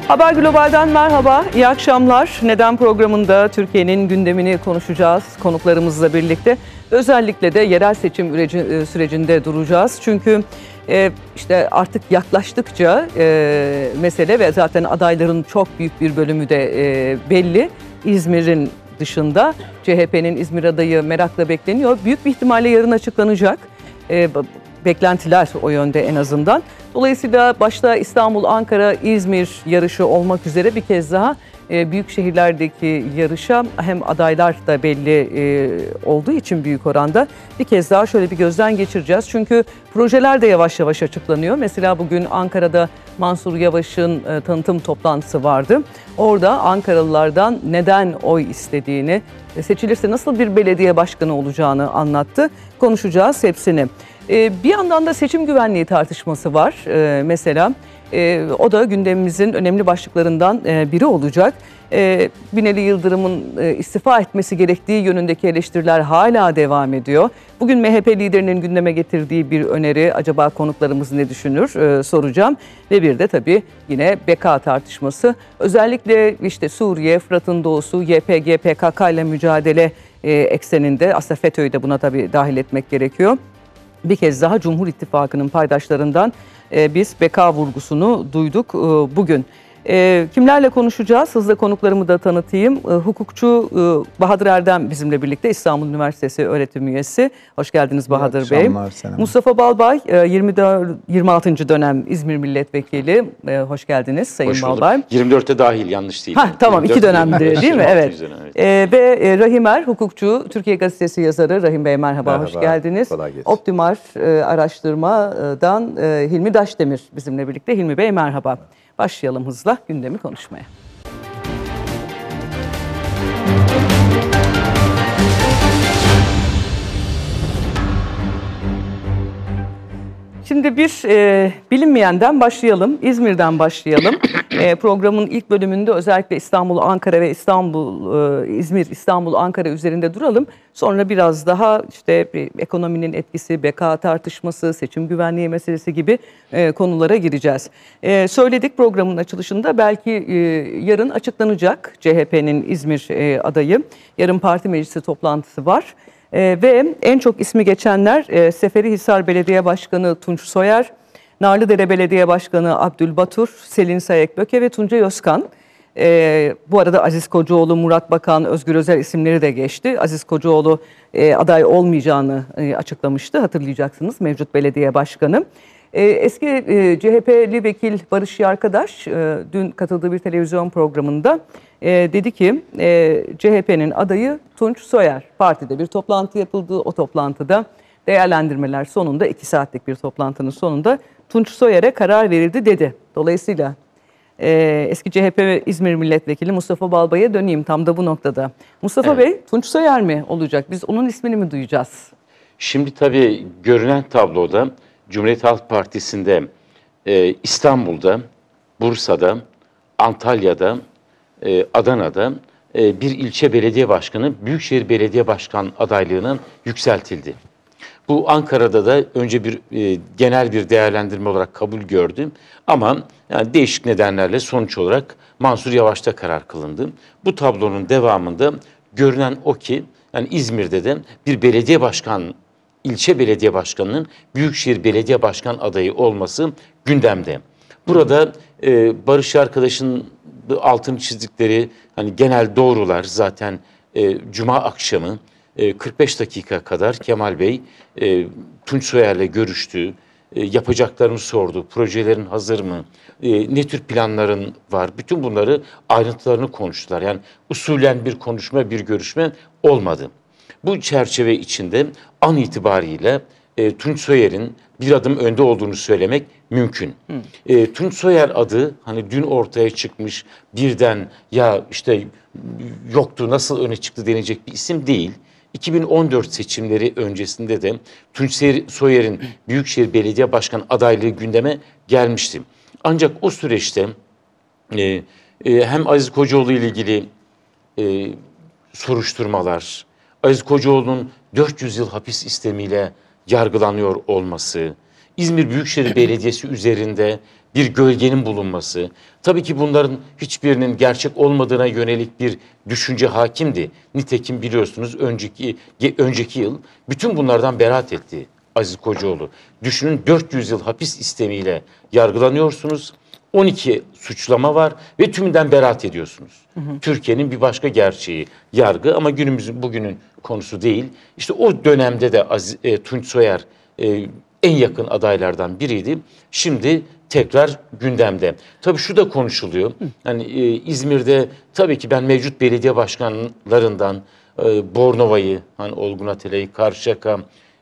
Haber Global'den merhaba, iyi akşamlar. Neden programında Türkiye'nin gündemini konuşacağız konuklarımızla birlikte. Özellikle de yerel seçim sürecinde duracağız. Çünkü işte artık yaklaştıkça mesele ve zaten adayların çok büyük bir bölümü de belli. İzmir'in dışında CHP'nin İzmir adayı merakla bekleniyor. Büyük bir ihtimalle yarın açıklanacak. Beklentiler o yönde en azından. Dolayısıyla başta İstanbul, Ankara, İzmir yarışı olmak üzere bir kez daha büyük şehirlerdeki yarışa hem adaylar da belli olduğu için büyük oranda bir kez daha şöyle bir gözden geçireceğiz. Çünkü projeler de yavaş yavaş açıklanıyor. Mesela bugün Ankara'da Mansur Yavaş'ın tanıtım toplantısı vardı. Orada Ankaralılardan neden oy istediğini, seçilirse nasıl bir belediye başkanı olacağını anlattı. Konuşacağız hepsini. Bir yandan da seçim güvenliği tartışması var mesela. O da gündemimizin önemli başlıklarından biri olacak. Binali Yıldırım'ın istifa etmesi gerektiği yönündeki eleştiriler hala devam ediyor. Bugün MHP liderinin gündeme getirdiği bir öneri, acaba konuklarımız ne düşünür soracağım. Ve bir de tabii yine beka tartışması. Özellikle işte Suriye, Fırat'ın doğusu, YPG, PKK ile mücadele ekseninde, aslında FETÖ'yü de buna tabii dahil etmek gerekiyor. Bir kez daha Cumhur İttifakı'nın paydaşlarından biz beka vurgusunu duyduk bugün. Kimlerle konuşacağız? Hızla konuklarımı da tanıtayım. Hukukçu Bahadır Erdem bizimle birlikte, İstanbul Üniversitesi öğretim üyesi. Hoş geldiniz Bahadır Bey. Mustafa Balbay, 26. dönem İzmir Milletvekili. Hoş geldiniz Sayın Balbay. 24'te dahil, yanlış değil. Tamam, 2 dönemdi değil mi? Evet. Ve Rahim Er, hukukçu, Türkiye Gazetesi yazarı. Rahim Bey merhaba, hoş geldiniz. Optimar Araştırma'dan Hilmi Daşdemir bizimle birlikte. Hilmi Bey merhaba. Başlayalım hızla gündemi konuşmaya. Şimdi bir bilinmeyenden başlayalım, İzmir'den başlayalım. Programın ilk bölümünde özellikle İstanbul, Ankara ve İzmir, İstanbul, Ankara üzerinde duralım. Sonra biraz daha işte ekonominin etkisi, beka tartışması, seçim güvenliği meselesi gibi konulara gireceğiz. Söyledik programın açılışında, belki yarın açıklanacak CHP'nin İzmir adayı. Yarın parti meclisi toplantısı var. Ve en çok ismi geçenler Seferihisar Belediye Başkanı Tunç Soyer, Narlıdere Belediye Başkanı Abdülbatur, Selin Sayekböke ve Tuncay Özkan. Bu arada Aziz Kocaoğlu, Murat Bakan, Özgür Özel isimleri de geçti. Aziz Kocaoğlu aday olmayacağını açıklamıştı, hatırlayacaksınız, mevcut belediye başkanı. Eski CHP'li vekil Barış Yarkadaş dün katıldığı bir televizyon programında dedi ki CHP'nin adayı Tunç Soyer. Partide bir toplantı yapıldı. O toplantıda değerlendirmeler sonunda, 2 saatlik bir toplantının sonunda Tunç Soyer'e karar verildi dedi. Dolayısıyla eski CHP İzmir Milletvekili Mustafa Balbay'a döneyim tam da bu noktada. Mustafa Bey, Tunç Soyer mi olacak? Biz onun ismini mi duyacağız? Şimdi tabii görünen tabloda Cumhuriyet Halk Partisi'nde İstanbul'da, Bursa'da, Antalya'da, Adana'da bir ilçe belediye başkanı Büyükşehir Belediye Başkan adaylığına yükseltildi. Bu Ankara'da da önce bir genel bir değerlendirme olarak kabul gördü ama yani değişik nedenlerle sonuç olarak Mansur Yavaş'ta karar kılındı. Bu tablonun devamında görünen o ki yani İzmir'de de bir belediye başkan, ilçe belediye başkanının Büyükşehir Belediye Başkan adayı olması gündemde. Burada Barış arkadaşın altını çizdikleri hani genel doğrular zaten Cuma akşamı 45 dakika kadar Kemal Bey Tunç Soyer'le görüştü, yapacaklarını sordu, projelerin hazır mı, ne tür planların var, bütün bunları ayrıntılarını konuştular. Yani usulen bir konuşma, bir görüşme olmadı. Bu çerçeve içinde an itibariyle Tunç Soyer'in bir adım önde olduğunu söylemek mümkün. Tunç Soyer adı hani dün ortaya çıkmış birden ya işte yoktu nasıl öne çıktı denecek bir isim değil. 2014 seçimleri öncesinde de Tunç Soyer'in Büyükşehir Belediye Başkanı adaylığı gündeme gelmişti. Ancak o süreçte hem Aziz Kocaoğlu ile ilgili soruşturmalar, Aziz Kocaoğlu'nun 400 yıl hapis istemiyle yargılanıyor olması, İzmir Büyükşehir Belediyesi üzerinde bir gölgenin bulunması, tabii ki bunların hiçbirinin gerçek olmadığına yönelik bir düşünce hakimdi. Nitekim biliyorsunuz önceki yıl bütün bunlardan beraat etti Aziz Kocaoğlu. Düşünün 400 yıl hapis istemiyle yargılanıyorsunuz. 12 suçlama var ve tümünden beraat ediyorsunuz. Türkiye'nin bir başka gerçeği yargı ama bugünün konusu değil. İşte o dönemde de Tunç Soyer en yakın adaylardan biriydi. Şimdi tekrar gündemde. Tabii şu da konuşuluyor. Yani İzmir'de tabii ki ben mevcut belediye başkanlarından Bornova'yı, hani Olgun Atilla'yı, Karşıyaka,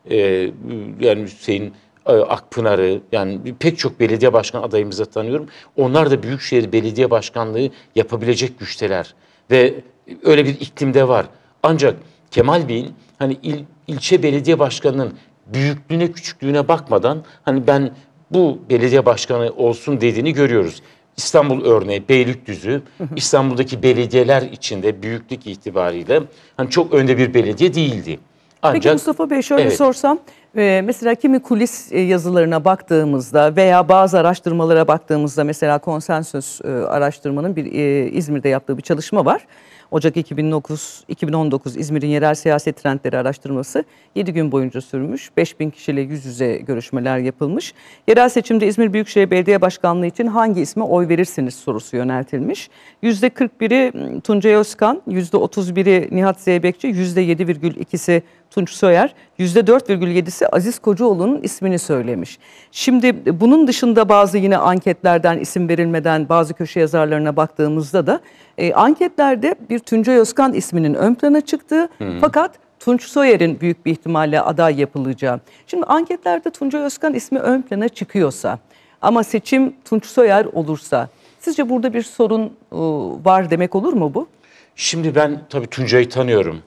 yani Hüseyin Akpınar'ı, yani pek çok belediye başkan adayımızı tanıyorum. Onlar da Büyükşehir Belediye Başkanlığı yapabilecek güçteler ve öyle bir iklimde var. Ancak Kemal Bey'in hani ilçe belediye başkanının büyüklüğüne küçüklüğüne bakmadan hani ben bu belediye başkanı olsun dediğini görüyoruz. İstanbul örneği Beylikdüzü, İstanbul'daki belediyeler içinde büyüklük itibariyle hani çok önde bir belediye değildi. Ancak, peki Mustafa Bey şöyle evet, sorsam, mesela kimi kulis yazılarına baktığımızda veya bazı araştırmalara baktığımızda, mesela Konsensüs araştırmanın İzmir'de yaptığı bir çalışma var. Ocak 2019 İzmir'in yerel siyaset trendleri araştırması 7 gün boyunca sürmüş. 5000 kişiyle yüz yüze görüşmeler yapılmış. Yerel seçimde İzmir Büyükşehir Belediye Başkanlığı için hangi isme oy verirsiniz sorusu yöneltilmiş. %41'i Tuncay Özkan, %31'i Nihat Zeybekçi, %7,2'si Tunç Soyer, %4,7'si Aziz Kocaoğlu'nun ismini söylemiş. Şimdi bunun dışında bazı yine anketlerden, isim verilmeden bazı köşe yazarlarına baktığımızda da anketlerde bir Tuncay Özkan isminin ön plana çıktığı, fakat Tunç Soyer'in büyük bir ihtimalle aday yapılacağı. Şimdi anketlerde Tuncay Özkan ismi ön plana çıkıyorsa ama seçim Tunç Soyer olursa, sizce burada bir sorun var demek olur mu bu? Şimdi ben tabii Tuncay'ı tanıyorum.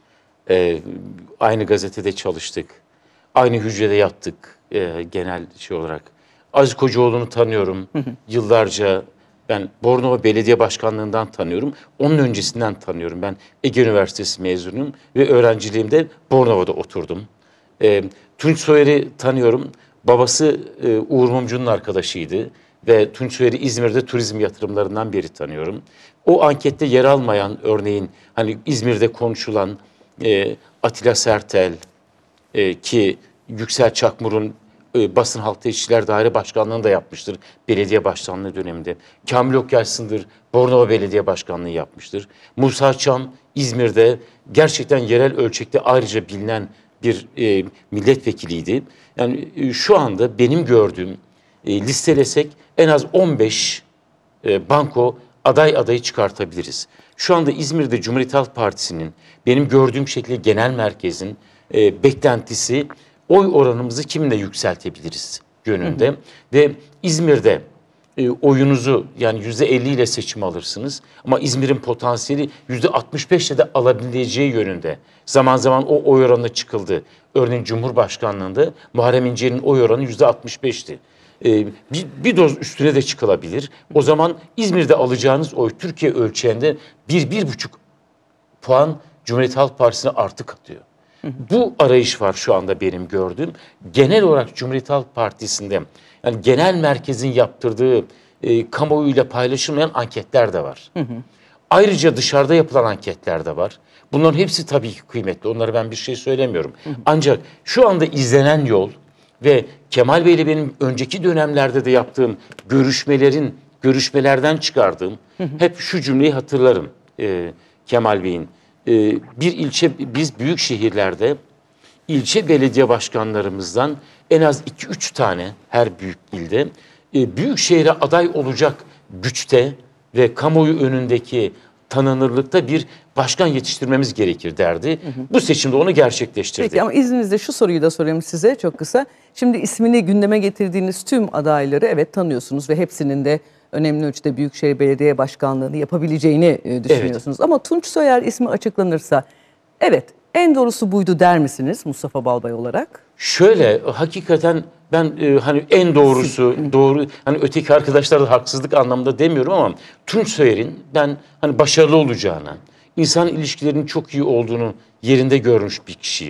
Aynı gazetede çalıştık. Aynı hücrede yattık genel şey olarak. Aziz Kocaoğlu'nu tanıyorum. Yıllarca ben Bornova Belediye Başkanlığı'ndan tanıyorum. Onun öncesinden tanıyorum. Ben Ege Üniversitesi mezunuyum ve öğrenciliğimde Bornova'da oturdum. Tunç Soyer'i tanıyorum. Babası Uğur Mumcu'nun arkadaşıydı ve Tunç Soyer'i İzmir'de turizm yatırımlarından biri tanıyorum. O ankette yer almayan, örneğin hani İzmir'de konuşulan Atilla Sertel, ki Yüksel Çakmur'un Basın Halkta İlişkiler Daire Başkanlığı'nı da yapmıştır belediye başkanlığı döneminde. Kamil Okyay'sındır, Bornova Belediye Başkanlığı yapmıştır. Musa Çam İzmir'de gerçekten yerel ölçekte ayrıca bilinen bir milletvekiliydi. Yani şu anda benim gördüğüm, listelesek en az 15 banko adayı çıkartabiliriz. Şu anda İzmir'de Cumhuriyet Halk Partisi'nin, benim gördüğüm şekilde genel merkezin beklentisi oy oranımızı kiminle yükseltebiliriz yönünde. Ve İzmir'de oyunuzu yani %50 ile seçim alırsınız ama İzmir'in potansiyeli %65 ile de alabileceği yönünde. Zaman zaman o oy oranına çıkıldı. Örneğin Cumhurbaşkanlığında Muharrem İnce'nin oy oranı %65'ti. Bir doz üstüne de çıkılabilir. O zaman İzmir'de alacağınız oy Türkiye ölçeğinde 1-1,5 puan Cumhuriyet Halk Partisi'ne artı katıyor. Bu arayış var şu anda benim gördüğüm. Genel olarak Cumhuriyet Halk Partisi'nde yani genel merkezin yaptırdığı kamuoyuyla paylaşılmayan anketler de var. Ayrıca dışarıda yapılan anketler de var. Bunların hepsi tabii ki kıymetli. Onlara ben bir şey söylemiyorum. Ancak şu anda izlenen yol ve Kemal Bey ile benim önceki dönemlerde de yaptığım görüşmelerden çıkardığım hep şu cümleyi hatırlarım Kemal Bey'in. Biz büyük şehirlerde ilçe belediye başkanlarımızdan en az 2-3 tane her büyük ilde büyük şehre aday olacak güçte ve kamuoyu önündeki tanınırlıkta bir başkan yetiştirmemiz gerekir derdi. Bu seçimde onu gerçekleştirdi. Peki ama izninizle şu soruyu da sorayım size çok kısa. Şimdi ismini gündeme getirdiğiniz tüm adayları evet tanıyorsunuz ve hepsinin de önemli ölçüde Büyükşehir Belediye Başkanlığı'nı yapabileceğini düşünüyorsunuz. Evet. Ama Tunç Soyer ismi açıklanırsa evet en doğrusu buydu der misiniz Mustafa Balbay olarak? Şöyle hakikaten ben hani en doğrusu doğru hani öteki arkadaşlar da haksızlık anlamında demiyorum ama Tunç Soyer'in ben hani başarılı olacağına, insan ilişkilerinin çok iyi olduğunu yerinde görmüş bir kişiyim.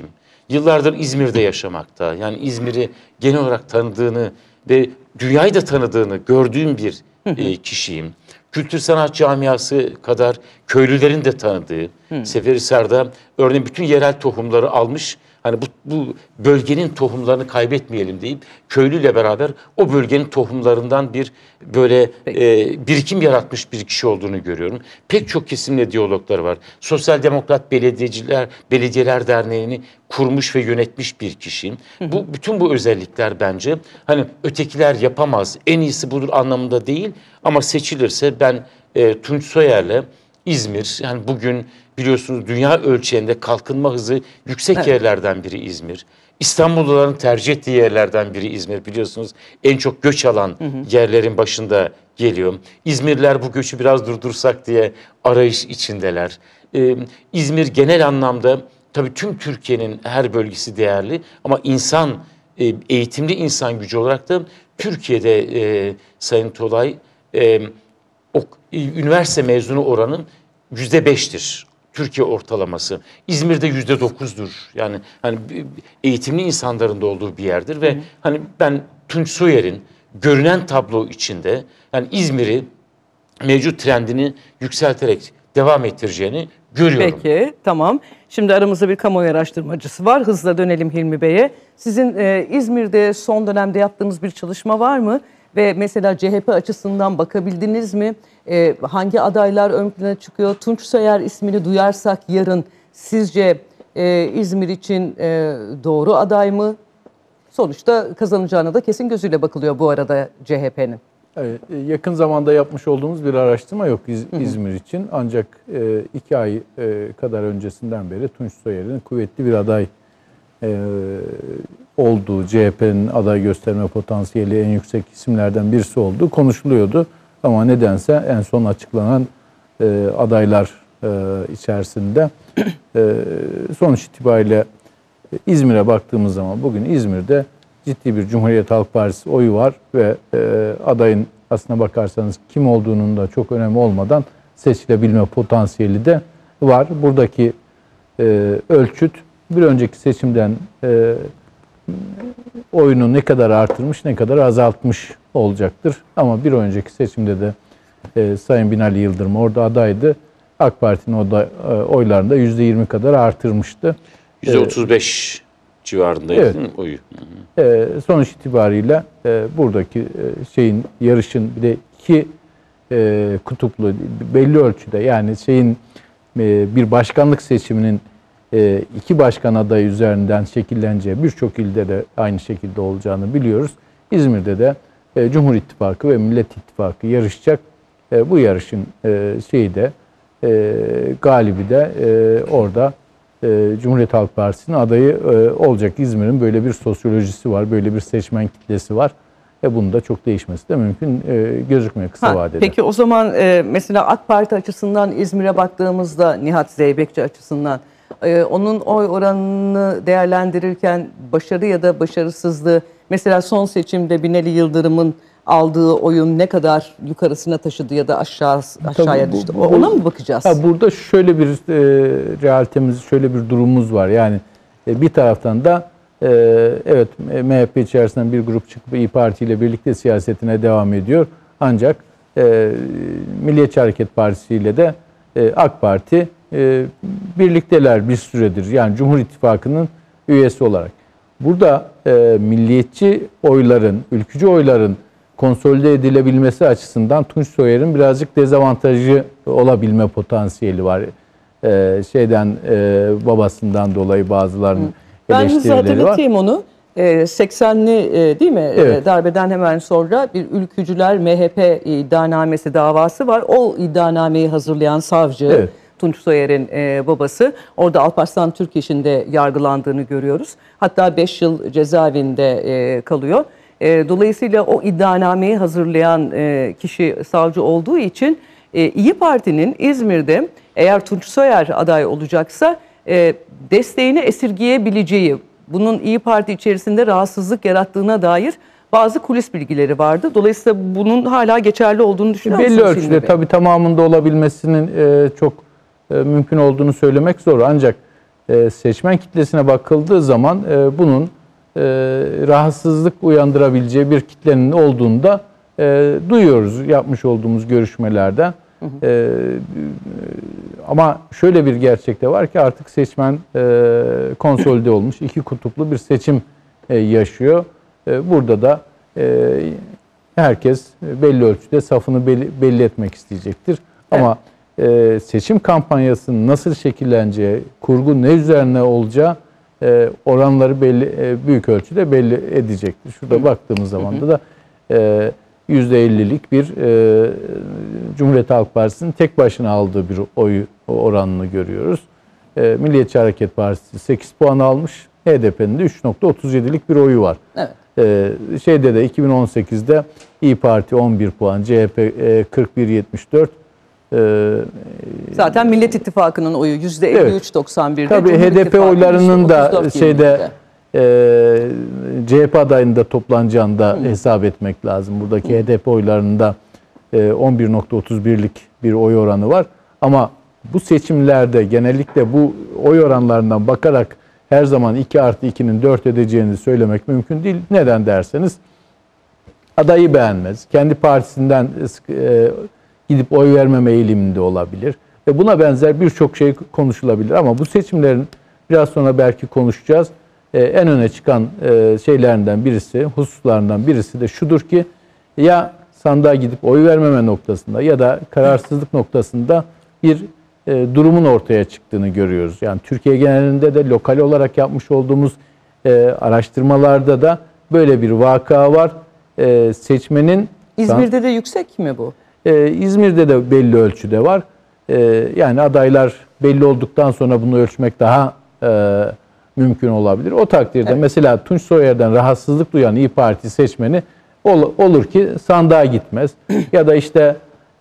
yıllardır İzmir'de yaşamakta. Yani İzmir'i genel olarak tanıdığını ve dünyayı da tanıdığını gördüğüm bir kişiyim. Kültür sanat camiası kadar köylülerin de tanıdığı, Seferihisar'da örneğin bütün yerel tohumları almış. Hani bu bölgenin tohumlarını kaybetmeyelim deyip köylüyle beraber o bölgenin tohumlarından bir böyle birikim yaratmış bir kişi olduğunu görüyorum. Pek çok kesimle diyalogları var. Sosyal Demokrat Belediyeler Derneği'ni kurmuş ve yönetmiş bir kişi. Bütün bu özellikler bence hani ötekiler yapamaz, en iyisi budur anlamında değil ama seçilirse ben Tunç Soyer'le İzmir, yani bugün biliyorsunuz dünya ölçeğinde kalkınma hızı yüksek yerlerden biri İzmir. İstanbulluların tercih ettiği yerlerden biri İzmir, biliyorsunuz en çok göç alan yerlerin başında geliyor. İzmirliler bu göçü biraz durdursak diye arayış içindeler. İzmir genel anlamda tabii tüm Türkiye'nin her bölgesi değerli ama eğitimli insan gücü olarak da Türkiye'de Sayın Tolay üniversite mezunu oranı %5'tir. Türkiye ortalaması. İzmir'de %9'dur. Yani hani eğitimli insanların da olduğu bir yerdir ve hani ben Tunç Soyer'in görünen tablo içinde yani İzmir'i mevcut trendini yükselterek devam ettireceğini görüyorum. Peki, tamam. Şimdi aramızda bir kamuoyu araştırmacısı var. Hızla dönelim Hilmi Bey'e. Sizin İzmir'de son dönemde yaptığınız bir çalışma var mı? Ve mesela CHP açısından bakabildiniz mi? Hangi adaylar ön plana çıkıyor? Tunç Soyer ismini duyarsak yarın sizce İzmir için doğru aday mı? Sonuçta kazanacağına da kesin gözüyle bakılıyor bu arada CHP'nin. Evet, yakın zamanda yapmış olduğumuz bir araştırma yok İzmir için. Ancak 2 ay kadar öncesinden beri Tunç Soyer'in kuvvetli bir aday olduğu, CHP'nin aday gösterme potansiyeli en yüksek isimlerden birisi olduğu konuşuluyordu. Ama nedense en son açıklanan adaylar içerisinde sonuç itibariyle İzmir'e baktığımız zaman bugün İzmir'de ciddi bir Cumhuriyet Halk Partisi oyu var ve adayın aslına bakarsanız kim olduğunun da çok önemi olmadan seçilebilme potansiyeli de var. Buradaki ölçüt bir önceki seçimden oyunu ne kadar artırmış ne kadar azaltmış olacaktır. Ama bir önceki seçimde de Sayın Binali Yıldırım orada adaydı. AK Parti'nin oylarında %20 kadar artırmıştı. %35 civarındaydı evet. Değil mi oyu? Sonuç itibariyle buradaki yarışın bir de iki kutuplu belli ölçüde yani bir başkanlık seçiminin iki başkan adayı üzerinden şekilleneceği birçok ilde de aynı şekilde olacağını biliyoruz. İzmir'de de Cumhur İttifakı ve Millet İttifakı yarışacak. Bu yarışın galibi de orada Cumhuriyet Halk Partisi'nin adayı olacak. İzmir'in böyle bir sosyolojisi var, böyle bir seçmen kitlesi var. Bunun da çok değişmesi de mümkün gözükmüyor kısa vadede. Peki o zaman mesela AK Parti açısından İzmir'e baktığımızda Nihat Zeybekçi açısından onun oy oranını değerlendirirken başarı ya da başarısızlığı mesela son seçimde Binali Yıldırım'ın aldığı oyun ne kadar yukarısına taşıdı ya da aşağıya düştü. Ona mı bakacağız? Burada şöyle bir realitemiz, şöyle bir durumumuz var. Yani bir taraftan da evet MHP içerisinden bir grup çıkıp İYİ Parti ile birlikte siyasetine devam ediyor. Ancak Milliyetçi Hareket Partisi ile de AK Parti birlikteler bir süredir. Yani Cumhur İttifakı'nın üyesi olarak. Burada milliyetçi oyların, ülkücü oyların konsolide edilebilmesi açısından Tunç Soyer'in birazcık dezavantajı olabilme potansiyeli var. Babasından dolayı bazılarının eleştirileri var. Ben hatırlatayım onu. 80'li değil mi? Evet. Darbeden hemen sonra bir ülkücüler MHP iddianamesi davası var. O iddianameyi hazırlayan savcı evet. Tunç Soyer'in babası. Orada Alparslan Türkeş'in de yargılandığını görüyoruz. Hatta 5 yıl cezaevinde kalıyor. Dolayısıyla o iddianameyi hazırlayan kişi savcı olduğu için İYİ Parti'nin İzmir'de eğer Tunç Soyer aday olacaksa desteğini esirgeyebileceği, bunun İYİ Parti içerisinde rahatsızlık yarattığına dair bazı kulis bilgileri vardı. Dolayısıyla bunun hala geçerli olduğunu düşünüyor musunuz? Belli ölçüde tabii tamamında olabilmesinin çok mümkün olduğunu söylemek zor. Ancak seçmen kitlesine bakıldığı zaman bunun rahatsızlık uyandırabileceği bir kitlenin olduğunu da duyuyoruz yapmış olduğumuz görüşmelerde. Ama şöyle bir gerçek de var ki artık seçmen konsolide olmuş, iki kutuplu bir seçim yaşıyor. Burada da herkes belli ölçüde safını belli etmek isteyecektir. Evet. Ama seçim kampanyasının nasıl şekilleneceği, kurgu ne üzerine olacağı oranları büyük ölçüde belli edecektir. Şurada baktığımız zaman da %50'lik bir Cumhuriyet Halk Partisi'nin tek başına aldığı bir oy oranını görüyoruz. Milliyetçi Hareket Partisi 8 puan almış. HDP'nin de 3.37'lik bir oyu var. Evet. Şeyde de 2018'de İYİ Parti 11 puan, CHP 41.74. Zaten Millet İttifakı'nın oyu %53.91'de. Tabii HDP oylarının da CHP adayında toplanacağını da hesap etmek lazım. Buradaki HDP oylarında 11.31'lik bir oy oranı var. Ama bu seçimlerde genellikle bu oy oranlarından bakarak her zaman 2+2'nin 4 edeceğini söylemek mümkün değil. Neden derseniz adayı beğenmez. Kendi partisinden gidip oy vermeme eğiliminde olabilir. Ve buna benzer birçok şey konuşulabilir. Ama bu seçimlerin biraz sonra belki konuşacağız. En öne çıkan şeylerinden birisi, hususlarından birisi de şudur ki ya sandığa gidip oy vermeme noktasında ya da kararsızlık noktasında bir durumun ortaya çıktığını görüyoruz. Yani Türkiye genelinde de lokal olarak yapmış olduğumuz araştırmalarda da böyle bir vaka var. Seçmenin... İzmir'de de yüksek mi bu? İzmir'de de belli ölçüde var. Yani adaylar belli olduktan sonra bunu ölçmek daha mümkün olabilir. O takdirde mesela Tunç Soyer'den rahatsızlık duyan İYİ Parti seçmeni olur ki sandığa gitmez. Ya da işte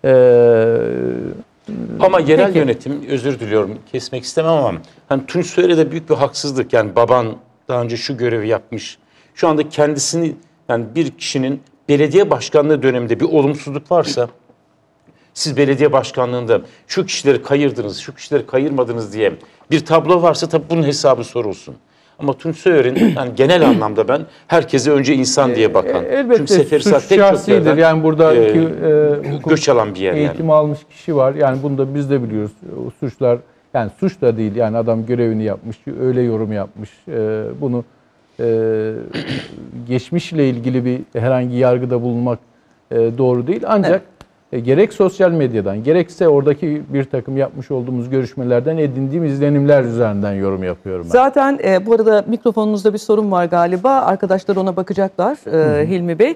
ama yerel yönetim, özür diliyorum kesmek istemem ama hani Tunç Soyer'e de büyük bir haksızlık. Yani baban daha önce şu görevi yapmış. Şu anda kendisini, yani bir kişinin belediye başkanlığı döneminde bir olumsuzluk varsa, siz belediye başkanlığında şu kişileri kayırdınız, şu kişileri kayırmadınız diye bir tablo varsa tabii bunun hesabı sorulsun. Ama Tunç Soyer'in yani genel anlamda ben herkese önce insan diye bakan. Elbette suç şahsidir. Yani burada göç alan bir yer eğitim almış kişi var. Yani bunu da biz de biliyoruz. O suçlar yani suç da değil. Yani adam görevini yapmış, öyle yorum yapmış. Bunu geçmişle ilgili bir herhangi yargıda bulunmak doğru değil. Ancak gerek sosyal medyadan gerekse oradaki bir takım yapmış olduğumuz görüşmelerden edindiğim izlenimler üzerinden yorum yapıyorum ben. Zaten bu arada mikrofonunuzda bir sorun var galiba. Arkadaşlar ona bakacaklar Hilmi Bey.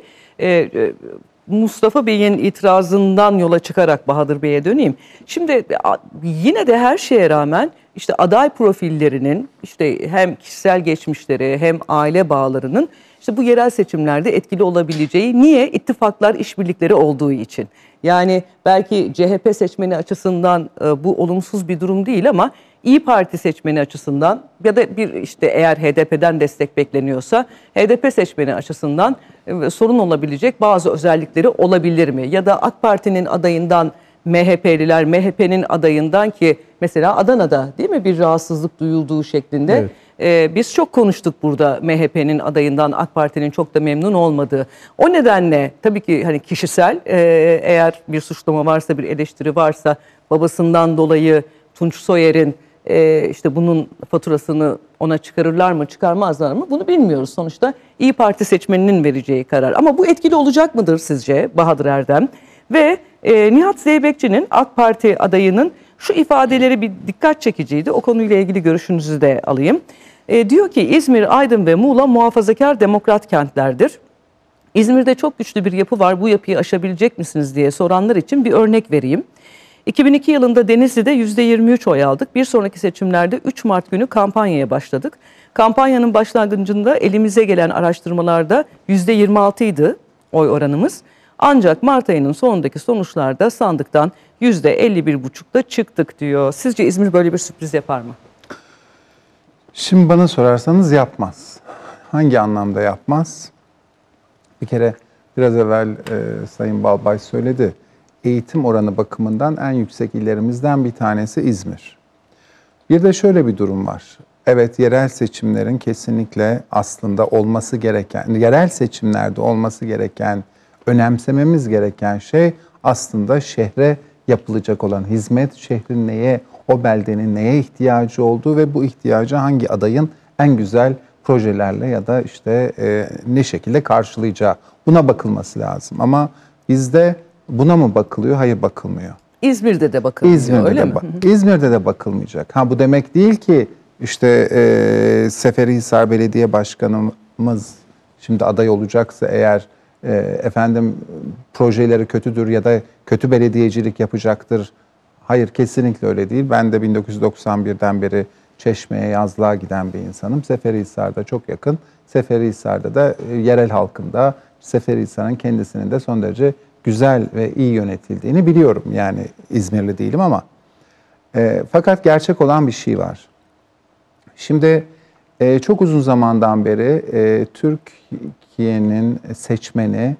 Mustafa Bey'in itirazından yola çıkarak Bahadır Bey'e döneyim. Şimdi yine de her şeye rağmen işte aday profillerinin işte hem kişisel geçmişleri hem aile bağlarının işte bu yerel seçimlerde etkili olabileceği, niye? İttifaklar, işbirlikleri olduğu için. Yani belki CHP seçmeni açısından bu olumsuz bir durum değil ama İYİ Parti seçmeni açısından ya da bir işte eğer HDP'den destek bekleniyorsa HDP seçmeni açısından sorun olabilecek bazı özellikleri olabilir mi? Ya da AK Parti'nin adayından MHP'liler, MHP'nin adayından ki mesela Adana'da değil mi bir rahatsızlık duyulduğu şeklinde. Evet. Biz çok konuştuk burada MHP'nin adayından AK Parti'nin çok da memnun olmadığı. O nedenle tabii ki hani kişisel eğer bir suçlama varsa, bir eleştiri varsa babasından dolayı Tunç Soyer'in işte bunun faturasını ona çıkarırlar mı çıkarmazlar mı bunu bilmiyoruz. Sonuçta İYİ Parti seçmeninin vereceği karar. Ama bu etkili olacak mıdır sizce Bahadır Erdem? Ve Nihat Zeybekçi'nin AK Parti adayının şu ifadeleri bir dikkat çekiciydi. O konuyla ilgili görüşünüzü de alayım. Diyor ki İzmir, Aydın ve Muğla muhafazakar demokrat kentlerdir. İzmir'de çok güçlü bir yapı var. Bu yapıyı aşabilecek misiniz diye soranlar için bir örnek vereyim. 2002 yılında Denizli'de %23 oy aldık. Bir sonraki seçimlerde 3 Mart günü kampanyaya başladık. Kampanyanın başlangıcında elimize gelen araştırmalarda %26 idi oy oranımız. Ancak Mart ayının sonundaki sonuçlarda sandıktan %51,5'da çıktık diyor. Sizce İzmir böyle bir sürpriz yapar mı? Şimdi bana sorarsanız yapmaz. Hangi anlamda yapmaz? Bir kere biraz evvel Sayın Balbay söyledi. Eğitim oranı bakımından en yüksek illerimizden bir tanesi İzmir. Bir de şöyle bir durum var. Evet, yerel seçimlerin kesinlikle aslında olması gereken, yerel seçimlerde olması gereken, önemsememiz gereken şey aslında şehre yapılacak olan hizmet, şehrin neye, o beldenin neye ihtiyacı olduğu ve bu ihtiyacı hangi adayın en güzel projelerle ya da işte ne şekilde karşılayacağı, buna bakılması lazım. Ama bizde buna mı bakılıyor? Hayır, bakılmıyor. İzmir'de de bakılmıyor, öyle mi? İzmir'de de bakılmayacak. Ha, bu demek değil ki işte Seferihisar Belediye Başkanımız şimdi aday olacaksa eğer efendim projeleri kötüdür ya da kötü belediyecilik yapacaktır. Hayır, kesinlikle öyle değil. Ben de 1991'den beri Çeşme'ye yazlığa giden bir insanım. Seferihisar'da çok yakın. Seferihisar'da da yerel halkında Seferihisar'ın kendisinin de son derece güzel ve iyi yönetildiğini biliyorum. Yani İzmirli değilim ama. Fakat gerçek olan bir şey var. Şimdi çok uzun zamandan beri Türkiye'nin seçmeni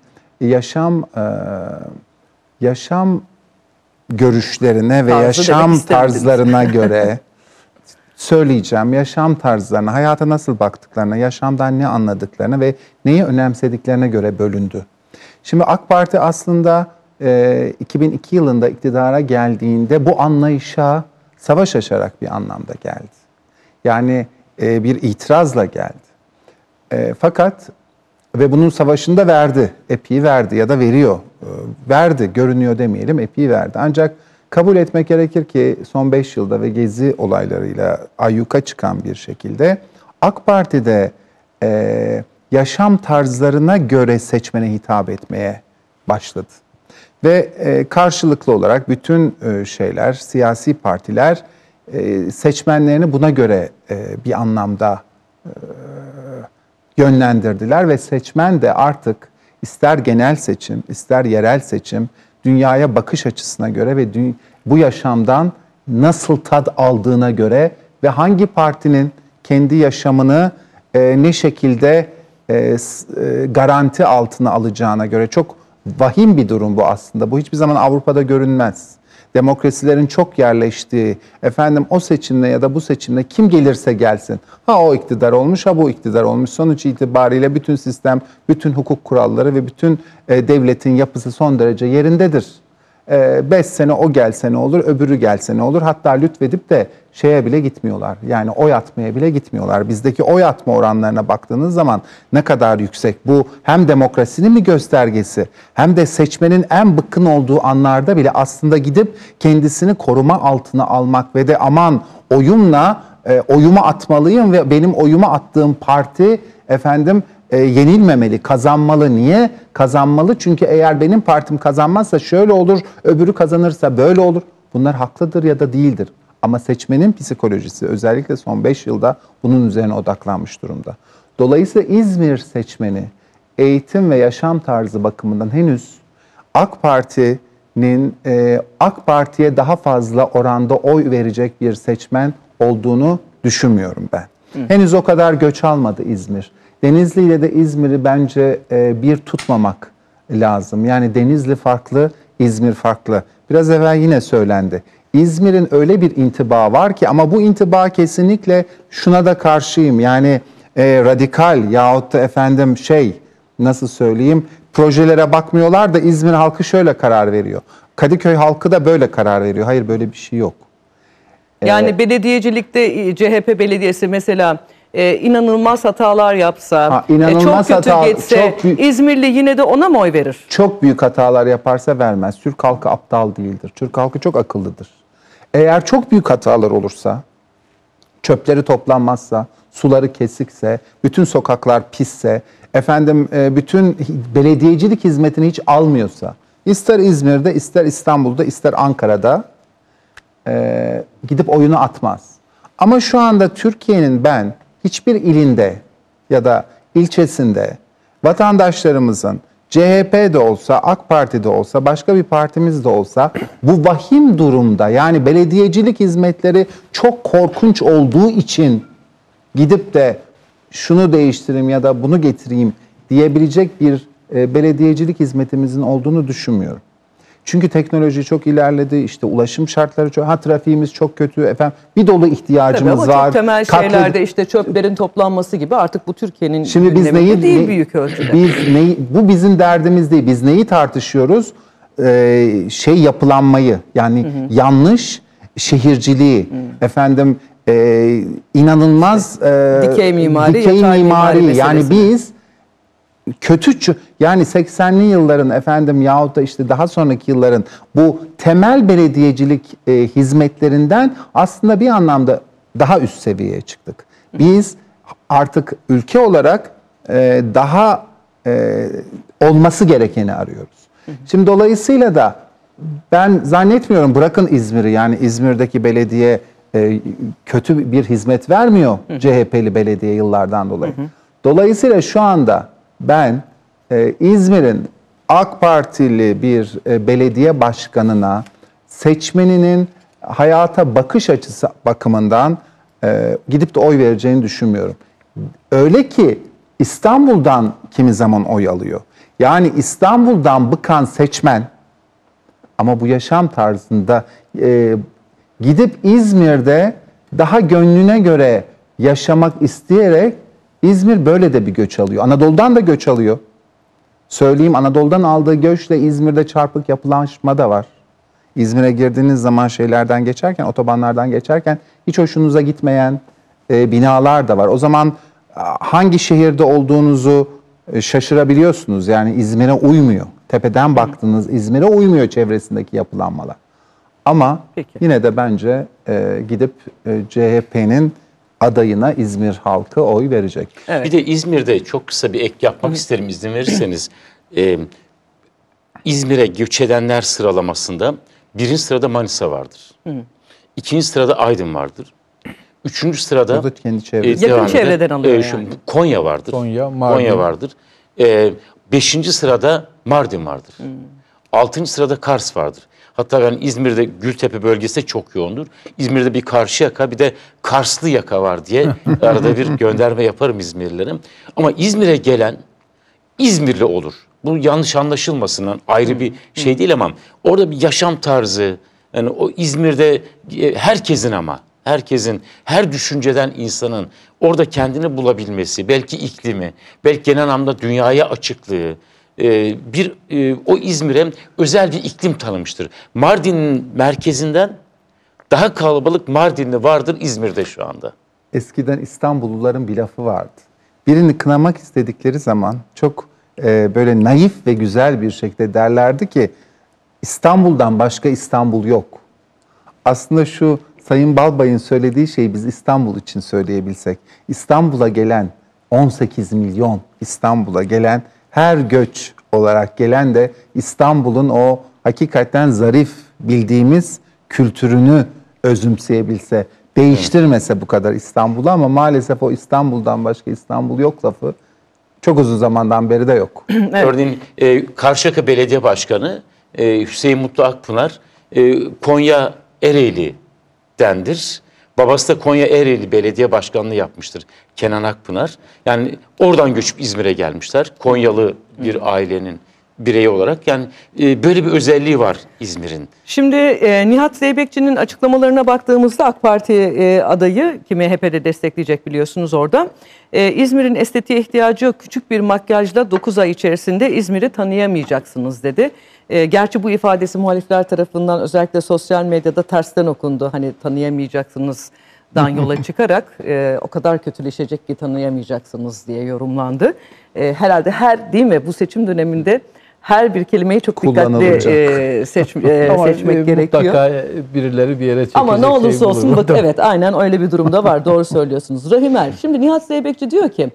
yaşam görüşlerine ve yaşam tarzlarına göre söyleyeceğim, yaşam tarzlarına, hayata nasıl baktıklarına, yaşamdan ne anladıklarına ve neyi önemsediklerine göre bölündü. Şimdi AK Parti aslında 2002 yılında iktidara geldiğinde bu anlayışa savaş açarak bir anlamda geldi. Yani bir itirazla geldi. Fakat ve bunun savaşını da verdi, epey verdi ya da veriyor. Verdi, görünüyor demeyelim, epey verdi. Ancak kabul etmek gerekir ki son 5 yılda ve Gezi olaylarıyla ayyuka çıkan bir şekilde AK Parti'de yaşam tarzlarına göre seçmene hitap etmeye başladı. Ve karşılıklı olarak bütün siyasi partiler seçmenlerini buna göre bir anlamda yönlendirdiler ve seçmen de artık ister genel seçim, ister yerel seçim, dünyaya bakış açısına göre ve bu yaşamdan nasıl tad aldığına göre ve hangi partinin kendi yaşamını ne şekilde garanti altına alacağına göre, çok vahim bir durum bu aslında. Bu hiçbir zaman Avrupa'da görünmez. Demokrasilerin çok yerleştiği, efendim o seçimle ya da bu seçimle kim gelirse gelsin, ha o iktidar olmuş, ha bu iktidar olmuş, sonuç itibariyle bütün sistem, bütün hukuk kuralları ve bütün devletin yapısı son derece yerindedir. 5 sene o gelse ne olur, öbürü gelse ne olur, hatta lütfedip de şeye bile gitmiyorlar. Yani oy atmaya bile gitmiyorlar. Bizdeki oy atma oranlarına baktığınız zaman ne kadar yüksek. Bu hem demokrasinin bir göstergesi hem de seçmenin en bıkkın olduğu anlarda bile aslında gidip kendisini koruma altına almak ve de aman oyumu atmalıyım ve benim oyumu attığım parti yenilmemeli, kazanmalı. Niye? Kazanmalı çünkü eğer benim partim kazanmazsa şöyle olur, öbürü kazanırsa böyle olur. Bunlar haklıdır ya da değildir. Ama seçmenin psikolojisi özellikle son 5 yılda bunun üzerine odaklanmış durumda. Dolayısıyla İzmir seçmeni eğitim ve yaşam tarzı bakımından henüz AK Parti'ye daha fazla oranda oy verecek bir seçmen olduğunu düşünmüyorum ben. Henüz o kadar göç almadı İzmir. Denizli ile de İzmir'i bence bir tutmamak lazım. Yani Denizli farklı, İzmir farklı. Biraz evvel yine söylendi. İzmir'in öyle bir intibağı var ki ama bu intibaa kesinlikle şuna da karşıyım. Yani radikal yahut da nasıl söyleyeyim, projelere bakmıyorlar da İzmir halkı şöyle karar veriyor. Kadıköy halkı da böyle karar veriyor. Hayır, böyle bir şey yok. Yani belediyecilikte CHP belediyesi mesela inanılmaz hatalar yapsa, çok kötü geçse, İzmirli yine de ona mı oy verir? Çok büyük hatalar yaparsa vermez. Türk halkı aptal değildir. Türk halkı çok akıllıdır. Eğer çok büyük hatalar olursa, çöpleri toplanmazsa, suları kesikse, bütün sokaklar pisse, bütün belediyecilik hizmetini hiç almıyorsa, ister İzmir'de, ister İstanbul'da, ister Ankara'da gidip oyunu atmaz. Ama şu anda Türkiye'nin ben hiçbir ilinde ya da ilçesinde vatandaşlarımızın CHP'de olsa, AK Parti'de olsa, başka bir partimiz de olsa bu vahim durumda, yani belediyecilik hizmetleri çok korkunç olduğu için gidip de şunu değiştireyim ya da bunu getireyim diyebilecek bir belediyecilik hizmetimizin olduğunu düşünmüyorum. Çünkü teknoloji çok ilerledi. İşte ulaşım şartları çok, trafiğimiz çok kötü efendim. Bir dolu ihtiyacımız Tabii ama var. çok temel şeylerde işte çöplerin toplanması gibi artık bu Türkiye'nin Şimdi biz gündeminde değil büyük ölçüde. Bu bizim derdimiz değil. Biz neyi tartışıyoruz? Yapılanmayı, yani yanlış şehirciliği, efendim inanılmaz dikey mimari, dikey yatay mimari yani meselesi. biz yani 80'li yılların efendim yahut da işte daha sonraki yılların bu temel belediyecilik hizmetlerinden aslında bir anlamda daha üst seviyeye çıktık. Biz artık ülke olarak daha olması gerekeni arıyoruz. Şimdi dolayısıyla da ben zannetmiyorum, bırakın İzmir'i, yani İzmir'deki belediye kötü bir hizmet vermiyor CHP'li belediye yıllardan dolayı. Dolayısıyla şu anda ben İzmir'in AK Partili bir belediye başkanına seçmeninin hayata bakış açısı bakımından gidip de oy vereceğini düşünmüyorum. Öyle ki İstanbul'dan kimi zaman oy alıyor. Yani İstanbul'dan bıkan seçmen ama bu yaşam tarzında gidip İzmir'de daha gönlüne göre yaşamak isteyerek İzmir böyle de bir göç alıyor. Anadolu'dan da göç alıyor. Söyleyeyim, Anadolu'dan aldığı göçle İzmir'de çarpık yapılanma da var. İzmir'e girdiğiniz zaman şeylerden geçerken, otobanlardan geçerken hiç hoşunuza gitmeyen binalar da var. O zaman hangi şehirde olduğunuzu şaşırabiliyorsunuz. Yani İzmir'e uymuyor. Tepeden baktığınız İzmir'e uymuyor çevresindeki yapılanmalar. Ama yine de bence gidip CHP'nin adayına İzmir halkı oy verecek. Evet. Bir de İzmir'de çok kısa bir ek yapmak isterim izin verirseniz. İzmir'e göç edenler sıralamasında birinci sırada Manisa vardır. İkinci sırada Aydın vardır. Üçüncü sırada kendi çevresi. Yakın çevreden alıyor yani. Konya vardır. Konya vardır. Beşinci sırada Mardin vardır. Altıncı sırada Kars vardır. Hatta ben İzmir'de Gültepe bölgesi çok yoğundur. İzmir'de bir Karşıyaka, bir de Karslıyaka var diye arada bir gönderme yaparım İzmirlilere. Ama İzmir'e gelen İzmirli olur. Bu yanlış anlaşılmasın, ayrı bir şey değil ama orada bir yaşam tarzı, yani o İzmir'de herkesin, her düşünceden insanın orada kendini bulabilmesi, belki iklimi, belki genel anlamda dünyaya açıklığı, o İzmir'e özel bir iklim tanımıştır. Mardin'in merkezinden daha kalabalık Mardinli vardır İzmir'de şu anda. Eskiden İstanbulluların bir lafı vardı. Birini kınamak istedikleri zaman çok böyle naif ve güzel bir şekilde derlerdi ki İstanbul'dan başka İstanbul yok. Aslında şu Sayın Balbay'ın söylediği şeyi biz İstanbul için söyleyebilsek, İstanbul'a gelen 18 milyon İstanbul'a gelen, her göç olarak gelen de İstanbul'un o hakikaten zarif bildiğimiz kültürünü özümseyebilse, değiştirmese bu kadar İstanbul'u, ama maalesef o İstanbul'dan başka İstanbul yok lafı çok uzun zamandan beri de yok. Evet. Örneğin Karşıyaka Belediye Başkanı Hüseyin Mutlu Akpınar Konya Ereğli'dendir. Babası da Konya Ereğli Belediye Başkanlığı yapmıştır, Kenan Akpınar. Yani oradan göçüp İzmir'e gelmişler. Konyalı bir ailenin bireyi olarak. Yani böyle bir özelliği var İzmir'in. Şimdi Nihat Zeybekçi'nin açıklamalarına baktığımızda AK Parti adayı, ki MHP'de destekleyecek biliyorsunuz orada, İzmir'in estetiğe ihtiyacı yok. Küçük bir makyajla 9 ay içerisinde İzmir'i tanıyamayacaksınız dedi. Gerçi bu ifadesi muhalifler tarafından özellikle sosyal medyada tersten okundu. Hani tanıyamayacaksınızdan yola çıkarak o kadar kötüleşecek ki tanıyamayacaksınız diye yorumlandı. Herhalde değil mi bu seçim döneminde her bir kelimeyi çok dikkatli seçmek gerekiyor. Mutlaka birileri bir yere çekecek. Ama ne olursa olsun bak, evet aynen öyle bir durumda var. Doğru söylüyorsunuz. Rahimer, şimdi Nihat Zeybekçi diyor ki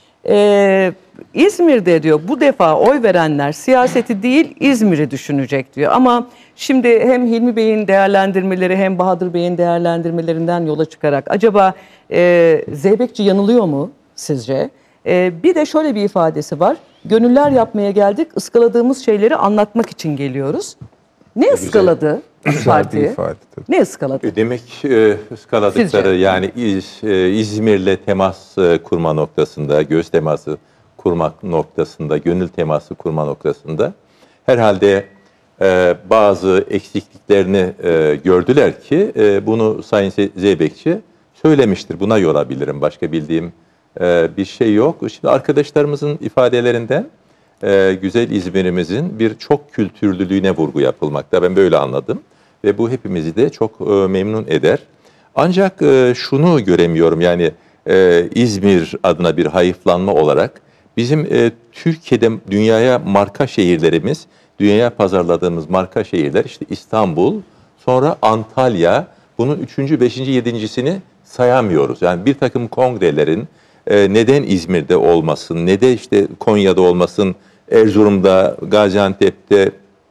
İzmir'de diyor bu defa oy verenler siyaseti değil İzmir'i düşünecek diyor. Ama şimdi hem Hilmi Bey'in değerlendirmeleri hem Bahadır Bey'in değerlendirmelerinden yola çıkarak acaba Zeybekçi yanılıyor mu sizce? Bir de şöyle bir ifadesi var. Gönüller yapmaya geldik, ıskaladığımız şeyleri anlatmak için geliyoruz. Ne ıskaladı parti? Ne ıskaladı? Demek ıskaladıkları Sizce? Yani İzmir'le temas kurma noktasında, göz teması kurmak noktasında, gönül teması kurma noktasında herhalde bazı eksikliklerini gördüler ki bunu Sayın Zeybekçi söylemiştir. Buna yorabilirim. Başka bildiğim bir şey yok. Şimdi arkadaşlarımızın ifadelerinden güzel İzmir'imizin bir çok kültürlülüğüne vurgu yapılmakta. Ben böyle anladım ve bu hepimizi de çok memnun eder. Ancak şunu göremiyorum, yani İzmir adına bir hayıflanma olarak bizim Türkiye'de dünyaya marka şehirlerimiz, dünyaya pazarladığımız marka şehirler işte İstanbul, sonra Antalya, bunun 3., 5., 7.'sini sayamıyoruz. Yani bir takım kongrelerin neden İzmir'de olmasın, ne de işte Konya'da olmasın, Erzurum'da, Gaziantep'te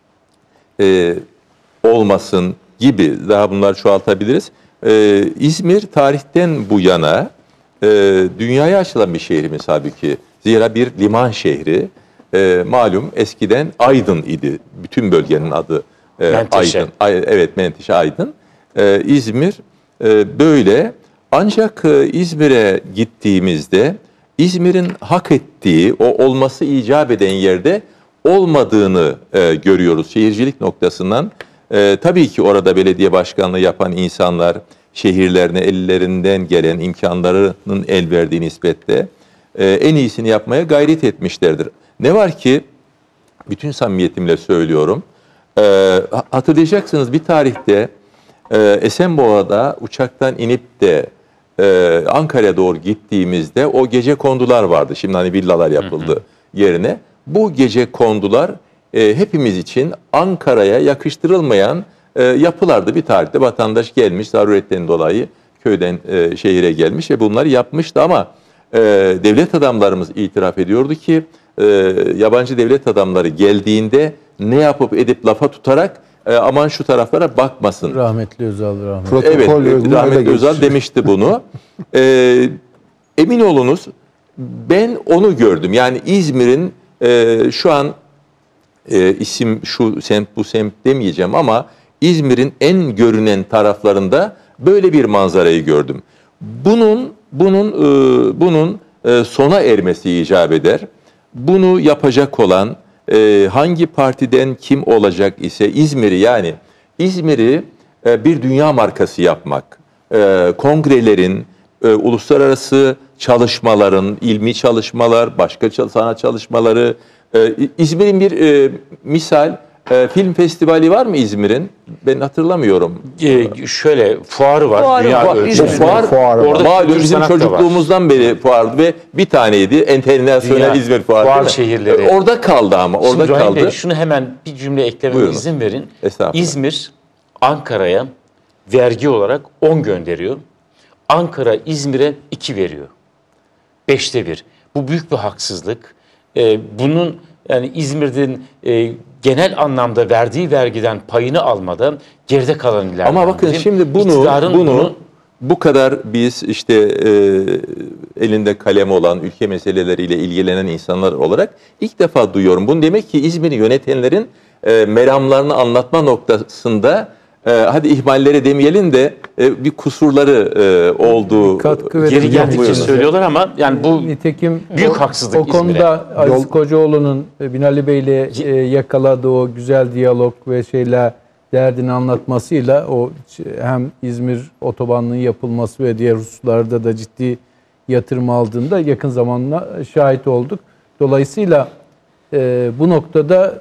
olmasın gibi, daha bunları çoğaltabiliriz. İzmir tarihten bu yana dünyaya açılan bir şehrimiz halbuki. Zira bir liman şehri. Malum eskiden Aydın idi. Bütün bölgenin adı Menteşe. Aydın. Evet, Menteşe, Aydın. İzmir böyle. Ancak İzmir'e gittiğimizde İzmir'in hak ettiği, o olması icap eden yerde olmadığını görüyoruz şehircilik noktasından. Tabii ki orada belediye başkanlığı yapan insanlar şehirlerine ellerinden gelen imkanlarının el verdiği nispetle en iyisini yapmaya gayret etmişlerdir. Ne var ki, bütün samimiyetimle söylüyorum, hatırlayacaksınız bir tarihte Esenboğa'da uçaktan inip de Ankara'ya doğru gittiğimizde o gecekondular vardı. Şimdi hani villalar yapıldı yerine. Bu gecekondular hepimiz için Ankara'ya yakıştırılmayan yapılardı. Bir tarihte vatandaş gelmiş, zaruretten dolayı köyden şehire gelmiş ve bunları yapmıştı ama devlet adamlarımız itiraf ediyordu ki yabancı devlet adamları geldiğinde ne yapıp edip lafa tutarak aman şu taraflara bakmasın. Rahmetli Özal. Evet, rahmetli Özal demişti bunu. Emin olunuz ben onu gördüm. Yani İzmir'in şu an isim şu semt bu semt demeyeceğim ama İzmir'in en görünen taraflarında böyle bir manzarayı gördüm. Bunun sona ermesi icap eder. Bunu yapacak olan hangi partiden kim olacak ise İzmir'i bir dünya markası yapmak, kongrelerin, uluslararası çalışmaların, ilmi çalışmalar, başka sanat çalışmaları, İzmir'in bir misal film festivali var mı İzmir'in? Ben hatırlamıyorum. Şöyle fuarı var. Dünya ölçümünde. Fuar orada malum bizim sanat da var. çocukluğumuzdan beri fuardı ve bir taneydi. Enternasyonel İzmir fuarı. Fuar şehirleri. Orada kaldı ama. Orada Şimdi kaldı. Bey, şunu hemen bir cümle eklememe Buyurunuz. izin verin. Estağfurullah. İzmir Ankara'ya vergi olarak 10 gönderiyor. Ankara İzmir'e 2 veriyor. 5'te 1. Bu büyük bir haksızlık. Bunun yani İzmir'in genel anlamda verdiği vergiden payını almadan geride kalan illerden. Ama bakın şimdi bunu bu kadar biz işte elinde kalem olan, ülke meseleleriyle ilgilenen insanlar olarak ilk defa duyuyorum. Bunu demek ki İzmir'i yönetenlerin meramlarını anlatma noktasında hadi ihmalleri demeyelim de bir kusurları olduğu geri geldikçe söylüyorlar ama yani bu nitekim büyük haksızlık o konuda Aziz Kocaoğlu'nun Binali Bey'le yakaladığı o güzel diyalog ve derdini anlatmasıyla o hem İzmir otobanının yapılması ve diğer hususlarda da ciddi yatırım aldığında yakın zamanda şahit olduk. Dolayısıyla bu noktada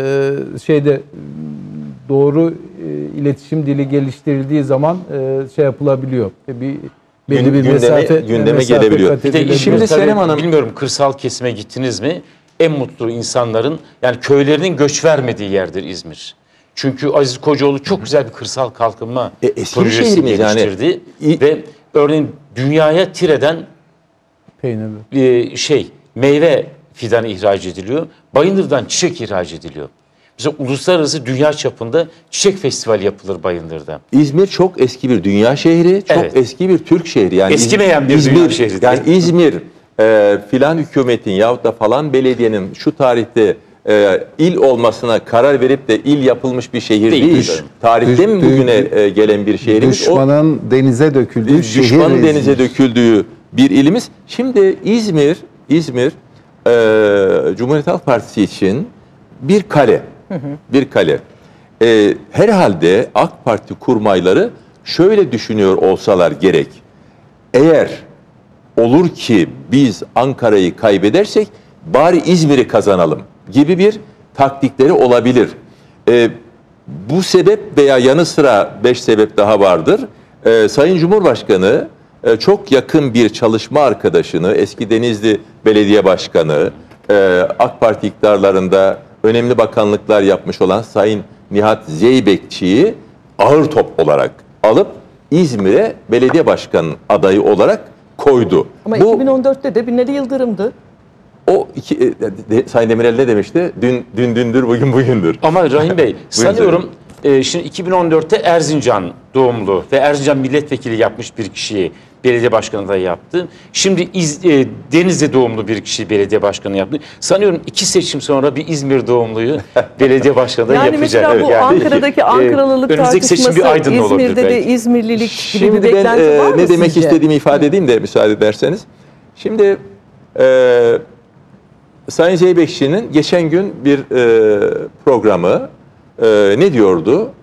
doğru iletişim dili geliştirildiği zaman yapılabiliyor. Belli bir gündeme gelebiliyor. Bir de şimdi Senem Hanım, bilmiyorum kırsal kesime gittiniz mi? En mutlu insanların yani köylerinin göç vermediği yerdir İzmir. Çünkü Aziz Kocaoğlu çok güzel bir kırsal kalkınma projesi geliştirdi. Ve örneğin dünyaya Tire'den meyve fidanı ihraç ediliyor. Bayındır'dan çiçek ihraç ediliyor. Mesela uluslararası dünya çapında çiçek festivali yapılır Bayındır'da. İzmir çok eski bir dünya şehri, çok eski bir Türk şehri. Yani eskimeyen bir dünya şehri. Yani İzmir filan hükümetin yahut da falan belediyenin şu tarihte il olmasına karar verip de il yapılmış bir şehir değil. Tarihten bugüne gelen bir şehrimiz. Düşmanın denize döküldüğü şehir. Düşmanın denize döküldüğü bir ilimiz. Şimdi İzmir Cumhuriyet Halk Partisi için bir kale. Bir kale. Herhalde AK Parti kurmayları şöyle düşünüyor olsalar gerek. Eğer olur ki biz Ankara'yı kaybedersek bari İzmir'i kazanalım gibi bir taktikleri olabilir. Bu sebep veya yanı sıra 5 sebep daha vardır. Sayın Cumhurbaşkanı çok yakın bir çalışma arkadaşını, eski Denizli Belediye Başkanı, AK Parti iktidarlarında önemli bakanlıklar yapmış olan Sayın Nihat Zeybekçi'yi ağır top olarak alıp İzmir'e belediye başkanı adayı olarak koydu. Ama 2014'te de Binali Yıldırım'dı. O Sayın Demirel ne demişti? Dün dündür, bugün bugündür. Ama Rahim Bey sanıyorum şimdi 2014'te Erzincan doğumlu ve Erzincan milletvekili yapmış bir kişiyi belediye başkanı da yaptı. Şimdi Denizli doğumlu bir kişiyi belediye başkanı yaptı. Sanıyorum 2 seçim sonra bir İzmir doğumluyu belediye başkanı da yani yapacak. Mesela bu Ankara'daki Ankaralılık önümüzdeki seçim bir tartışması Aydın olabilir İzmir'de de belki. İzmirlilik gibi Şimdi bir beklenti var mı ne demek sizce? istediğimi ifade edeyim de müsaade ederseniz. Şimdi Sayın Zeybekçi'nin geçen gün bir programı ne diyordu?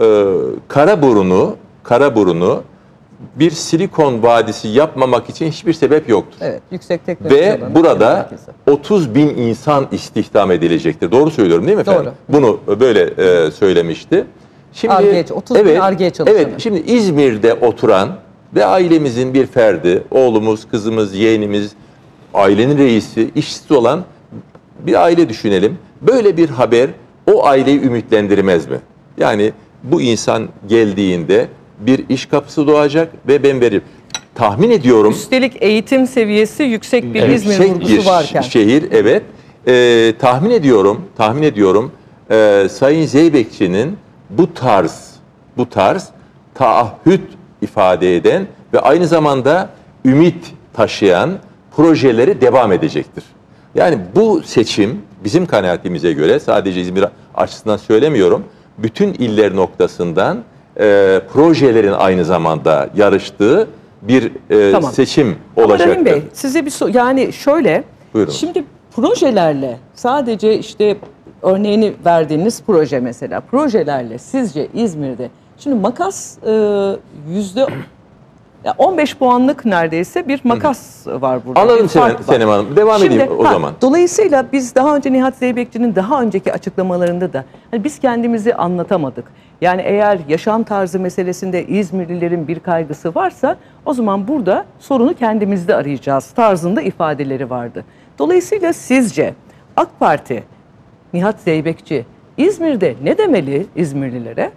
Karaburun'u bir Silikon Vadisi yapmamak için hiçbir sebep yoktur. Evet, yüksek teknoloji Ve alanı, burada merkezi. 30 bin insan istihdam edilecektir. Doğru söylüyorum değil mi efendim? Doğru. Bunu böyle söylemişti. Şimdi Ar-Ge, 30 bin Ar-Ge çalışanı. Evet, şimdi İzmir'de oturan ve ailemizin bir ferdi, oğlumuz, kızımız, yeğenimiz, ailenin reisi, işsiz olan bir aile düşünelim. Böyle bir haber o aileyi ümitlendirmez mi? Yani bu insan geldiğinde bir iş kapısı doğacak ve ben veririm. Tahmin ediyorum. Üstelik eğitim seviyesi yüksek bir Evet, İzmir yüksek vurgusu bir varken. şehir, evet. Tahmin ediyorum Sayın Zeybekçi'nin bu tarz taahhüt ifade eden ve aynı zamanda ümit taşıyan projeleri devam edecektir. Yani bu seçim bizim kanaatimize göre, sadece İzmir açısından söylemiyorum, bütün iller noktasından projelerin aynı zamanda yarıştığı bir Tamam. seçim Ama olacaktır. Rahim Bey, size bir yani şöyle, Buyurun. şimdi projelerle, sadece işte örneğini verdiğiniz proje mesela, projelerle sizce İzmir'de, şimdi makas yüzde 15 puanlık neredeyse bir makas var burada. Anladım Bir fark var. Senem Hanım. Devam edeyim o zaman. Dolayısıyla biz daha önce Nihat Zeybekçi'nin daha önceki açıklamalarında da hani biz kendimizi anlatamadık. Yani eğer yaşam tarzı meselesinde İzmirlilerin bir kaygısı varsa o zaman burada sorunu kendimizde arayacağız tarzında ifadeleri vardı. Dolayısıyla sizce AK Parti, Nihat Zeybekçi İzmir'de ne demeli İzmirlilere?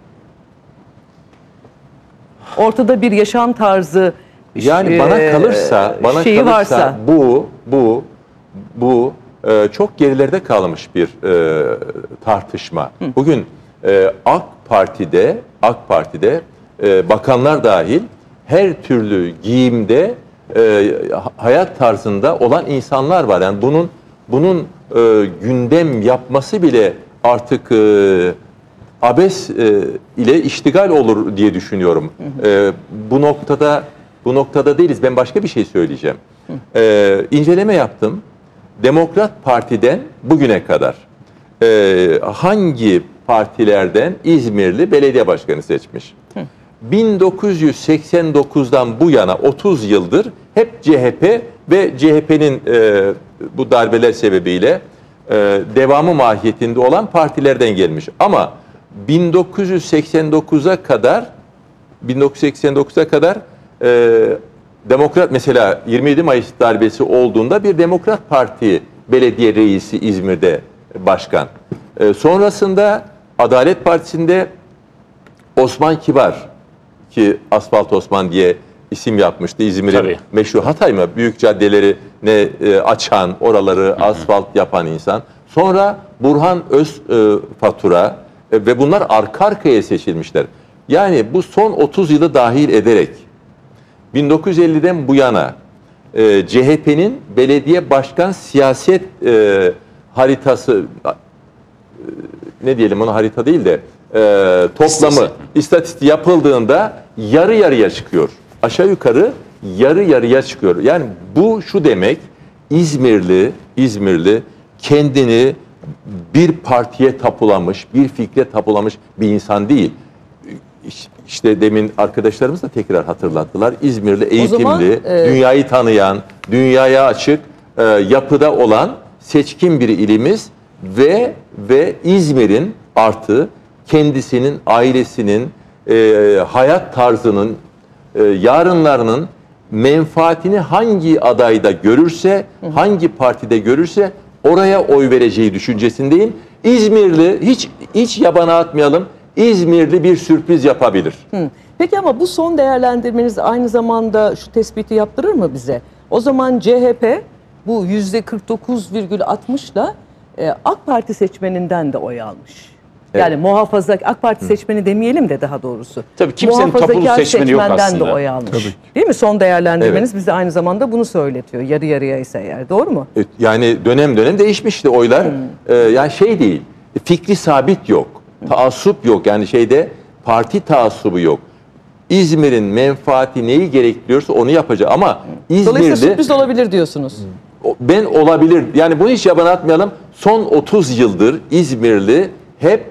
Ortada bir yaşam tarzı Yani bana kalırsa varsa. bu çok gerilerde kalmış bir tartışma. Bugün AK Parti'de bakanlar dahil her türlü giyimde hayat tarzında olan insanlar var. Yani bunun gündem yapması bile artık abes ile iştigal olur diye düşünüyorum. Bu noktada değiliz. Ben başka bir şey söyleyeceğim. İnceleme yaptım. Demokrat Parti'den bugüne kadar hangi partilerden İzmirli belediye başkanı seçmiş? 1989'dan bu yana 30 yıldır hep CHP ve CHP'nin bu darbeler sebebiyle devamı mahiyetinde olan partilerden gelmiş. Ama 1989'a kadar Demokrat, mesela 27 Mayıs darbesi olduğunda bir Demokrat Parti belediye reisi İzmir'de başkan. Sonrasında Adalet Partisi'nde Osman Kibar, ki Asfalt Osman diye isim yapmıştı. İzmir'in meşhur, Hatay mı? Büyük caddeleri açan, oraları asfalt yapan insan. Sonra Burhan Özfatura ve bunlar arka arkaya seçilmişler. Yani bu son 30 yılı dahil ederek 1950'den bu yana CHP'nin belediye başkan siyaset haritası, ne diyelim ona, harita değil de toplamı, istatistiği yapıldığında yarı yarıya çıkıyor. Aşağı yukarı yarı yarıya çıkıyor. Yani bu şu demek: İzmirli kendini bir partiye tapulamış, bir fikre tapulamış bir insan değil. İşte demin arkadaşlarımız da tekrar hatırlattılar. İzmirli, eğitimli, dünyayı tanıyan, dünyaya açık yapıda olan seçkin bir ilimiz ve İzmir'in artı kendisinin, ailesinin, hayat tarzının, yarınlarının menfaatini hangi adayda görürse, hangi partide görürse oraya oy vereceği düşüncesindeyim. İzmirli, hiç yabana atmayalım, İzmirli bir sürpriz yapabilir. Peki ama bu son değerlendirmeniz aynı zamanda şu tespiti yaptırır mı bize? O zaman CHP bu %49,60'la AK Parti seçmeninden de oy almış. Yani muhafazakar AK Parti seçmeni demeyelim de daha doğrusu. Tabii kimsenin tapulu seçmeni yok aslında. De oy almış. Değil mi? Son değerlendirmeniz bize aynı zamanda bunu söyletiyor. Yarı yarıya ise eğer. Doğru mu? Yani dönem dönem değişmişti oylar. Yani şey değil. Fikri sabit yok. Taassup yok. Yani parti taassubu yok. İzmir'in menfaati neyi gerektiriyorsa onu yapacak. Ama Dolayısıyla İzmir'de sürpriz olabilir diyorsunuz. ben olabilir. Yani bunu hiç yabana atmayalım. Son 30 yıldır İzmirli hep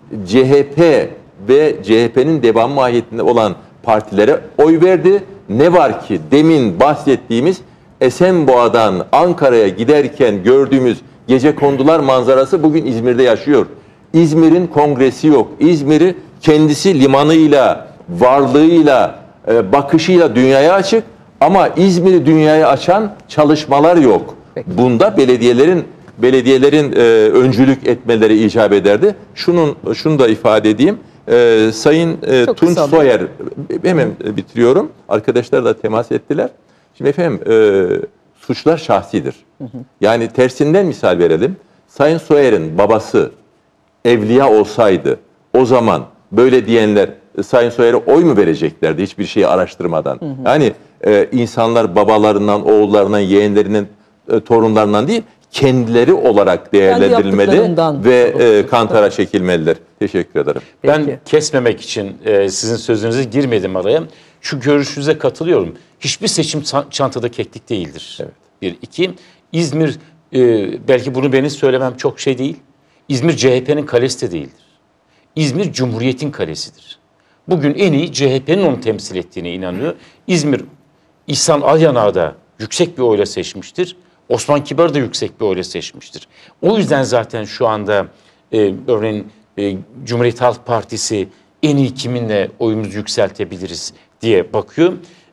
CHP ve CHP'nin devam mahiyetinde olan partilere oy verdi. Ne var ki demin bahsettiğimiz Esenboğa'dan Ankara'ya giderken gördüğümüz gecekondular manzarası bugün İzmir'de yaşıyor. İzmir'in kongresi yok. İzmir'i kendisi limanıyla, varlığıyla, bakışıyla dünyaya açık ama İzmir'i dünyaya açan çalışmalar yok. Peki. Bunda belediyelerin öncülük etmeleri icap ederdi. Şunu da ifade edeyim. Sayın Tunç Soyer, hemen bitiriyorum. Arkadaşlar da temas ettiler. Şimdi efendim suçlar şahsidir. Yani tersinden misal verelim. Sayın Soyer'in babası evliya olsaydı o zaman böyle diyenler Sayın Soyer'e oy mu vereceklerdi hiçbir şeyi araştırmadan? Yani insanlar babalarından, oğullarından, yeğenlerinden, torunlarından değil, kendileri olarak değerlendirilmeli ve kantara çekilmeliler. Teşekkür ederim. Peki. Ben kesmemek için sizin sözünüze girmedim araya. Şu görüşünüze katılıyorum. Hiçbir seçim çantada keklik değildir. Evet. Bir. İki, İzmir, belki bunu benim söylemem çok şey değil. İzmir CHP'nin kalesi de değildir. İzmir Cumhuriyet'in kalesidir. Bugün en iyi CHP'nin onu temsil ettiğine inanıyor. İzmir, İhsan Alyanağ'ı da yüksek bir oyla seçmiştir. Osman Kibar'ı da yüksek bir oyla seçmiştir. O yüzden zaten şu anda örneğin Cumhuriyet Halk Partisi en iyi kiminle oyumuzu yükseltebiliriz diye bakıyor.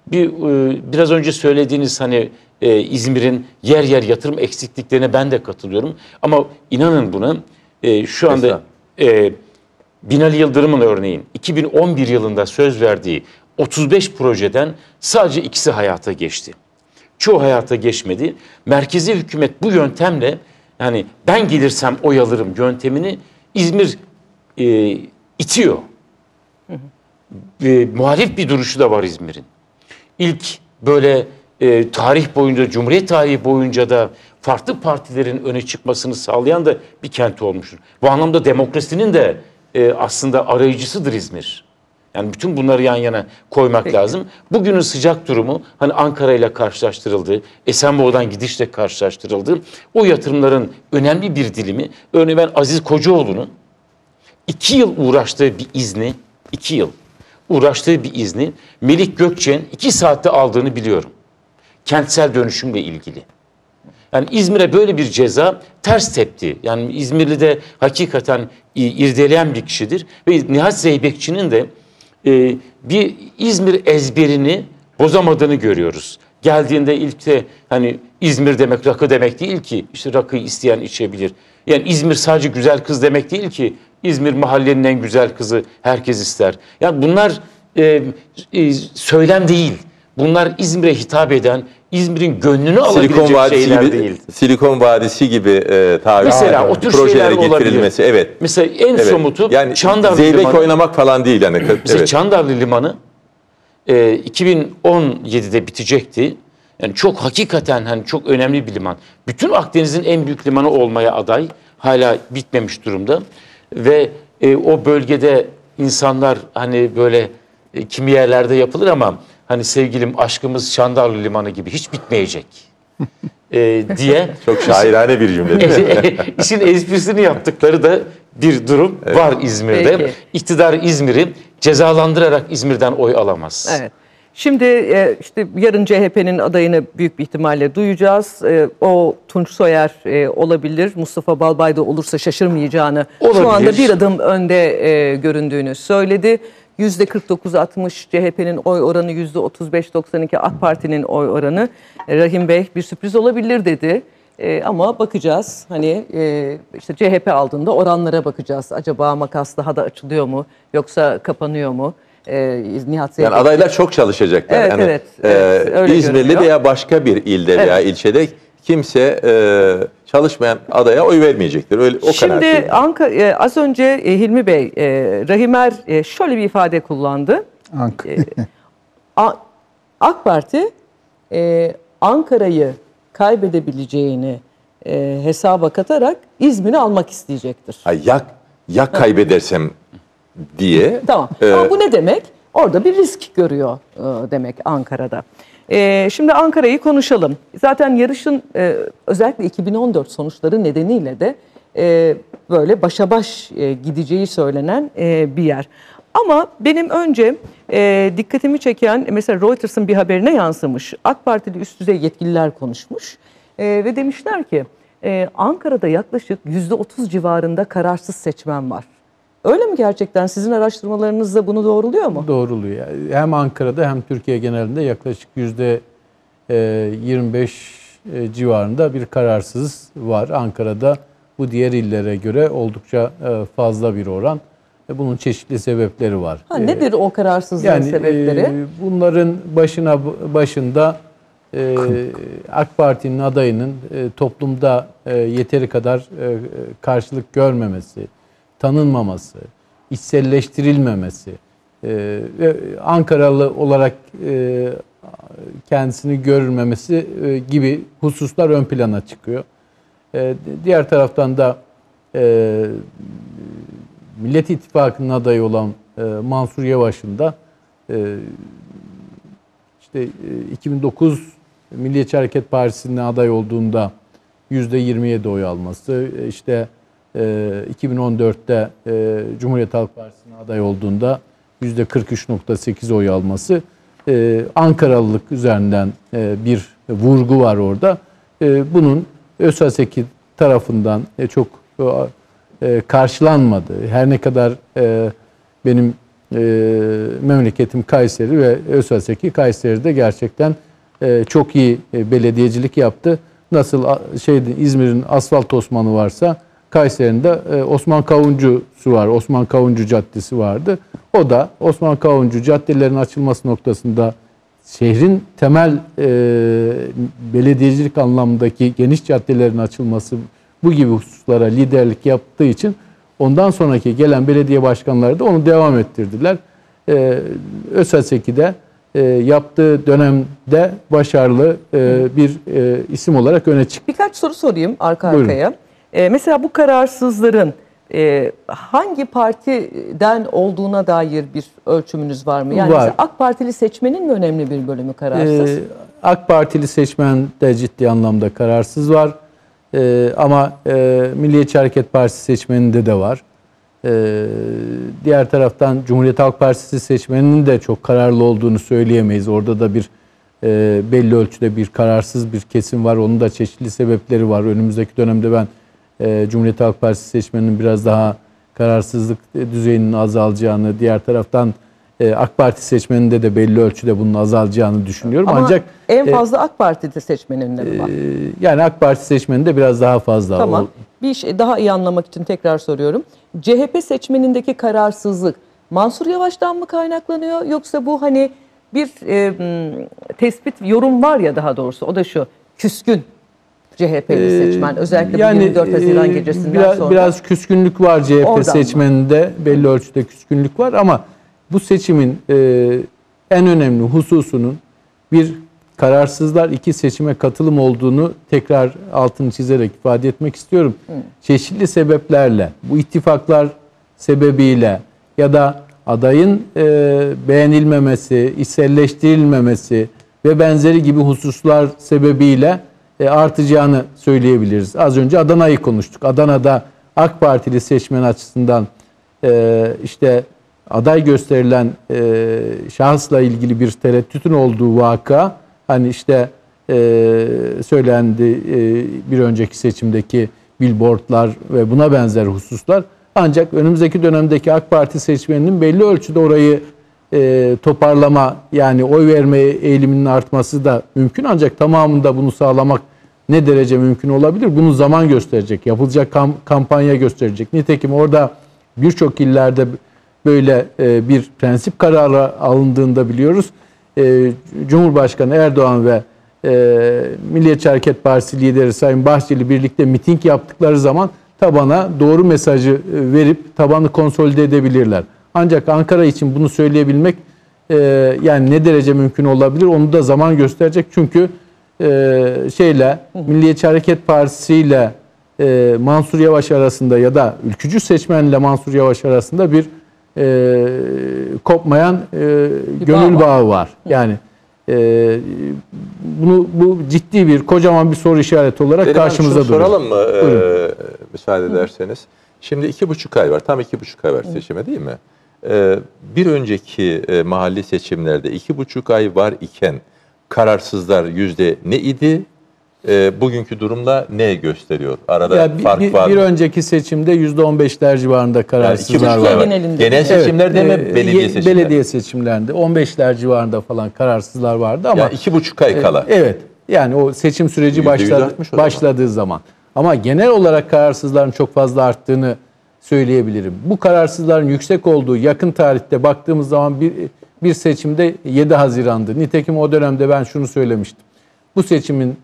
Biraz önce söylediğiniz hani İzmir'in yer yer yatırım eksikliklerine ben de katılıyorum. Ama inanın buna şu anda Binali Yıldırım'ın örneğin 2011 yılında söz verdiği 35 projeden sadece ikisi hayata geçti. Çoğu hayata geçmedi. Merkezi hükümet bu yöntemle yani ben gelirsem oy alırım yöntemini İzmir itiyor. Muhalif bir duruşu da var İzmir'in. İlk böyle tarih boyunca, Cumhuriyet tarihi boyunca da farklı partilerin öne çıkmasını sağlayan da bir kent olmuştur. Bu anlamda demokrasinin de aslında arayıcısıdır İzmir. Yani bütün bunları yan yana koymak lazım. Bugünün sıcak durumu hani Ankara ile karşılaştırıldı, Esenboğa'dan gidişle karşılaştırıldı. O yatırımların önemli bir dilimi, örneğin ben Aziz Kocaoğlu'nun 2 yıl uğraştığı bir izni, 2 yıl uğraştığı bir izni Melik Gökçek'in 2 saatte aldığını biliyorum. Kentsel dönüşümle ilgili. Yani İzmir'e böyle bir ceza ters tepti. Yani İzmirli de hakikaten irdeleyen bir kişidir. Ve Nihat Zeybekçi'nin de bir İzmir ezberini bozamadığını görüyoruz. Geldiğinde ilk de hani İzmir demek rakı demek değil ki. İşte rakıyı isteyen içebilir. Yani İzmir sadece güzel kız demek değil ki. İzmir mahallenin en güzel kızı herkes ister. Yani bunlar söylem değil. Bunlar İzmir'e hitap eden, İzmir'in gönlünü alabilecek şeyler değil. Silikon Vadisi gibi mesela o tür projelere şeyler getirilmesi. Olabilir. Evet. Mesela en somutu yani Çandarlı Zeybek Limanı. oynamak falan değil yani. Mesela evet. Çandarlı Limanı 2017'de bitecekti. Yani çok hakikaten hani çok önemli bir liman. Bütün Akdeniz'in en büyük limanı olmaya aday. Hala bitmemiş durumda. Ve o bölgede insanlar hani böyle kimi yerlerde yapılır ama hani sevgilim aşkımız Çandarlı Limanı gibi hiç bitmeyecek. diye Çok şairane bir cümle değil mi? işin esprisini yaptıkları da bir durum var İzmir'de. Peki. İktidar İzmir'i cezalandırarak İzmir'den oy alamaz. Evet. Şimdi işte yarın CHP'nin adayını büyük bir ihtimalle duyacağız. O Tunç Soyer olabilir. Mustafa Balbay da olursa şaşırmayacağını Olabilir. şu anda bir adım önde göründüğünü söyledi. %49-60 CHP'nin oy oranı, %35-92 AK Parti'nin oy oranı. Rahim Bey bir sürpriz olabilir dedi. Ama bakacağız. Hani işte CHP aldığında oranlara bakacağız. Acaba makas daha da açılıyor mu yoksa kapanıyor mu? Nihat Zeybek. Yani adaylar çok çalışacaklar. Evet, yani, evet, öyle İzmirli görünüyor. veya başka bir ilde veya ilçede kimse çalışmayan adaya oy vermeyecektir. Öyle o Şimdi az önce Hilmi Bey, Rahimer şöyle bir ifade kullandı. AK Parti Ankara'yı kaybedebileceğini hesaba katarak İzmir'i almak isteyecektir. Ya kaybedersem diye. Tamam. Ama bu ne demek? Orada bir risk görüyor demek Ankara'da. Şimdi Ankara'yı konuşalım. Zaten yarışın özellikle 2014 sonuçları nedeniyle de böyle başa baş gideceği söylenen bir yer. Ama benim önce dikkatimi çeken mesela Reuters'ın bir haberine yansımış. AK Partili üst düzey yetkililer konuşmuş ve demişler ki Ankara'da yaklaşık %30 civarında kararsız seçmen var. Öyle mi gerçekten? Sizin araştırmalarınızda bunu doğruluyor mu? Doğruluyor. Hem Ankara'da hem Türkiye genelinde yaklaşık %25 civarında bir kararsız var. Ankara'da bu diğer illere göre oldukça fazla bir oran. Bunun çeşitli sebepleri var. Nedir o kararsızlığın sebepleri? Bunların başında AK Parti'nin adayının toplumda yeteri kadar karşılık görmemesi, tanınmaması, içselleştirilmemesi ve Ankaralı olarak kendisini görülmemesi gibi hususlar ön plana çıkıyor. Diğer taraftan da Millet İttifakı'nın adayı olan Mansur Yavaş'ın da işte 2009 Milliyetçi Hareket Partisi'nin aday olduğunda %27 oy alması, işte 2014'te Cumhuriyet Halk Partisi'ne aday olduğunda %43.8 oy alması, Ankaralılık üzerinden bir vurgu var orada. Bunun ÖSASEKİ tarafından çok karşılanmadı. Her ne kadar benim memleketim Kayseri ve ÖSASEKİ Kayseri'de gerçekten çok iyi belediyecilik yaptı. Nasıl İzmir'in asfalt Osman'ı varsa Kayseri'nin de Osman Kavuncu'su var. Osman Kavuncu Caddesi vardı. O da Osman Kavuncu caddelerin açılması noktasında şehrin temel belediyecilik anlamındaki geniş caddelerin açılması, bu gibi hususlara liderlik yaptığı için ondan sonraki gelen belediye başkanları da onu devam ettirdiler. ÖSASEKİ'de yaptığı dönemde başarılı bir isim olarak öne çıktı. Birkaç soru sorayım arka Buyurun. arkaya. Mesela bu kararsızların hangi partiden olduğuna dair bir ölçümünüz var mı? Yani Var. mesela AK Partili seçmenin mi önemli bir bölümü kararsız? AK Partili seçmen de ciddi anlamda kararsız var. Ama Milliyetçi Hareket Partisi seçmeninde de var. Diğer taraftan Cumhuriyet Halk Partisi seçmeninin de çok kararlı olduğunu söyleyemeyiz. Orada da bir belli ölçüde bir kararsız bir kesim var. Onun da çeşitli sebepleri var. Önümüzdeki dönemde ben Cumhuriyet Halk Partisi seçmeninin biraz daha kararsızlık düzeyinin azalacağını, diğer taraftan AK Parti seçmeninde de belli ölçüde bunun azalacağını düşünüyorum. Ama ancak en fazla AK Parti'de seçmeninde mi var? yani AK Parti seçmeninde biraz daha fazla. Tamam. Bir şey daha iyi anlamak için tekrar soruyorum. CHP seçmenindeki kararsızlık Mansur Yavaş'tan mı kaynaklanıyor, yoksa bu hani bir tespit, yorum var ya, daha doğrusu o da şu: küskün CHP'li seçmen, özellikle bu 24 Haziran gecesinden sonra. Biraz küskünlük var CHP Oradan seçmeninde, belli ölçüde küskünlük var ama bu seçimin en önemli hususunun bir kararsızlar, iki seçime katılım olduğunu tekrar altını çizerek ifade etmek istiyorum. Çeşitli sebeplerle, bu ittifaklar sebebiyle ya da adayın beğenilmemesi, içselleştirilmemesi ve benzeri gibi hususlar sebebiyle artacağını söyleyebiliriz. Az önce Adana'yı konuştuk. Adana'da AK Partili seçmen açısından işte aday gösterilen şahısla ilgili bir tereddütün olduğu vaka, hani işte söylendi bir önceki seçimdeki billboardlar ve buna benzer hususlar. Ancak önümüzdeki dönemdeki AK Parti seçmeninin belli ölçüde orayı toparlama, yani oy verme eğiliminin artması da mümkün. Ancak tamamında bunu sağlamak ne derece mümkün olabilir? Bunu zaman gösterecek. Yapılacak kampanya gösterecek. Nitekim orada birçok illerde böyle bir prensip kararı alındığında biliyoruz. Cumhurbaşkanı Erdoğan ve Milliyetçi Hareket Partisi lideri Sayın Bahçeli birlikte miting yaptıkları zaman tabana doğru mesajı verip tabanı konsolide edebilirler. Ancak Ankara için bunu söyleyebilmek yani ne derece mümkün olabilir onu da zaman gösterecek. Çünkü Milliyetçi Hareket Partisi ile Mansur Yavaş arasında ya da ülkücü seçmenle Mansur Yavaş arasında bir kopmayan gönül bağı var. Yani bu ciddi bir kocaman bir soru işareti olarak karşımıza duruyor. Soralım mı müsaade ederseniz? Şimdi 2,5 ay var. Tam 2,5 ay var seçime, değil mi? Bir önceki mahalli seçimlerde 2,5 ay var iken kararsızlar yüzde ne idi? Bugünkü durumda ne gösteriyor? Arada fark var mı? Bir önceki seçimde %15'ler civarında kararsızlar var. Genel seçimlerde mi? Belediye seçimlerinde? Belediye seçimlerinde 15'ler civarında falan kararsızlar vardı ama. Yani 2,5 ay kala. Evet. Yani o seçim süreci başladığı zaman. Ama genel olarak kararsızların çok fazla arttığını söyleyebilirim. Bu kararsızların yüksek olduğu yakın tarihte baktığımız zaman bir seçimde 7 Haziran'dı. Nitekim o dönemde ben şunu söylemiştim. Bu seçimin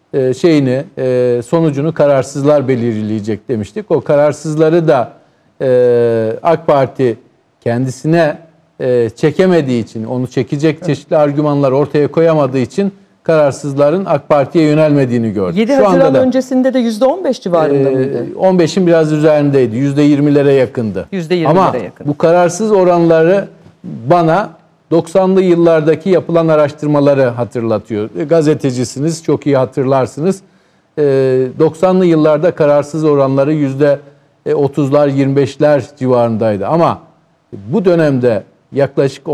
sonucunu kararsızlar belirleyecek demiştik. O kararsızları da AK Parti kendisine çekemediği için, onu çekecek çeşitli argümanlar ortaya koyamadığı için kararsızların AK Parti'ye yönelmediğini gördük. 7 Haziran öncesinde de %15 civarında mıydı? 15'in biraz üzerindeydi. %20'lere yakındı. %20'lere Ama yakın. bu kararsız oranları bana 90'lı yıllardaki yapılan araştırmaları hatırlatıyor. Gazetecisiniz, çok iyi hatırlarsınız. 90'lı yıllarda kararsız oranları %30'lar, 25'ler civarındaydı. Ama bu dönemde yaklaşık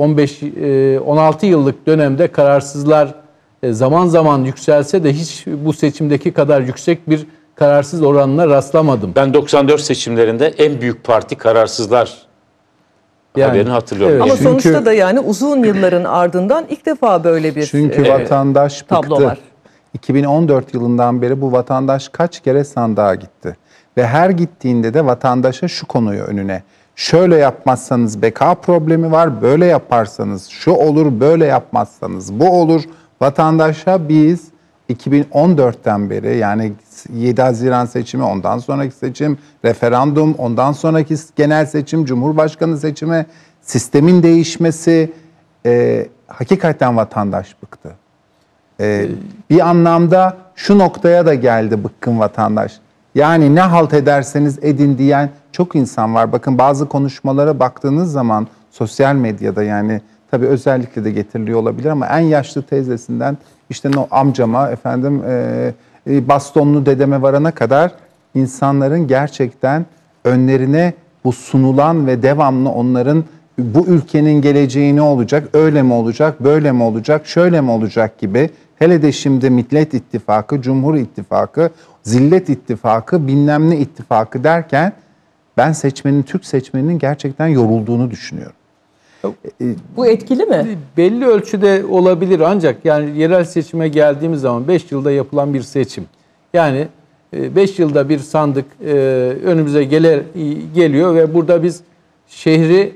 16 yıllık dönemde kararsızlar zaman zaman yükselse de hiç bu seçimdeki kadar yüksek bir kararsız oranına rastlamadım. Ben 94 seçimlerinde en büyük parti kararsızlar haberini hatırlıyorum. Evet. Ama sonuçta da yani uzun yılların ardından ilk defa böyle bir vatandaş tablo bıktı. var. 2014 yılından beri bu vatandaş kaç kere sandığa gitti. Ve her gittiğinde de vatandaşa şu konuyu önüne. Şöyle yapmazsanız beka problemi var, böyle yaparsanız şu olur, böyle yapmazsanız bu olur. Vatandaşa biz 2014'ten beri, yani 7 Haziran seçimi, ondan sonraki seçim, referandum, ondan sonraki genel seçim, Cumhurbaşkanı seçimi, sistemin değişmesi, hakikaten vatandaş bıktı. Bir anlamda şu noktaya da geldi bıkkın vatandaş. Yani ne halt ederseniz edin diyen çok insan var. Bakın bazı konuşmalara baktığınız zaman sosyal medyada, yani tabii özellikle de getiriliyor olabilir ama en yaşlı teyzesinden işte o amcama, bastonlu dedeme varana kadar insanların gerçekten önlerine bu sunulan ve devamlı onların bu ülkenin geleceği ne olacak, öyle mi olacak, böyle mi olacak, şöyle mi olacak gibi, hele de şimdi Millet İttifakı, Cumhur İttifakı, Zillet İttifakı, bilmem ne ittifakı derken ben Türk seçmeninin gerçekten yorulduğunu düşünüyorum. Bu etkili mi? Belli ölçüde olabilir ancak yani yerel seçime geldiğimiz zaman 5 yılda yapılan bir seçim. Yani 5 yılda bir sandık önümüze geliyor ve burada biz şehri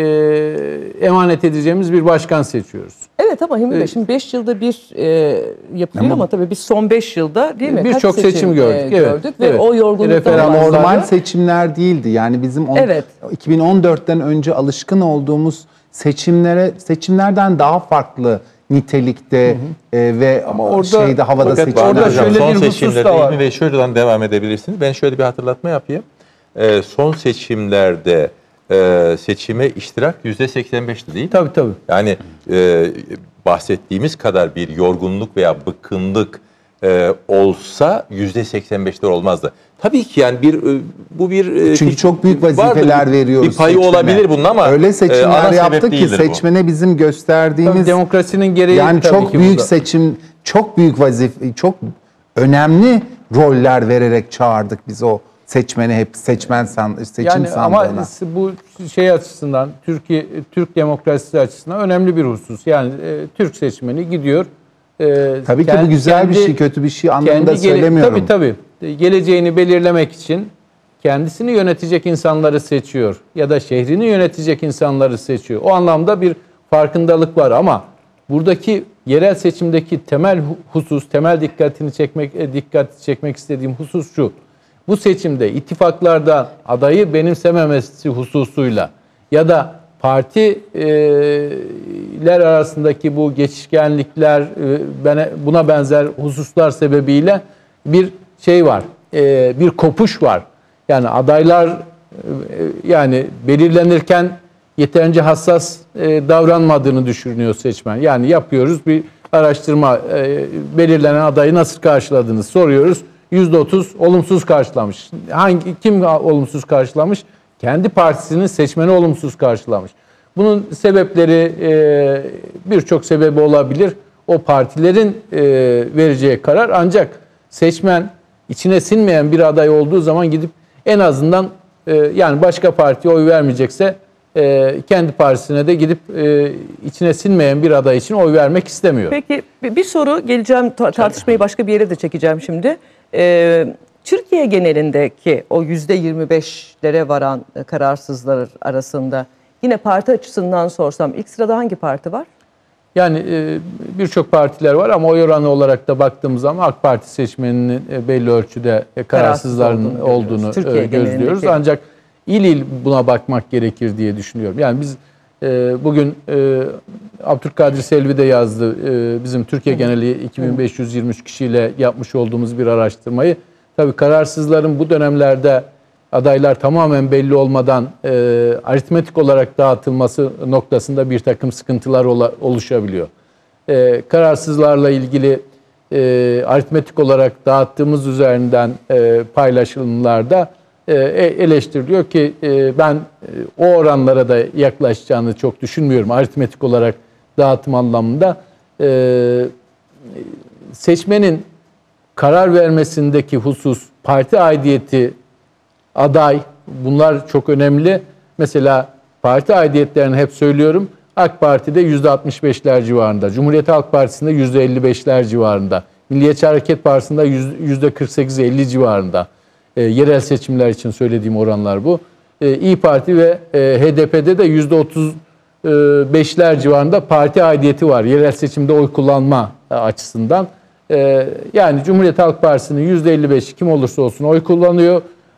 emanet edeceğimiz bir başkan seçiyoruz. Evet ama Hilmi Bey, şimdi 5 yılda bir yapılıyor ama tabii biz son 5 yılda değil mi? Birçok seçim gördük. Ve evet. o yorgunluktan normal seçimler değildi. Yani bizim 2014'ten önce alışkın olduğumuz seçimlerden daha farklı nitelikte ve ama orada, havada seçimler. Orada şöyle son bir husus da var. Ve şuradan devam edebilirsiniz. Ben şöyle bir hatırlatma yapayım. Son seçimlerde seçime iştirak %85'ti değil mi? Tabii. Yani bahsettiğimiz kadar bir yorgunluk veya bıkkınlık olsa %85'ler olmazdı. Tabii ki yani bu bir çünkü çok büyük vazifeler vardır. veriyoruz. Bir payı seçmene. olabilir bunun ama öyle seçimler ana yaptık sebep ki değildir bu. seçmene bizim gösterdiğimiz Tabii demokrasinin gereği yani tabii çok ki büyük burada. seçim, çok büyük vazife, çok önemli roller vererek çağırdık biz o seçmeni, hep seçim Yani ama sandığına. bu şey açısından, Türk demokrasisi açısından önemli bir husus. Yani Türk seçmeni gidiyor. Tabii ki bu güzel bir şey, kötü bir şey anlamında söylemiyorum. Tabii. Geleceğini belirlemek için kendisini yönetecek insanları seçiyor ya da şehrini yönetecek insanları seçiyor. O anlamda bir farkındalık var ama buradaki yerel seçimdeki temel husus, temel dikkat çekmek istediğim husus şu. Bu seçimde ittifaklarda adayı benimsememesi hususuyla ya da partiler arasındaki bu geçişkenlikler, buna benzer hususlar sebebiyle bir şey var, bir kopuş var. Yani adaylar yani belirlenirken yeterince hassas davranmadığını düşünüyor seçmen. Yani yapıyoruz bir araştırma, belirlenen adayı nasıl karşıladınız soruyoruz. %30 olumsuz karşılamış. Kim olumsuz karşılamış? Kendi partisinin seçmeni olumsuz karşılamış. Bunun sebepleri birçok sebebi olabilir. O partilerin vereceği karar, ancak seçmen içine sinmeyen bir aday olduğu zaman gidip en azından yani başka partiye oy vermeyecekse kendi partisine de gidip içine sinmeyen bir aday için oy vermek istemiyor. Peki bir soru geleceğim, tartışmayı başka bir yere de çekeceğim şimdi. Türkiye genelindeki o %25'lere varan kararsızlar arasında yine parti açısından sorsam ilk sırada hangi parti var? Yani birçok partiler var ama oy oranı olarak da baktığımız zaman AK Parti seçmeninin belli ölçüde kararsızların olduğunu gözlüyoruz. Ancak il buna bakmak gerekir diye düşünüyorum. Yani biz bugün Abdülkadir Selvi de yazdı, bizim Türkiye geneli 2523 kişiyle yapmış olduğumuz bir araştırmayı. Tabii kararsızların bu dönemlerde adaylar tamamen belli olmadan aritmetik olarak dağıtılması noktasında bir takım sıkıntılar oluşabiliyor. Kararsızlarla ilgili aritmetik olarak dağıttığımız üzerinden paylaşımlarda eleştiriliyor ki ben o oranlara da yaklaşacağını çok düşünmüyorum aritmetik olarak dağıtım anlamında. Seçmenin karar vermesindeki husus, parti aidiyeti, aday, bunlar çok önemli. Mesela parti aidiyetlerini hep söylüyorum. AK Parti'de %65'ler civarında, Cumhuriyet Halk Partisi'nde %55'ler civarında, Milliyetçi Hareket Partisi'nde %48-50 civarında. Yerel seçimler için söylediğim oranlar bu. İYİ Parti ve HDP'de de %35'ler civarında parti aidiyeti var. Yerel seçimde oy kullanma açısından. Yani Cumhuriyet Halk Partisi'nin %55'i kim olursa olsun oy kullanıyor.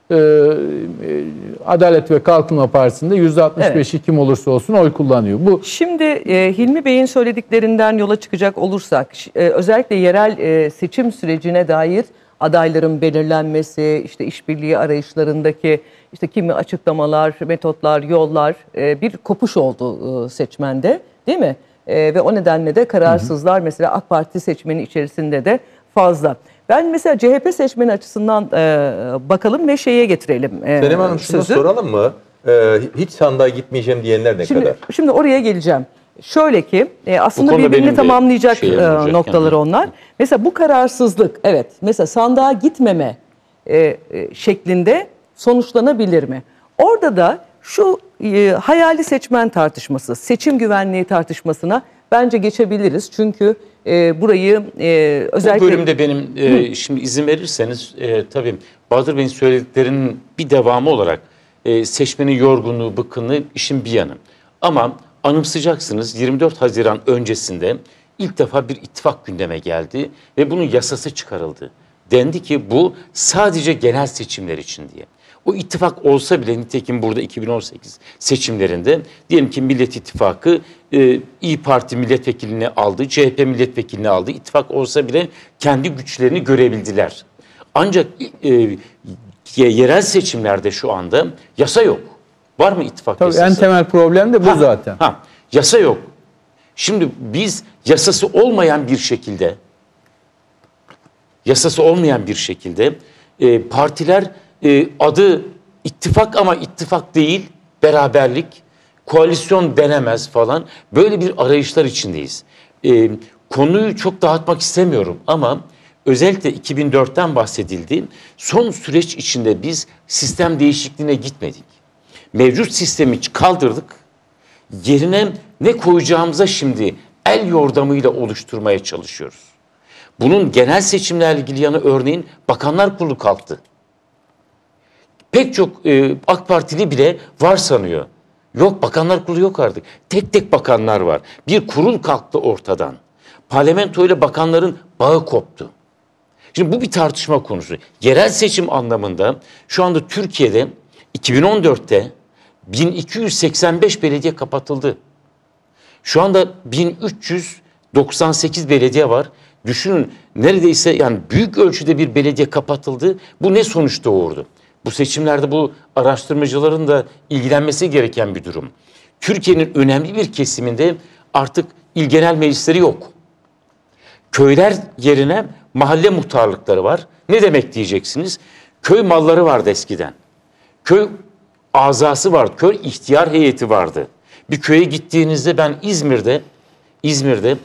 Adalet ve Kalkınma Partisi'nde %65'i kim olursa olsun oy kullanıyor. Bu şimdi Hilmi Bey'in söylediklerinden yola çıkacak olursak özellikle yerel seçim sürecine dair adayların belirlenmesi, işte işbirliği arayışlarındaki işte kimi açıklamalar, metotlar, yollar bir kopuş oldu seçmende, değil mi? Ve o nedenle de kararsızlar mesela AK Parti seçmeni içerisinde de fazla. Ben mesela CHP seçmeni açısından bakalım ve şeye getirelim Senem Hanım şunu soralım mı? Hiç sandığa gitmeyeceğim diyenler ne kadar? Şimdi oraya geleceğim. Şöyle ki aslında birbirini tamamlayacak noktalar onlar. Mesela bu kararsızlık, evet, mesela sandığa gitmeme şeklinde sonuçlanabilir mi? Orada da şu hayali seçmen tartışması, seçim güvenliği tartışmasına bence geçebiliriz. Çünkü burayı özellikle... Bu bölümde benim şimdi izin verirseniz tabii Bahadır Bey'in söylediklerinin bir devamı olarak seçmenin yorgunluğu, bıkkınlığı işin bir yanı. Ama anımsayacaksınız 24 Haziran öncesinde ilk defa bir ittifak gündeme geldi ve bunun yasası çıkarıldı. Dendi ki bu sadece genel seçimler için diye. O ittifak olsa bile nitekim burada 2018 seçimlerinde diyelim ki Millet İttifakı İYİ Parti milletvekilini aldı, CHP milletvekilini aldı. İttifak olsa bile kendi güçlerini görebildiler. Ancak yerel seçimlerde şu anda yasa yok. Var mı ittifak tabii yasası? en temel problem de bu zaten. Yasa yok. Şimdi biz yasası olmayan bir şekilde yasası olmayan bir şekilde partiler adı ittifak ama ittifak değil, beraberlik, koalisyon denemez falan, böyle bir arayışlar içindeyiz. Konuyu çok dağıtmak istemiyorum ama özellikle 2004'ten bahsedildi. Son süreç içinde biz sistem değişikliğine gitmedik. Mevcut sistemi kaldırdık. Yerine ne koyacağımıza şimdi el yordamıyla oluşturmaya çalışıyoruz. Bunun genel seçimlerle ilgili yanı, örneğin Bakanlar Kurulu kalktı. Pek çok AK Partili bile var sanıyor. Yok, Bakanlar Kurulu yok artık. Tek tek bakanlar var. Bir kurul kalktı ortadan. Parlamento ile bakanların bağı koptu. Şimdi bu bir tartışma konusu. Yerel seçim anlamında şu anda Türkiye'de 2014'te 1285 belediye kapatıldı. Şu anda 1398 belediye var. Düşünün, neredeyse yani büyük ölçüde bir belediye kapatıldı. Bu ne sonuç doğurdu? Bu seçimlerde bu araştırmacıların da ilgilenmesi gereken bir durum. Türkiye'nin önemli bir kesiminde artık il genel meclisleri yok. Köyler yerine mahalle muhtarlıkları var. Ne demek diyeceksiniz? Köy malları vardı eskiden. Köy azası vardı. Köy ihtiyar heyeti vardı. Bir köye gittiğinizde, ben İzmir'de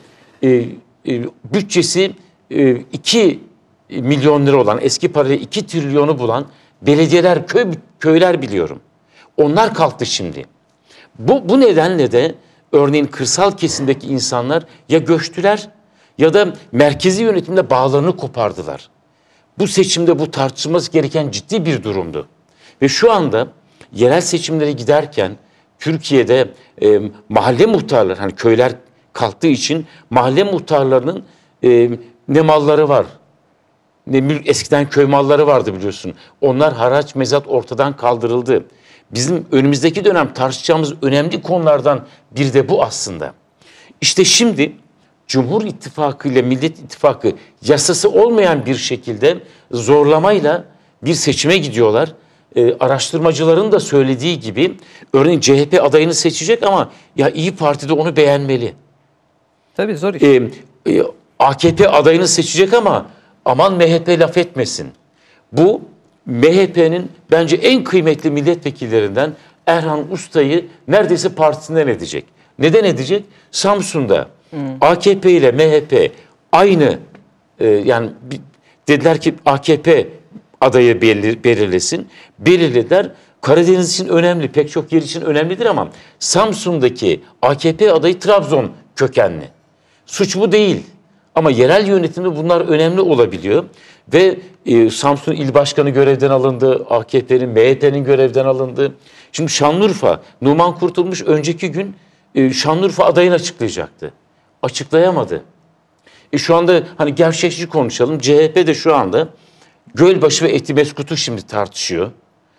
bütçesi 2 milyon lira olan, eski parayla 2 trilyonu bulan belediyeler, köyler biliyorum. Onlar kalktı şimdi. Bu nedenle de örneğin kırsal kesimdeki insanlar ya göçtüler ya da merkezi yönetimle bağlarını kopardılar. Bu seçimde bu tartışılması gereken ciddi bir durumdu. Ve şu anda yerel seçimlere giderken Türkiye'de mahalle muhtarları, hani köyler kalktığı için mahalle muhtarlarının ne malları var, ne mülk, eskiden köy malları vardı biliyorsun. Onlar haraç mezat ortadan kaldırıldı. Bizim önümüzdeki dönem tartışacağımız önemli konulardan biri de bu aslında. İşte şimdi Cumhur İttifakı ile Millet İttifakı yasası olmayan bir şekilde zorlamayla bir seçime gidiyorlar. Araştırmacıların da söylediği gibi örneğin CHP adayını seçecek ama ya İYİ Parti de onu beğenmeli. Tabii zor iş. AKP adayını seçecek ama aman MHP laf etmesin. Bu MHP'nin bence en kıymetli milletvekillerinden Erhan Usta'yı neredeyse partisinden edecek. Neden edecek? Samsun'da AKP ile MHP aynı, yani dediler ki AKP adayı belirlesin. Belirlediler. Karadeniz için önemli, pek çok yer için önemlidir ama Samsun'daki AKP adayı Trabzon kökenli. Suç bu değil. Ama yerel yönetimde bunlar önemli olabiliyor. Ve Samsun İl Başkanı görevden alındı. AKP'nin, MHP'nin görevden alındı. Şimdi Şanlıurfa, Numan Kurtulmuş önceki gün Şanlıurfa adayını açıklayacaktı. Açıklayamadı. Şu anda hani gerçekçi konuşalım. CHP de şu anda Gölbaşı ve Etimeskut'u şimdi tartışıyor.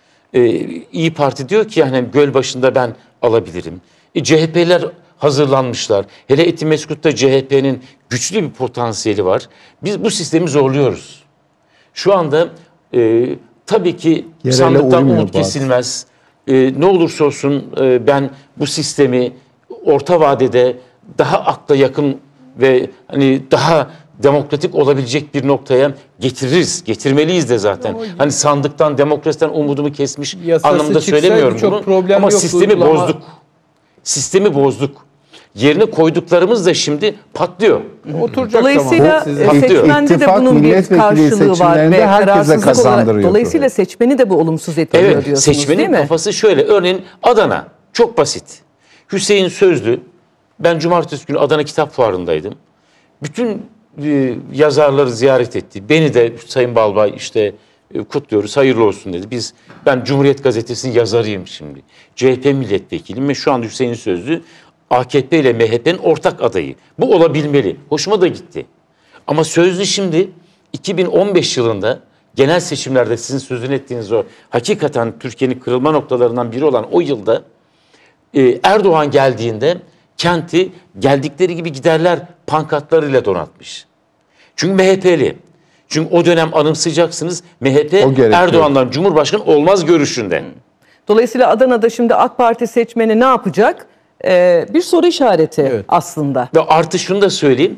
İYİ Parti diyor ki yani Gölbaşı'nda ben alabilirim. CHP'ler hazırlanmışlar. Hele Etimeskut'ta CHP'nin güçlü bir potansiyeli var. Biz bu sistemi zorluyoruz. Şu anda tabii ki yerele sandıktan uymuyor umut kesilmez. Ne olursa olsun ben bu sistemi orta vadede daha akla yakın ve hani daha demokratik olabilecek bir noktaya getiririz. Getirmeliyiz de zaten. Hani sandıktan, demokrasiden umudumu kesmiş anlamda söylemiyorum bunu. Ama sistemi bozduk. Sistemi bozduk. Yerine koyduklarımız da şimdi patlıyor. Dolayısıyla seçmende de bunun bir karşılığı var ve kararsızlık olarak. Dolayısıyla seçmeni de bu olumsuz etkiliyor diyorsunuz, değil mi? Seçmenin kafası şöyle. Örneğin Adana çok basit. Hüseyin Sözlü, ben cumartesi günü Adana Kitap Fuarı'ndaydım. Bütün yazarları ziyaret etti. Beni de Sayın Balbay işte kutluyoruz, hayırlı olsun dedi. Ben Cumhuriyet Gazetesi'nin yazarıyım şimdi. CHP milletvekiliyim ve şu an Hüseyin Sözlü AKP ile MHP'nin ortak adayı. Bu olabilmeli. Hoşuma da gitti. Ama Sözlü şimdi 2015 yılında genel seçimlerde sizin sözünü ettiğiniz o hakikaten Türkiye'nin kırılma noktalarından biri olan o yılda Erdoğan geldiğinde kenti geldikleri gibi giderler pankartlarıyla donatmış. Çünkü MHP'li. Çünkü o dönem anımsayacaksınız MHP Erdoğan'dan Cumhurbaşkanı olmaz görüşünde. Dolayısıyla Adana'da şimdi AK Parti seçmeni ne yapacak? Bir soru işareti aslında. Ve artı şunu da söyleyeyim.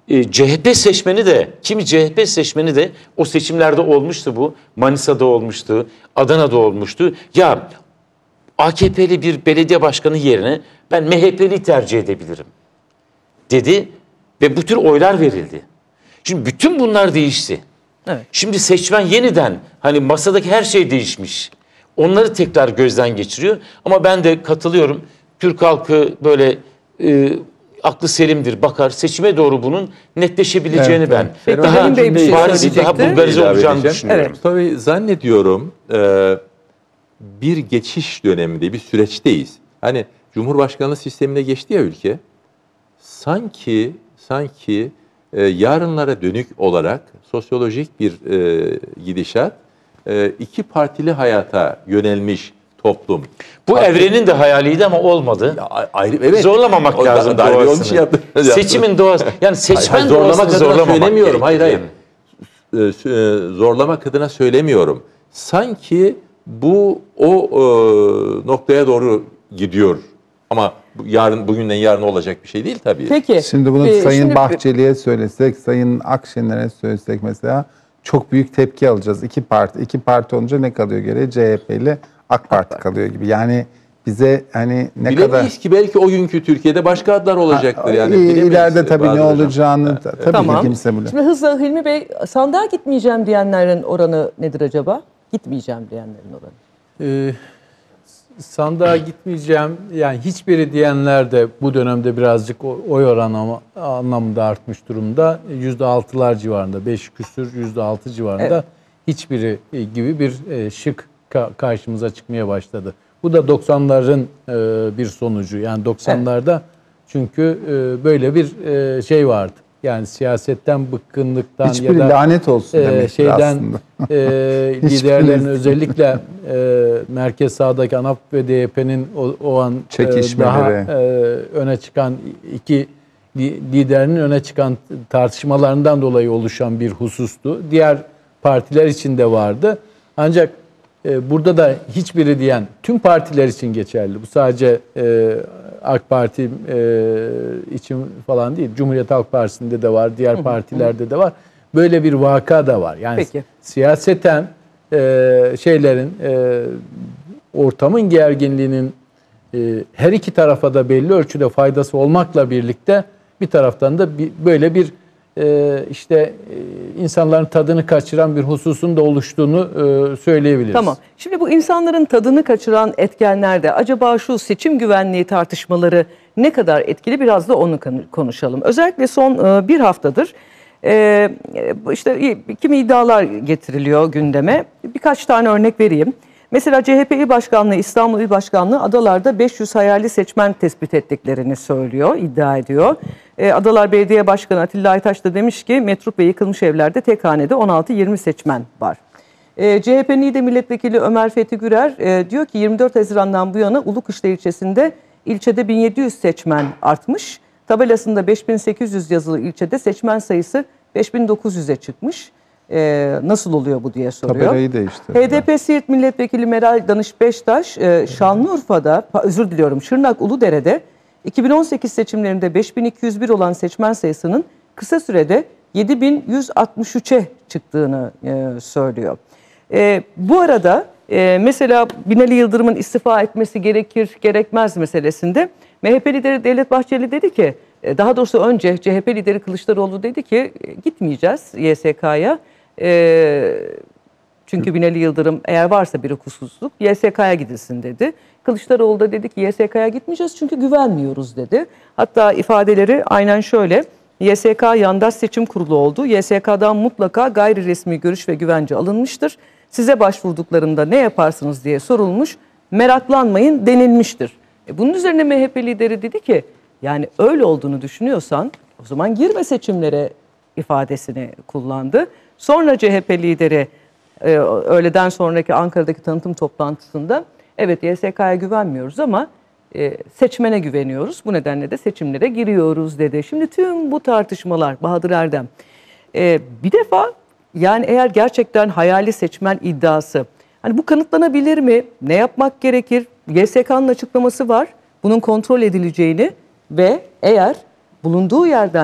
CHP seçmeni de, kimi CHP seçmeni de o seçimlerde olmuştu bu. Manisa'da olmuştu, Adana'da olmuştu. Ya AKP'li bir belediye başkanı yerine ben MHP'li tercih edebilirim dedi ve bu tür oylar verildi. Şimdi bütün bunlar değişti. Evet. Şimdi seçmen yeniden hani masadaki her şey değişmiş. Onları tekrar gözden geçiriyor. Ama ben de katılıyorum. Türk halkı böyle aklı selimdir, bakar. Seçime doğru bunun netleşebileceğini Evet, ben. evet. Peki, Daha Selim Bey bir şey bariz, daha söyleyecekti. bulgarize İlave olacağını edeceğim. düşünüyorum. Evet. Tabii zannediyorum bir geçiş döneminde, bir süreçteyiz. Hani Cumhurbaşkanlığı sistemine geçti ya ülke. Sanki yarınlara dönük olarak sosyolojik bir gidişat, iki partili hayata yönelmiş toplum. Bu evrenin de hayaliydi ama olmadı. Ya, ayrı, evet. Zorlamamak lazım darbe olmuş doğasını. yaptı. Seçimin doğası. Yani seçmen Hayır, zorlamak doğasını adına zorlamamak söylemiyorum. Hayır gerekir hayır. Zorlamak adına söylemiyorum. Sanki bu noktaya doğru gidiyor. Ama yarın, bugünden yarın olacak bir şey değil tabii. Peki. Şimdi bunu Şimdi- Sayın Bahçeli'ye söylesek, Sayın Akşener'e söylesek mesela çok büyük tepki alacağız. İki parti olunca ne kalıyor geriye? CHP ile AK Parti kalıyor gibi. Yani bize hani ne Bilemeyiz kadar ki belki o günkü Türkiye'de başka adlar olacaktır. Yani bilemeyiz. ileride tabii Bahadır ne Hocam. olacağını tabii Tamam. ki kimse bilemez. Şimdi hızla Hilmi Bey, sandığa gitmeyeceğim diyenlerin oranı nedir acaba? Gitmeyeceğim diyenlerin oranı. Sandığa gitmeyeceğim, yani hiçbiri diyenler de bu dönemde birazcık oy oranı anlamında artmış durumda. %6'lar civarında, 5 küsür %6 civarında, Evet. hiçbiri gibi bir şık karşımıza çıkmaya başladı. Bu da 90'ların bir sonucu. Yani 90'larda çünkü böyle bir şey vardı. Yani siyasetten bıkkınlıktan Hiçbiri ya da lanet olsun demektir şeyden aslında. liderlerin özellikle merkez sağdaki ANAP ve DYP'nin o an Çekişmeleri. daha öne çıkan iki liderinin öne çıkan tartışmalarından dolayı oluşan bir husustu. Diğer partiler için de vardı. Ancak burada da hiçbiri diyen tüm partiler için geçerli. Bu sadece AK Parti için falan değil. Cumhuriyet Halk Partisi'nde de var, diğer partilerde de var. Böyle bir vaka da var. Yani Peki. siyaseten şeylerin ortamın gerginliğinin her iki tarafa da belli ölçüde faydası olmakla birlikte bir taraftan da böyle bir insanların tadını kaçıran bir hususun da oluştuğunu söyleyebiliriz. Tamam. Şimdi bu insanların tadını kaçıran etkenlerde acaba şu seçim güvenliği tartışmaları ne kadar etkili, biraz da onu konuşalım. Özellikle son bir haftadır işte kimi iddialar getiriliyor gündeme. Birkaç tane örnek vereyim. Mesela CHP İl Başkanlığı, İstanbul İl Başkanlığı adalarda 500 hayali seçmen tespit ettiklerini söylüyor, iddia ediyor. Adalar Belediye Başkanı Atilla Aytaç da demiş ki metruk ve yıkılmış evlerde tek hanede 16-20 seçmen var. CHP Niğde Milletvekili Ömer Fethi Gürer diyor ki 24 Haziran'dan bu yana Ulukışla ilçede 1700 seçmen artmış. Tabelasında 5800 yazılı ilçede seçmen sayısı 5900'e çıkmış. Nasıl oluyor bu diye soruyor. Tabelayı değiştirdi. HDP Siirt Milletvekili Meral Danış Beştaş, Şanlıurfa'da, Şırnak Uludere'de 2018 seçimlerinde 5201 olan seçmen sayısının kısa sürede 7163'e çıktığını söylüyor. Bu arada mesela Binali Yıldırım'ın istifa etmesi gerekir gerekmez meselesinde MHP lideri Devlet Bahçeli dedi ki, daha doğrusu önce CHP lideri Kılıçdaroğlu dedi ki gitmeyeceğiz YSK'ya. Çünkü Binali Yıldırım eğer varsa bir hukuksuzluk YSK'ya gidilsin dedi. Kılıçdaroğlu da dedi ki YSK'ya gitmeyeceğiz çünkü güvenmiyoruz dedi. Hatta ifadeleri aynen şöyle: YSK yandaş seçim kurulu oldu. YSK'dan mutlaka gayri resmi görüş ve güvence alınmıştır. Size başvurduklarında ne yaparsınız diye sorulmuş. Meraklanmayın denilmiştir. Bunun üzerine MHP lideri dedi ki yani öyle olduğunu düşünüyorsan o zaman girme seçimlere ifadesini kullandı. Sonra CHP lideri öğleden sonraki Ankara'daki tanıtım toplantısında evet YSK'ya güvenmiyoruz ama seçmene güveniyoruz. Bu nedenle de seçimlere giriyoruz dedi. Şimdi tüm bu tartışmalar Bahadır Erdem bir defa yani eğer gerçekten hayali seçmen iddiası hani bu kanıtlanabilir mi? Ne yapmak gerekir? YSK'nın açıklaması var. Bunun kontrol edileceğini ve eğer bulunduğu yerden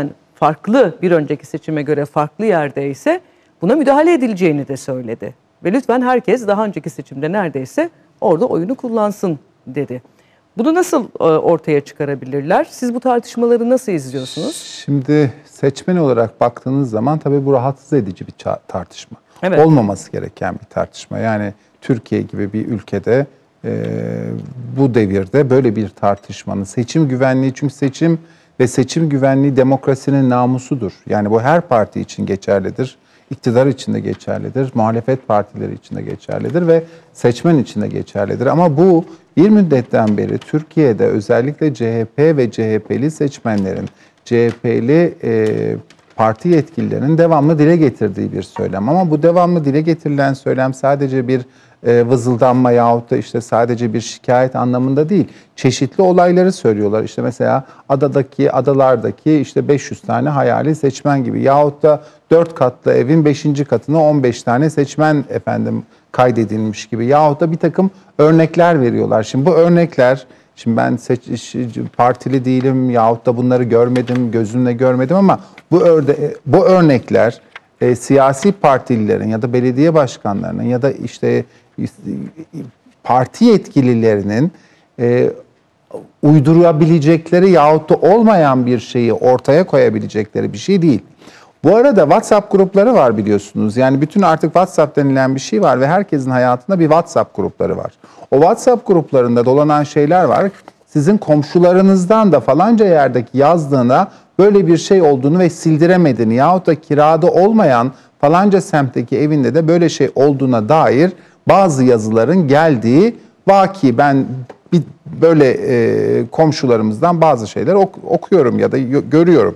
farklı, bir önceki seçime göre farklı yerdeyse buna müdahale edileceğini de söyledi. Ve lütfen herkes daha önceki seçimde neredeyse orada oyunu kullansın dedi. Bunu nasıl ortaya çıkarabilirler? Siz bu tartışmaları nasıl izliyorsunuz? Şimdi seçmen olarak baktığınız zaman tabii bu rahatsız edici bir tartışma. Evet. Olmaması gereken bir tartışma. Yani Türkiye gibi bir ülkede bu devirde böyle bir tartışmanın seçim güvenliği, çünkü seçim ve seçim güvenliği demokrasinin namusudur. Yani bu her parti için geçerlidir. İktidar için de geçerlidir, muhalefet partileri için de geçerlidir ve seçmen için de geçerlidir. Ama bu bir müddetten beri Türkiye'de özellikle CHP ve CHP'li seçmenlerin, CHP'li parti yetkililerinin devamlı dile getirdiği bir söylem. Ama bu devamlı dile getirilen söylem sadece bir vızıldanma yahut da işte sadece bir şikayet anlamında değil. Çeşitli olayları söylüyorlar. İşte mesela adalardaki işte 500 tane hayali seçmen gibi yahut da 4 katlı evin 5. katına 15 tane seçmen kaydedilmiş gibi yahut da bir takım örnekler veriyorlar. Şimdi bu örnekler, şimdi ben partili değilim yahut da bunları görmedim, gözümle görmedim ama bu örnekler siyasi partililerin ya da belediye başkanlarının ya da işte parti yetkililerinin uydurabilecekleri yahut da olmayan bir şeyi ortaya koyabilecekleri bir şey değil. Bu arada WhatsApp grupları var biliyorsunuz. Yani bütün artık WhatsApp denilen bir şey var ve herkesin hayatında bir WhatsApp grupları var. O WhatsApp gruplarında dolanan şeyler var. Sizin komşularınızdan da falanca yerdeki yazdığına böyle bir şey olduğunu ve sildiremediğini yahut da kirada olmayan falanca semtteki evinde de böyle şey olduğuna dair bazı yazıların geldiği vaki. Ben böyle komşularımızdan bazı şeyler okuyorum ya da görüyorum.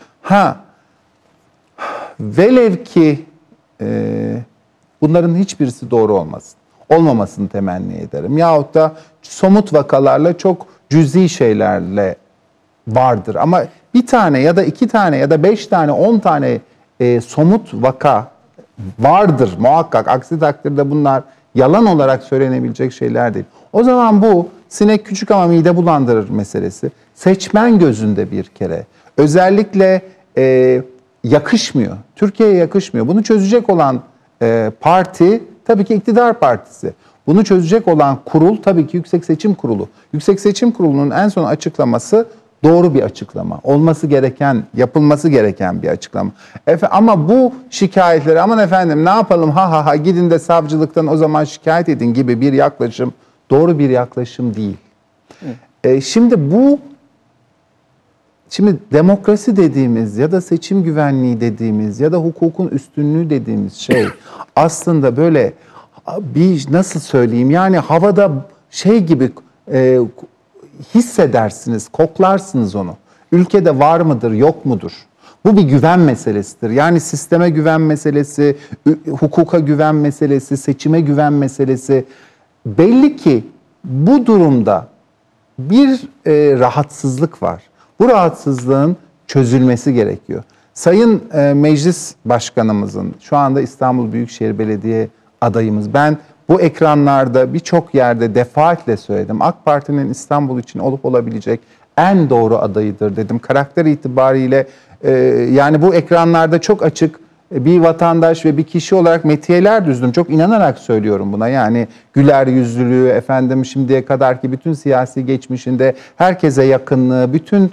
Velev ki bunların hiçbirisi doğru olmasın. Olmamasını temenni ederim. Yahut da somut vakalarla çok cüzi şeylerle vardır. Ama bir tane ya da 2 tane ya da 5 tane 10 tane somut vaka vardır muhakkak. Aksi takdirde bunlar yalan olarak söylenebilecek şeyler değil. O zaman bu sinek küçük ama mide bulandırır meselesi. Seçmen gözünde bir kere. Özellikle yakışmıyor. Türkiye'ye yakışmıyor. Bunu çözecek olan parti tabii ki iktidar partisi. Bunu çözecek olan kurul tabii ki Yüksek Seçim Kurulu. Yüksek Seçim Kurulu'nun en son açıklaması doğru bir açıklama. Olması gereken, yapılması gereken bir açıklama. Ama bu şikayetleri aman efendim ne yapalım gidin de savcılıktan o zaman şikayet edin gibi bir yaklaşım doğru bir yaklaşım değil. Şimdi demokrasi dediğimiz ya da seçim güvenliği dediğimiz ya da hukukun üstünlüğü dediğimiz şey aslında böyle bir nasıl söyleyeyim yani havada şey gibi hissedersiniz, koklarsınız onu. Ülkede var mıdır, yok mudur? Bu bir güven meselesidir. Yani sisteme güven meselesi, hukuka güven meselesi, seçime güven meselesi. Belli ki bu durumda bir rahatsızlık var. Bu rahatsızlığın çözülmesi gerekiyor. Sayın Meclis Başkanımızın, şu anda İstanbul Büyükşehir Belediye adayımız, ben bu ekranlarda birçok yerde defaatle söyledim. AK Parti'nin İstanbul için olup olabilecek en doğru adayıdır dedim. Karakter itibariyle yani bu ekranlarda çok açık bir vatandaş ve bir kişi olarak metiyeler düzdüm. Çok inanarak söylüyorum buna. Yani güler yüzlülüğü, şimdiye kadarki bütün siyasi geçmişinde herkese yakınlığı, bütün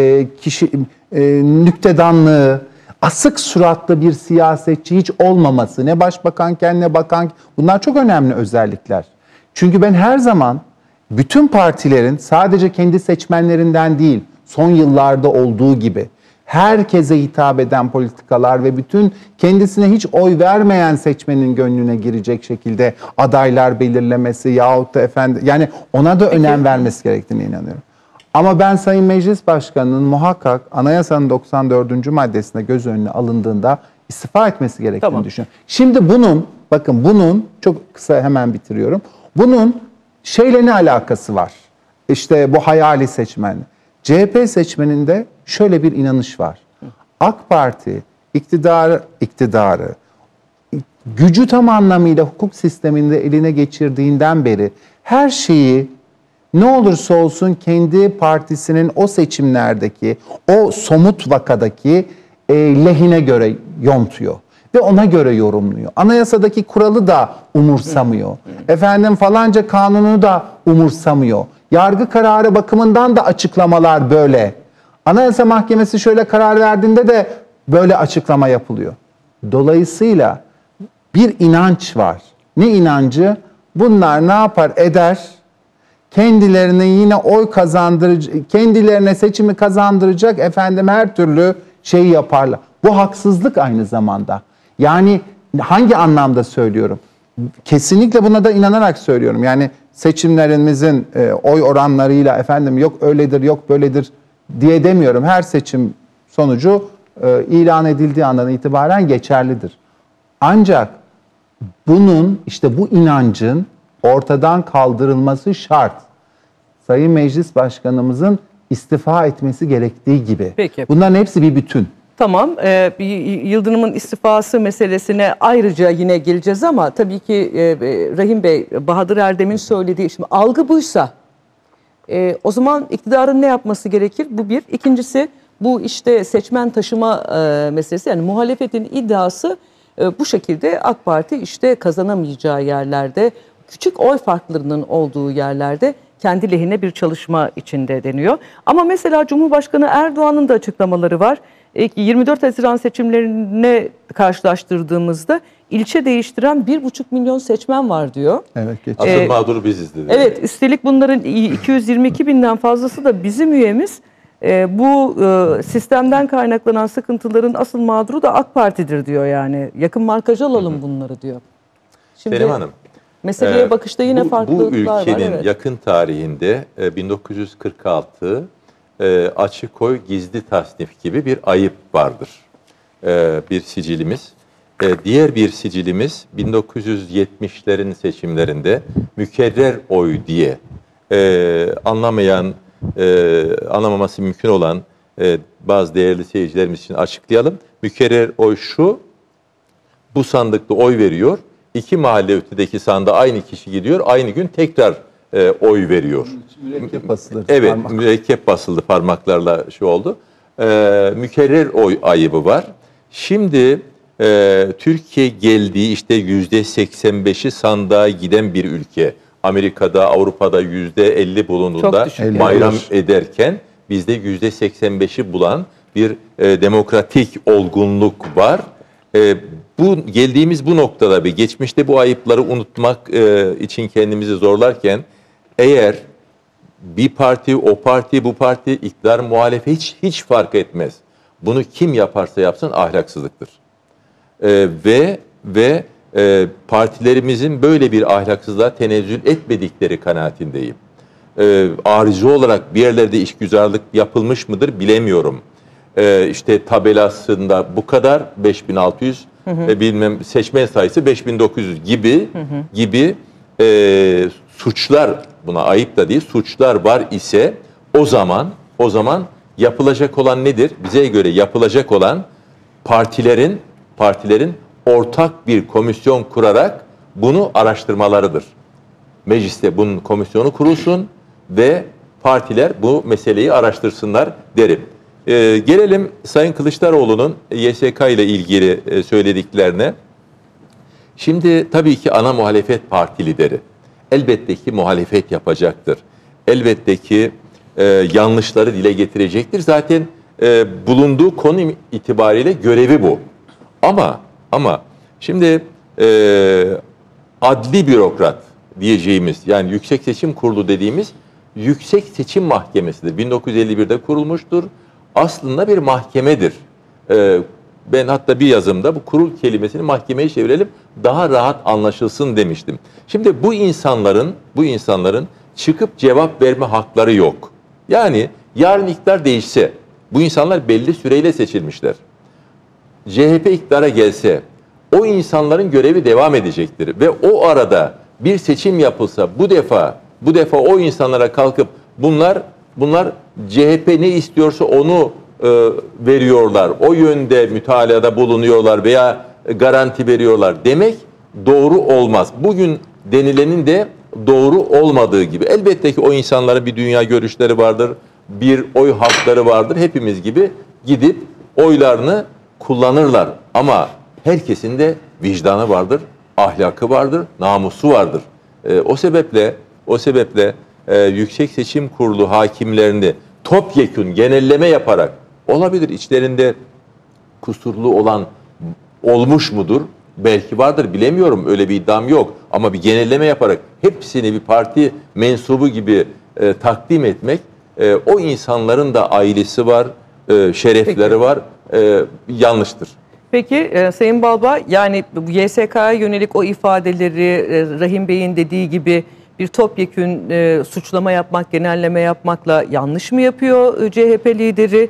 nüktedanlığı, asık suratlı bir siyasetçi hiç olmaması, ne başbakanken ne bakan, bunlar çok önemli özellikler. Çünkü ben her zaman bütün partilerin sadece kendi seçmenlerinden değil, son yıllarda olduğu gibi herkese hitap eden politikalar ve bütün kendisine hiç oy vermeyen seçmenin gönlüne girecek şekilde adaylar belirlemesi yahut da yani ona da önem vermesi gerektiğine inanıyorum. Ama ben Sayın Meclis Başkanı'nın muhakkak anayasanın 94. maddesine göz önüne alındığında istifa etmesi gerektiğini düşünüyorum. Şimdi bunun çok kısa hemen bitiriyorum. Bunun şeyle ne alakası var? İşte bu hayali seçmen. CHP seçmeninde şöyle bir inanış var. AK Parti iktidarı gücü tam anlamıyla hukuk sisteminde eline geçirdiğinden beri her şeyi ne olursa olsun kendi partisinin o seçimlerdeki, o somut vakadaki lehine göre yontuyor ve ona göre yorumluyor. Anayasadaki kuralı da umursamıyor. Efendim falanca kanunu da umursamıyor. Yargı kararı bakımından da açıklamalar böyle. Anayasa Mahkemesi şöyle karar verdiğinde de böyle açıklama yapılıyor. Dolayısıyla bir inanç var. Ne inancı? Bunlar ne yapar eder? Kendilerine yine oy kazandıracak, kendilerine seçimi kazandıracak efendim her türlü şeyi yaparlar. Bu haksızlık aynı zamanda. Yani hangi anlamda söylüyorum? Kesinlikle buna da inanarak söylüyorum. Yani seçimlerimizin oy oranlarıyla efendim yok öyledir yok böyledir diye demiyorum. Her seçim sonucu ilan edildiği andan itibaren geçerlidir. Ancak bunun işte bu inancın ortadan kaldırılması şart. Sayın Meclis Başkanımızın istifa etmesi gerektiği gibi. Peki. Bunların hepsi bir bütün. Tamam, Yıldırım'ın istifası meselesine ayrıca yine geleceğiz ama tabii ki Rahim Bey, Bahadır Erdem'in söylediği, şimdi algı buysa o zaman iktidarın ne yapması gerekir? Bu bir. İkincisi bu işte seçmen taşıma meselesi, yani muhalefetin iddiası bu şekilde AK Parti işte kazanamayacağı yerlerde, küçük oy farklarının olduğu yerlerde kendi lehine bir çalışma içinde deniyor. Ama mesela Cumhurbaşkanı Erdoğan'ın da açıklamaları var. 24 Haziran seçimlerine karşılaştırdığımızda ilçe değiştiren 1,5 milyon seçmen var diyor. Evet, asıl mağduru biziz dedi. Evet, üstelik bunların 222 binden fazlası da bizim üyemiz. Bu sistemden kaynaklanan sıkıntıların asıl mağduru da AK Parti'dir diyor yani. Yakın markaj alalım bunları diyor. Şimdi Selim Hanım, meseleye bakışta yine farklılıklar var. Bu ülkenin evet. yakın tarihinde 1946 açık oy gizli tasnif gibi bir ayıp vardır. Bir sicilimiz. Diğer bir sicilimiz 1970'lerin seçimlerinde mükerrer oy diye anlamaması mümkün olan bazı değerli seyircilerimiz için açıklayalım. Mükerrer oy şu: bu sandıkta oy veriyor, 2 mahalle ötedeki sandığa aynı kişi gidiyor, aynı gün tekrar oy veriyor. Mürekkep basılır. Evet, mürekkep basıldı, parmaklarla şu oldu. Mükerrer oy ayıbı var. Şimdi Türkiye geldiği işte %85'i sandığa giden bir ülke. Amerika'da, Avrupa'da %50 bulunduğunda bayram ederken bizde %85'i bulan bir demokratik olgunluk var. Geldiğimiz bu noktada ve geçmişte bu ayıpları unutmak için kendimizi zorlarken, eğer bir parti, o parti, bu parti, iktidar, muhalefet hiç fark etmez. Bunu kim yaparsa yapsın ahlaksızlıktır. Ve partilerimizin böyle bir ahlaksızlığa tenezzül etmedikleri kanaatindeyim. Arizi olarak bir yerlerde işgüzarlık yapılmış mıdır bilemiyorum. İşte tabelasında bu kadar 5600 bilmem seçmen sayısı 5900 gibi suçlar, buna ayıp da değil, suçlar var ise o zaman yapılacak olan nedir? Bize göre yapılacak olan partilerin ortak bir komisyon kurarak bunu araştırmalarıdır. Mecliste bunun komisyonu kurulsun ve partiler bu meseleyi araştırsınlar derim. Gelelim Sayın Kılıçdaroğlu'nun YSK ile ilgili söylediklerine. Şimdi tabii ki ana muhalefet parti lideri elbette ki muhalefet yapacaktır. Elbette ki yanlışları dile getirecektir. Zaten bulunduğu konu itibariyle görevi bu. Ama şimdi adli bürokrat diyeceğimiz, yani Yüksek Seçim Kurulu dediğimiz Yüksek Seçim Mahkemesi'dir. 1951'de kurulmuştur. Aslında bir mahkemedir. Ben hatta bir yazımda bu kurul kelimesini mahkemeye çevirelim, daha rahat anlaşılsın demiştim. Şimdi bu insanların çıkıp cevap verme hakları yok. Yani yarın iktidar değişse, bu insanlar belli süreyle seçilmişler. CHP iktidara gelse, o insanların görevi devam edecektir ve o arada bir seçim yapılsa, bu defa o insanlara kalkıp bunlar CHP ne istiyorsa onu veriyorlar, o yönde mütalada bulunuyorlar veya garanti veriyorlar demek doğru olmaz. Bugün denilenin de doğru olmadığı gibi. Elbette ki o insanların bir dünya görüşleri vardır, bir oy hakları vardır. Hepimiz gibi gidip oylarını kullanırlar ama herkesin de vicdanı vardır, ahlakı vardır, namusu vardır. O sebeple Yüksek Seçim Kurulu hakimlerini topyekün genelleme yaparak olabilir, içlerinde kusurlu olan olmuş mudur? Belki vardır, bilemiyorum, öyle bir iddiam yok. Ama bir genelleme yaparak hepsini bir parti mensubu gibi takdim etmek, o insanların da ailesi var, şerefleri Peki. var, yanlıştır. Peki Sayın Balbay, yani bu YSK'ya yönelik o ifadeleri Rahim Bey'in dediği gibi bir topyekün suçlama yapmak, genelleme yapmakla yanlış mı yapıyor CHP lideri?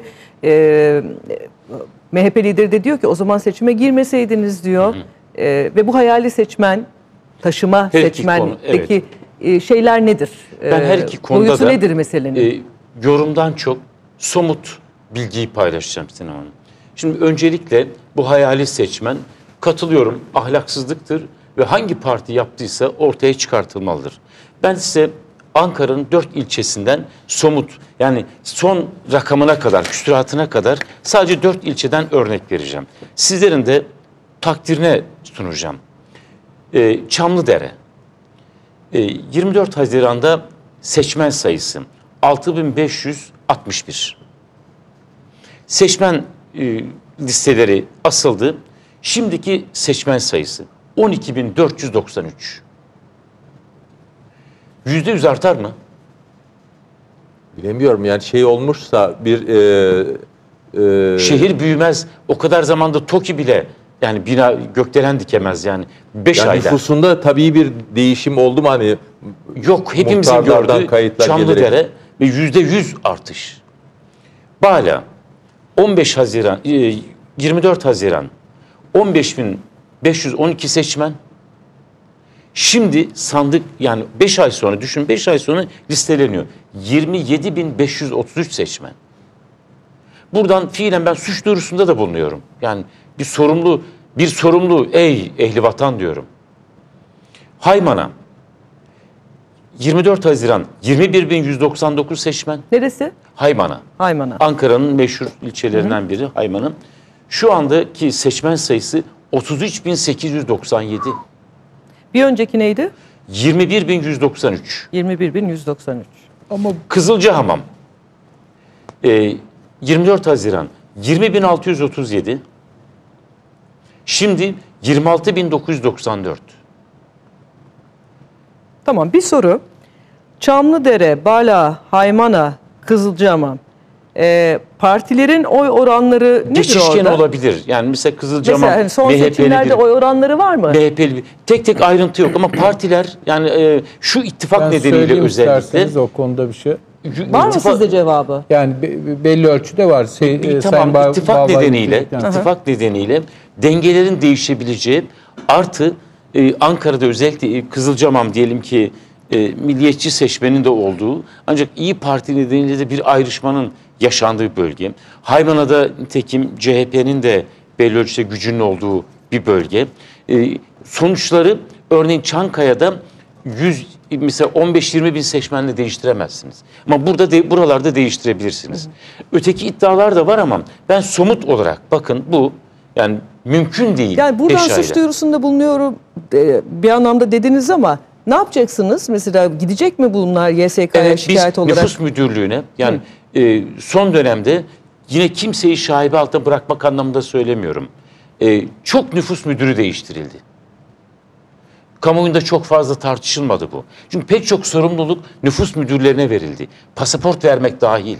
MHP lideri de diyor ki o zaman seçime girmeseydiniz diyor. Ve bu hayali seçmen, taşıma Her iki seçmendeki şeyler nedir? Ben her iki konuda boyutu da nedir meselenin? yorumdan çok somut bilgiyi paylaşacağım Sinem Hanım. Şimdi öncelikle bu hayali seçmen, katılıyorum, ahlaksızlıktır ve hangi parti yaptıysa ortaya çıkartılmalıdır. Ben size Ankara'nın 4 ilçesinden somut, yani son rakamına kadar, küsuratına kadar sadece 4 ilçeden örnek vereceğim. Sizlerin de takdirine sunacağım. Çamlıdere, 24 Haziran'da seçmen sayısı 6561. Seçmen listeleri asıldı. Şimdiki seçmen sayısı 12.493. %100 artar mı? Bilemiyorum, yani şey olmuşsa bir Şehir büyümez. O kadar zamanda TOKİ bile yani bina gökdelen dikemez yani 5 yani ayda. nüfusunda tabii bir değişim oldu mu, hani Yok, hepimizin muhtarlardan gördüğü kayıtlar Çamlıdere gelerek. ve %100 artış. Bala 15 Haziran 24 Haziran 15.512 seçmen. Şimdi sandık, yani 5 ay sonra, düşün 5 ay sonra listeleniyor. 27.533 seçmen. Buradan fiilen ben suç duyurusunda da bulunuyorum. Yani bir sorumlu ey ehli vatan diyorum. Hayman'a 24 Haziran 21.199 seçmen. Neresi? Hayman'a. Hayman'a. Ankara'nın meşhur ilçelerinden biri Hayman'ın. Şu andaki seçmen sayısı 33.897. Bir önceki neydi? 21.193. 21.193. Ama Kızılcahamam 24 Haziran 20.637. Şimdi 26.994. Tamam, bir soru. Çamlıdere, Bala, Haymana, Kızılcahamam. Partilerin oy oranları nedir Geçişken orada? olabilir. Yani mesela Kızılcahamam Mesela hani son MHP'li seçimlerde bir, oy oranları var mı? MHP'li bir. Tek ayrıntı yok ama partiler yani şu ittifak ben nedeniyle söyleyeyim özellikle. isterseniz o konuda bir şey. Var mı İttifak- sizde cevabı? Yani belli ölçüde var. Tamam, ittifak nedeniyle, Yani. ittifak nedeniyle dengelerin değişebileceği, artı Ankara'da özellikle Kızılcahamam diyelim ki milliyetçi seçmenin de olduğu, ancak İyi Parti nedeniyle de bir ayrışmanın yaşandığı bölge. Haymana'da nitekim CHP'nin de belli ölçüde gücünün olduğu bir bölge. Sonuçları örneğin Çankaya'da mesela 15-20 bin seçmenle değiştiremezsiniz. Ama buralarda değiştirebilirsiniz. Öteki iddialar da var ama ben somut olarak, bakın bu yani mümkün değil. Yani buradan 5 suç ayda. duyurusunda bulunuyorum bir anlamda dediniz ama ne yapacaksınız? Mesela gidecek mi bunlar YSK'ya şikayet Biz olarak? nüfus müdürlüğüne, yani son dönemde yine kimseyi şaibe altında bırakmak anlamında söylemiyorum. Çok nüfus müdürü değiştirildi. Kamuoyunda çok fazla tartışılmadı bu. Çünkü pek çok sorumluluk nüfus müdürlerine verildi. Pasaport vermek dahil.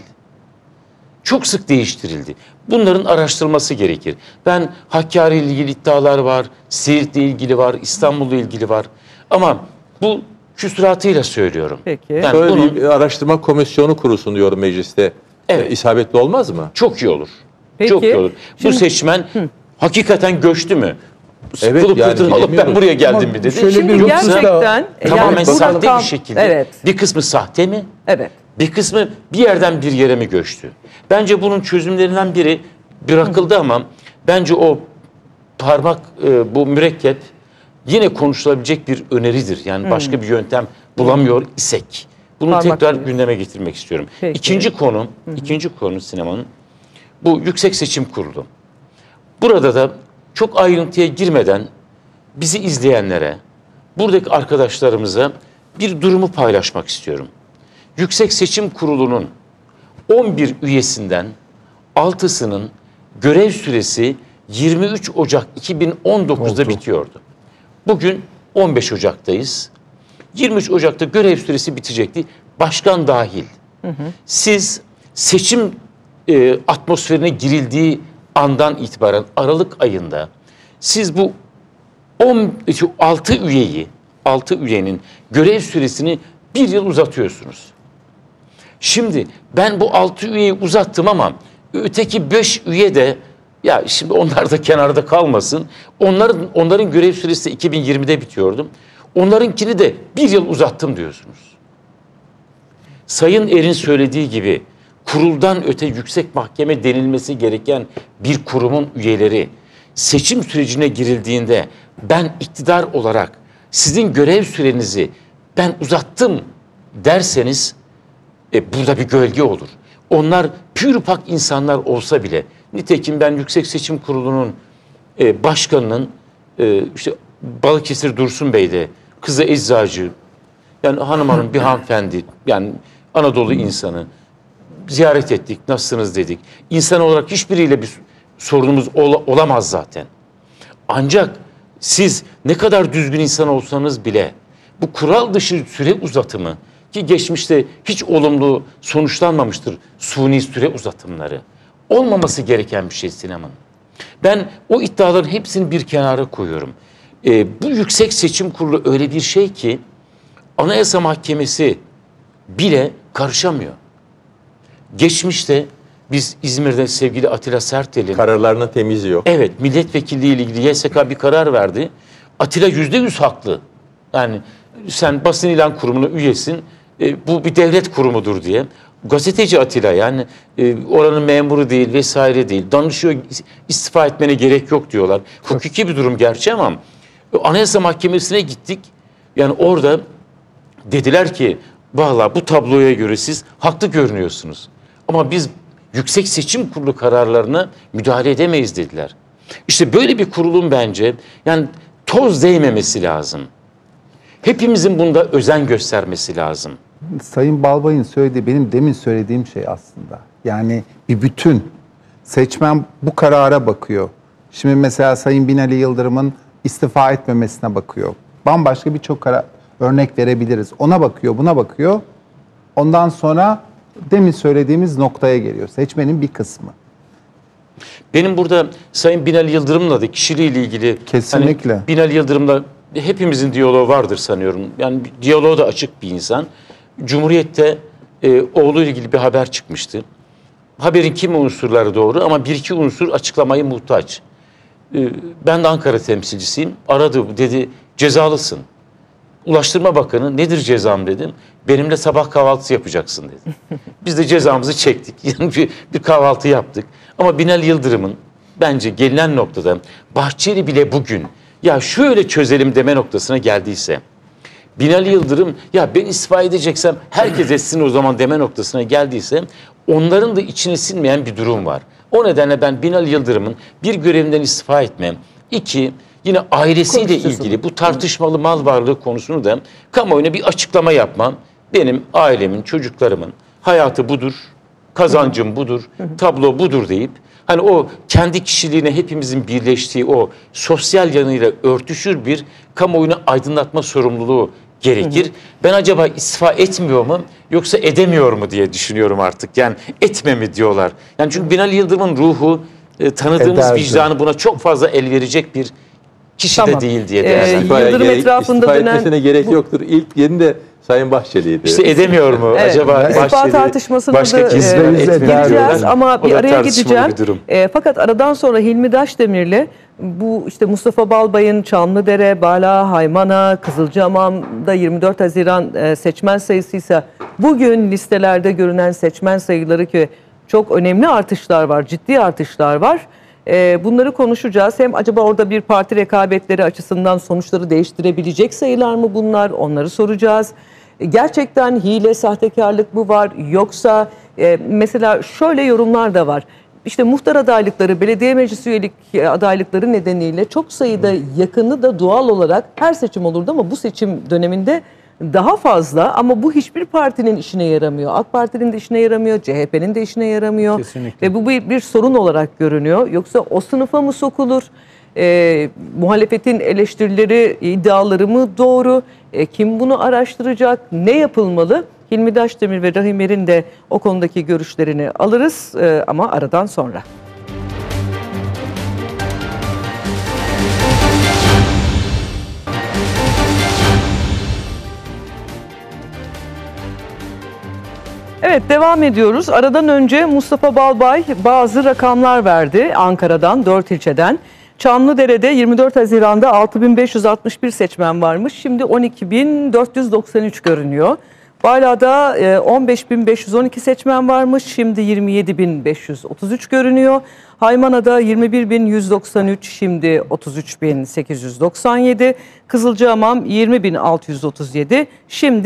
Çok sık değiştirildi. Bunların araştırılması gerekir. Ben Hakkari ile ilgili iddialar var, Siirt'le ilgili var, İstanbul'la ilgili var. Ama bu küsuratıyla söylüyorum. Peki. Yani Böyle bunun bir araştırma komisyonu kurulsun diyorum mecliste. Evet. İsabetli olmaz mı? çok iyi olur. Peki. Çok iyi olur. Şimdi- Bu seçmen hakikaten göçtü mü? Evet, Pılıp yani pırtını alıp ben bilemiyoruz. buraya geldim Ama mi dedi. şöyle Şimdi bir husus da- gerçekten Tamamen burada sahte tam- bir şekilde. Evet. Bir kısmı sahte mi? Evet. Bir kısmı bir yerden bir yere mi göçtü? Bence bunun çözümlerinden biri bırakıldı ama bence o parmak, bu mürekkep yine konuşulabilecek bir öneridir. Yani başka bir yöntem bulamıyor isek. Bunu Parmak tekrar önerisi. gündeme getirmek istiyorum. Peki. İkinci konu sinemanın bu Yüksek Seçim Kurulu. Burada da çok ayrıntıya girmeden bizi izleyenlere, buradaki arkadaşlarımıza bir durumu paylaşmak istiyorum. Yüksek Seçim Kurulu'nun 11 üyesinden 6'sının görev süresi 23 Ocak 2019'da bitiyordu. Bugün 15 Ocak'tayız. 23 Ocak'ta görev süresi bitecekti. Başkan dahil. Siz seçim atmosferine girildiği andan itibaren Aralık ayında siz bu 6 üyenin görev süresini 1 yıl uzatıyorsunuz. Şimdi ben bu 6 üyeyi uzattım ama öteki 5 üye de ya şimdi onlar da kenarda kalmasın. Onların görev süresi 2020'de bitiyordu. Onlarınkini de 1 yıl uzattım diyorsunuz. Sayın Er'in söylediği gibi kuruldan öte yüksek mahkeme denilmesi gereken bir kurumun üyeleri seçim sürecine girildiğinde ben iktidar olarak sizin görev sürenizi ben uzattım derseniz burada bir gölge olur. Onlar pürüpak insanlar olsa bile, nitekim ben Yüksek Seçim Kurulu'nun başkanının işte Balıkesir Dursun Bey'de kızı eczacı, yani hanım bir hanımefendi, yani Anadolu insanı ziyaret ettik, nasılsınız dedik. İnsan olarak hiçbiriyle bir sorunumuz olamaz zaten. Ancak siz ne kadar düzgün insan olsanız bile bu kural dışı süre uzatımı, ki geçmişte hiç olumlu sonuçlanmamıştır suni süre uzatımları, olmaması gereken bir şey Sinem Hanım. Ben o iddiaların hepsini bir kenara koyuyorum. Bu Yüksek Seçim Kurulu öyle bir şey ki Anayasa Mahkemesi bile karışamıyor. Geçmişte biz İzmir'de sevgili Atilla Sertel'in Kararlarının temizi yok. evet, milletvekilliği ile ilgili YSK bir karar verdi. Atilla %100 haklı. Yani sen basın ilan kurumuna üyesin, bu bir devlet kurumudur diye. Gazeteci Atilla, yani oranın memuru değil vesaire değil. Danışıyor, istifa etmene gerek yok diyorlar. Hukuki bir durum gerçi ama Anayasa Mahkemesi'ne gittik. Yani orada dediler ki vallahi bu tabloya göre siz haklı görünüyorsunuz. Ama biz Yüksek Seçim Kurulu kararlarına müdahale edemeyiz dediler. İşte böyle bir kurulun bence yani toz değmemesi lazım. Hepimizin bunda özen göstermesi lazım. Sayın Balbay'ın söylediği benim demin söylediğim şey aslında. Yani bir bütün. Seçmen bu karara bakıyor. Şimdi mesela Sayın Binali Yıldırım'ın istifa etmemesine bakıyor. Bambaşka birçok örnek verebiliriz. Ona bakıyor, buna bakıyor. Ondan sonra demin söylediğimiz noktaya geliyor. Seçmenin bir kısmı. Benim burada Sayın Binali Yıldırım'la da kişiliğiyle ilgili... Kesinlikle. Hani Binali Yıldırım'la hepimizin diyaloğu vardır sanıyorum. Yani diyaloğu da açık bir insan. Cumhuriyet'te oğluyla ilgili bir haber çıkmıştı. Haberin kimi unsurları doğru ama bir iki unsur açıklamayı muhtaç. Ben de Ankara temsilcisiyim. Aradı, dedi cezalısın. Ulaştırma Bakanı nedir cezam dedim. Benimle sabah kahvaltısı yapacaksın dedi. Biz de cezamızı çektik. Yani bir kahvaltı yaptık. Ama Binali Yıldırım'ın bence gelinen noktada Bahçeli bile bugün ya şöyle çözelim deme noktasına geldiyse, Binali Yıldırım ya ben istifa edeceksem herkes etsin o zaman deme noktasına geldiyse, onların da içine sinmeyen bir durum var. O nedenle ben Binali Yıldırım'ın bir görevinden istifa etmem, iki yine ailesiyle ilgili bu tartışmalı mal varlığı konusunu da kamuoyuna bir açıklama yapmam. Benim ailemin, çocuklarımın hayatı budur, kazancım budur, tablo budur deyip hani o kendi kişiliğine hepimizin birleştiği o sosyal yanıyla örtüşür bir kamuoyunu aydınlatma sorumluluğu gerekir. Ben acaba istifa etmiyor mu yoksa edemiyor mu diye düşünüyorum artık. Yani etme mi diyorlar. Yani çünkü Binali Yıldırım'ın ruhu, tanıdığımız Ederdi. vicdanı buna çok fazla el verecek bir kişi Tamam. de değil diye değerlendiriyorum. Yıldırım etrafında istifa dönen etmesine gerek yoktur. İlk yerinde Sayın Bahçeli'ydi. İşte edemiyor mu? Evet. Acaba İstifa Bahçeli tartışmasını başka da kimseler etmiyor gireceğiz diyorlar. ama O bir da araya tartışmalı gideceğim. bir durum. Fakat aradan sonra Hilmi Daşdemir'le bu işte Mustafa Balbay'ın Çamlıdere, Bala, Haymana, Kızılcahamam'da 24 Haziran seçmen sayısıysa bugün listelerde görünen seçmen sayıları ki çok önemli artışlar var, ciddi artışlar var. Bunları konuşacağız. Hem acaba orada bir parti rekabetleri açısından sonuçları değiştirebilecek sayılar mı bunlar? Onları soracağız. Gerçekten hile, sahtekarlık mı var? Yoksa mesela şöyle yorumlar da var. işte muhtar adaylıkları, belediye meclis üyelik adaylıkları nedeniyle çok sayıda yakını da doğal olarak her seçim olurdu ama bu seçim döneminde daha fazla, ama bu hiçbir partinin işine yaramıyor. AK Parti'nin de işine yaramıyor, CHP'nin de işine yaramıyor. Kesinlikle. Ve bu bir sorun olarak görünüyor. Yoksa o sınıfa mı sokulur? Muhalefetin eleştirileri, iddiaları mı doğru? Kim bunu araştıracak? Ne yapılmalı? Hilmi Daşdemir ve Rahim Er'in de o konudaki görüşlerini alırız ama aradan sonra. Evet, devam ediyoruz. Aradan önce Mustafa Balbay bazı rakamlar verdi Ankara'dan, 4 ilçeden. Çamlıdere'de 24 Haziran'da 6561 seçmen varmış. Şimdi 12.493 görünüyor. Bala'da 15.512 seçmen varmış. Şimdi 27.533 görünüyor. Haymana'da 21.193, şimdi 33.897. Kızılcahamam 20.637, şimdi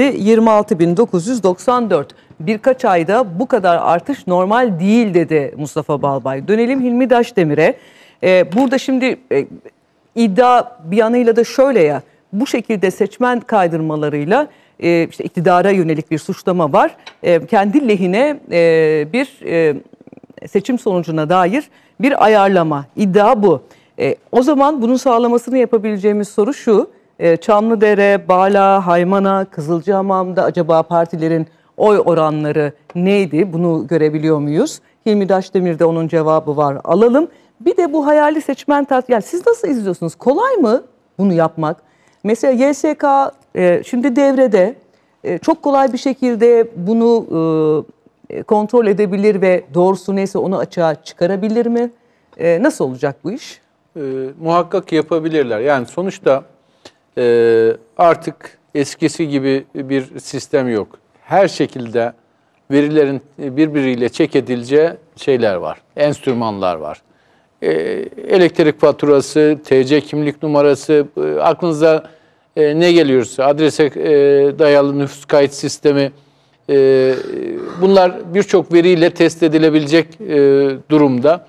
26.994. Birkaç ayda bu kadar artış normal değil dedi Mustafa Balbay. Dönelim Hilmi Daşdemir'e. Burada şimdi iddia bir yanıyla da şöyle, ya bu şekilde seçmen kaydırmalarıyla işte iktidara yönelik bir suçlama var. Kendi lehine bir seçim sonucuna dair bir ayarlama, iddia bu. O zaman bunun sağlamasını yapabileceğimiz soru şu: Çamlıdere, Bala, Haymana, Kızılcahamam'da acaba partilerin oy oranları neydi? Bunu görebiliyor muyuz? Hilmi Daşdemir'de onun cevabı var. Alalım. Bir de bu hayali seçmen yani siz nasıl izliyorsunuz? Kolay mı bunu yapmak? Mesela YSK şimdi devrede, çok kolay bir şekilde bunu kontrol edebilir ve doğrusu neyse onu açığa çıkarabilir mi? Nasıl olacak bu iş? Muhakkak yapabilirler. Yani sonuçta artık eskisi gibi bir sistem yok. Her şekilde verilerin birbiriyle check edileceği şeyler var, enstrümanlar var. Elektrik faturası, TC kimlik numarası, aklınıza ne geliyorsa, adrese dayalı nüfus kayıt sistemi, bunlar birçok veriyle test edilebilecek durumda.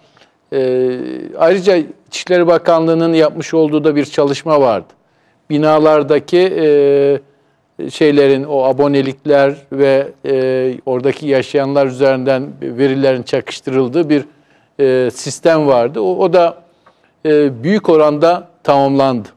Ayrıca İçişleri Bakanlığı'nın yapmış olduğu da bir çalışma vardı. Binalardaki şeylerin, o abonelikler ve oradaki yaşayanlar üzerinden verilerin çakıştırıldığı bir sistem vardı. O da büyük oranda tamamlandı.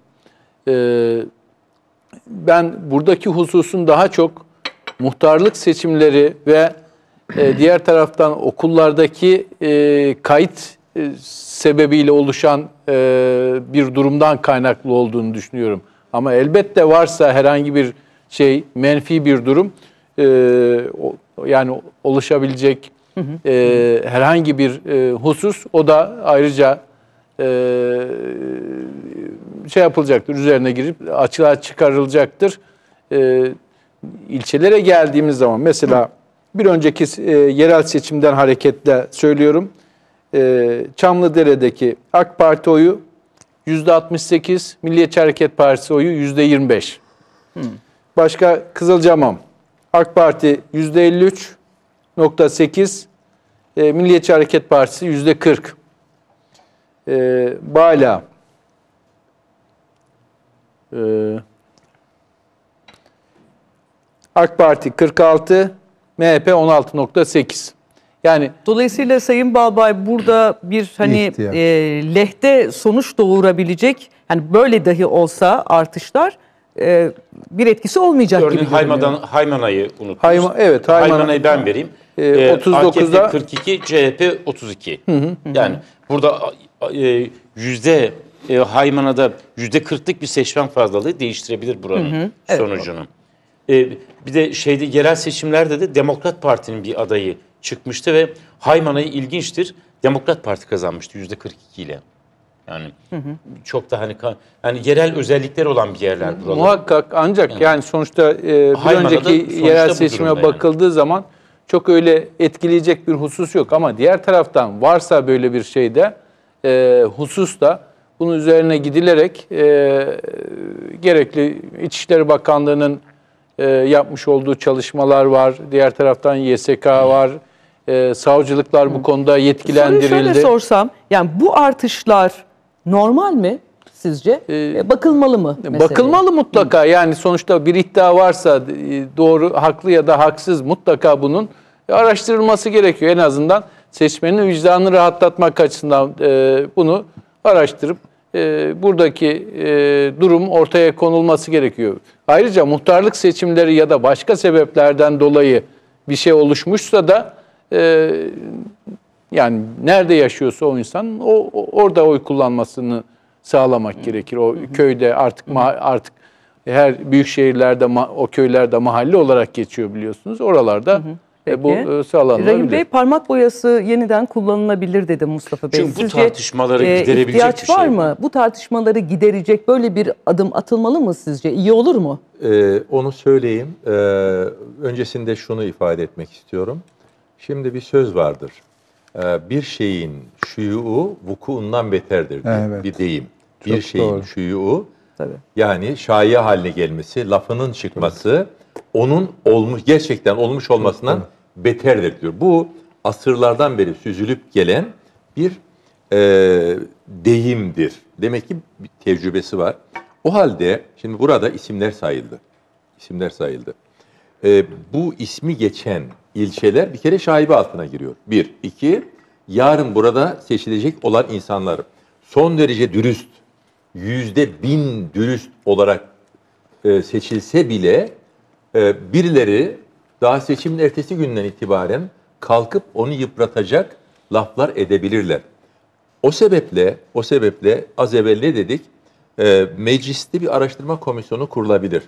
Ben buradaki hususun daha çok muhtarlık seçimleri ve diğer taraftan okullardaki kayıt sebebiyle oluşan bir durumdan kaynaklı olduğunu düşünüyorum. Ama elbette varsa herhangi bir menfi bir durum, yani oluşabilecek herhangi bir husus, o da ayrıca yapılacaktır, üzerine girip açığa çıkarılacaktır. İlçelere geldiğimiz zaman mesela bir önceki yerel seçimden hareketle söylüyorum. Çamlıdere'deki AK Parti oyu %68, Milliyetçi Hareket Partisi oyu %25. Başka Kızılcahamam, AK Parti %53.8, Milliyetçi Hareket Partisi %40. Bala, AK Parti 46, MHP 16.8. Yani dolayısıyla Sayın Balbay burada bir lehte sonuç doğurabilecek, yani böyle dahi olsa artışlar bir etkisi olmayacak örneğin gibi görünüyor. Haymana'yı unuttunuz. Haymana'yı ben vereyim. 39'da AKP 42, CHP 32. Yani burada Haymana'da %40'lık bir seçmen fazlalığı değiştirebilir buranın sonucunu. Bir de yerel seçimlerde de Demokrat Parti'nin bir adayı çıkmıştı ve Haymana'yı ilginçtir, Demokrat Parti kazanmıştı %42 ile. Yani çok da hani yerel özellikleri olan bir yerler buralar. Muhakkak, ancak yani sonuçta bir önceki yerel seçime bakıldığı zaman çok öyle etkileyecek bir husus yok, ama diğer taraftan varsa böyle bir şeyde husus da bunun üzerine gidilerek gerekli İçişleri Bakanlığı'nın yapmış olduğu çalışmalar var. Diğer taraftan YSK var. Savcılıklar bu konuda Soruyu yetkilendirildi. şöyle sorsam, yani bu artışlar normal mi sizce? Bakılmalı mı meseleye? Bakılmalı mutlaka. Yani sonuçta bir iddia varsa doğru, haklı ya da haksız mutlaka bunun araştırılması gerekiyor. En azından seçmenin vicdanını rahatlatmak açısından bunu araştırıp buradaki durum ortaya konulması gerekiyor. Ayrıca muhtarlık seçimleri ya da başka sebeplerden dolayı bir şey oluşmuşsa da yani nerede yaşıyorsa o insan orada oy kullanmasını sağlamak gerekir. O köyde artık her büyük şehirlerde o köylerde mahalle olarak geçiyor biliyorsunuz. Oralarda bu sağlanabilir. Rahim Bey, parmak boyası yeniden kullanılabilir dedi Mustafa Bey. Çünkü bu tartışmaları giderebilecek ihtiyaç bir şey var mı? Bu tartışmaları giderecek böyle bir adım atılmalı mı sizce? İyi olur mu? Onu söyleyeyim. Öncesinde şunu ifade etmek istiyorum. Şimdi bir söz vardır. Bir şeyin şuyuğu vukuundan beterdir diye Evet. bir deyim. Çok Bir şeyin doğru. şuyuğu Tabii. yani şaiye haline gelmesi, lafının çıkması onun gerçekten olmuş olmasından beterdir diyor. Bu asırlardan beri süzülüp gelen bir deyimdir. Demek ki bir tecrübesi var. O halde şimdi burada isimler sayıldı. İsimler sayıldı. Bu ismi geçen ilçeler bir kere şaibe altına giriyor. Bir. İki, yarın burada seçilecek olan insanlar son derece dürüst, %1000 dürüst olarak seçilse bile birileri daha seçimin ertesi günden itibaren kalkıp onu yıpratacak laflar edebilirler. O sebeple az evvel ne dedik? Mecliste bir araştırma komisyonu kurulabilir.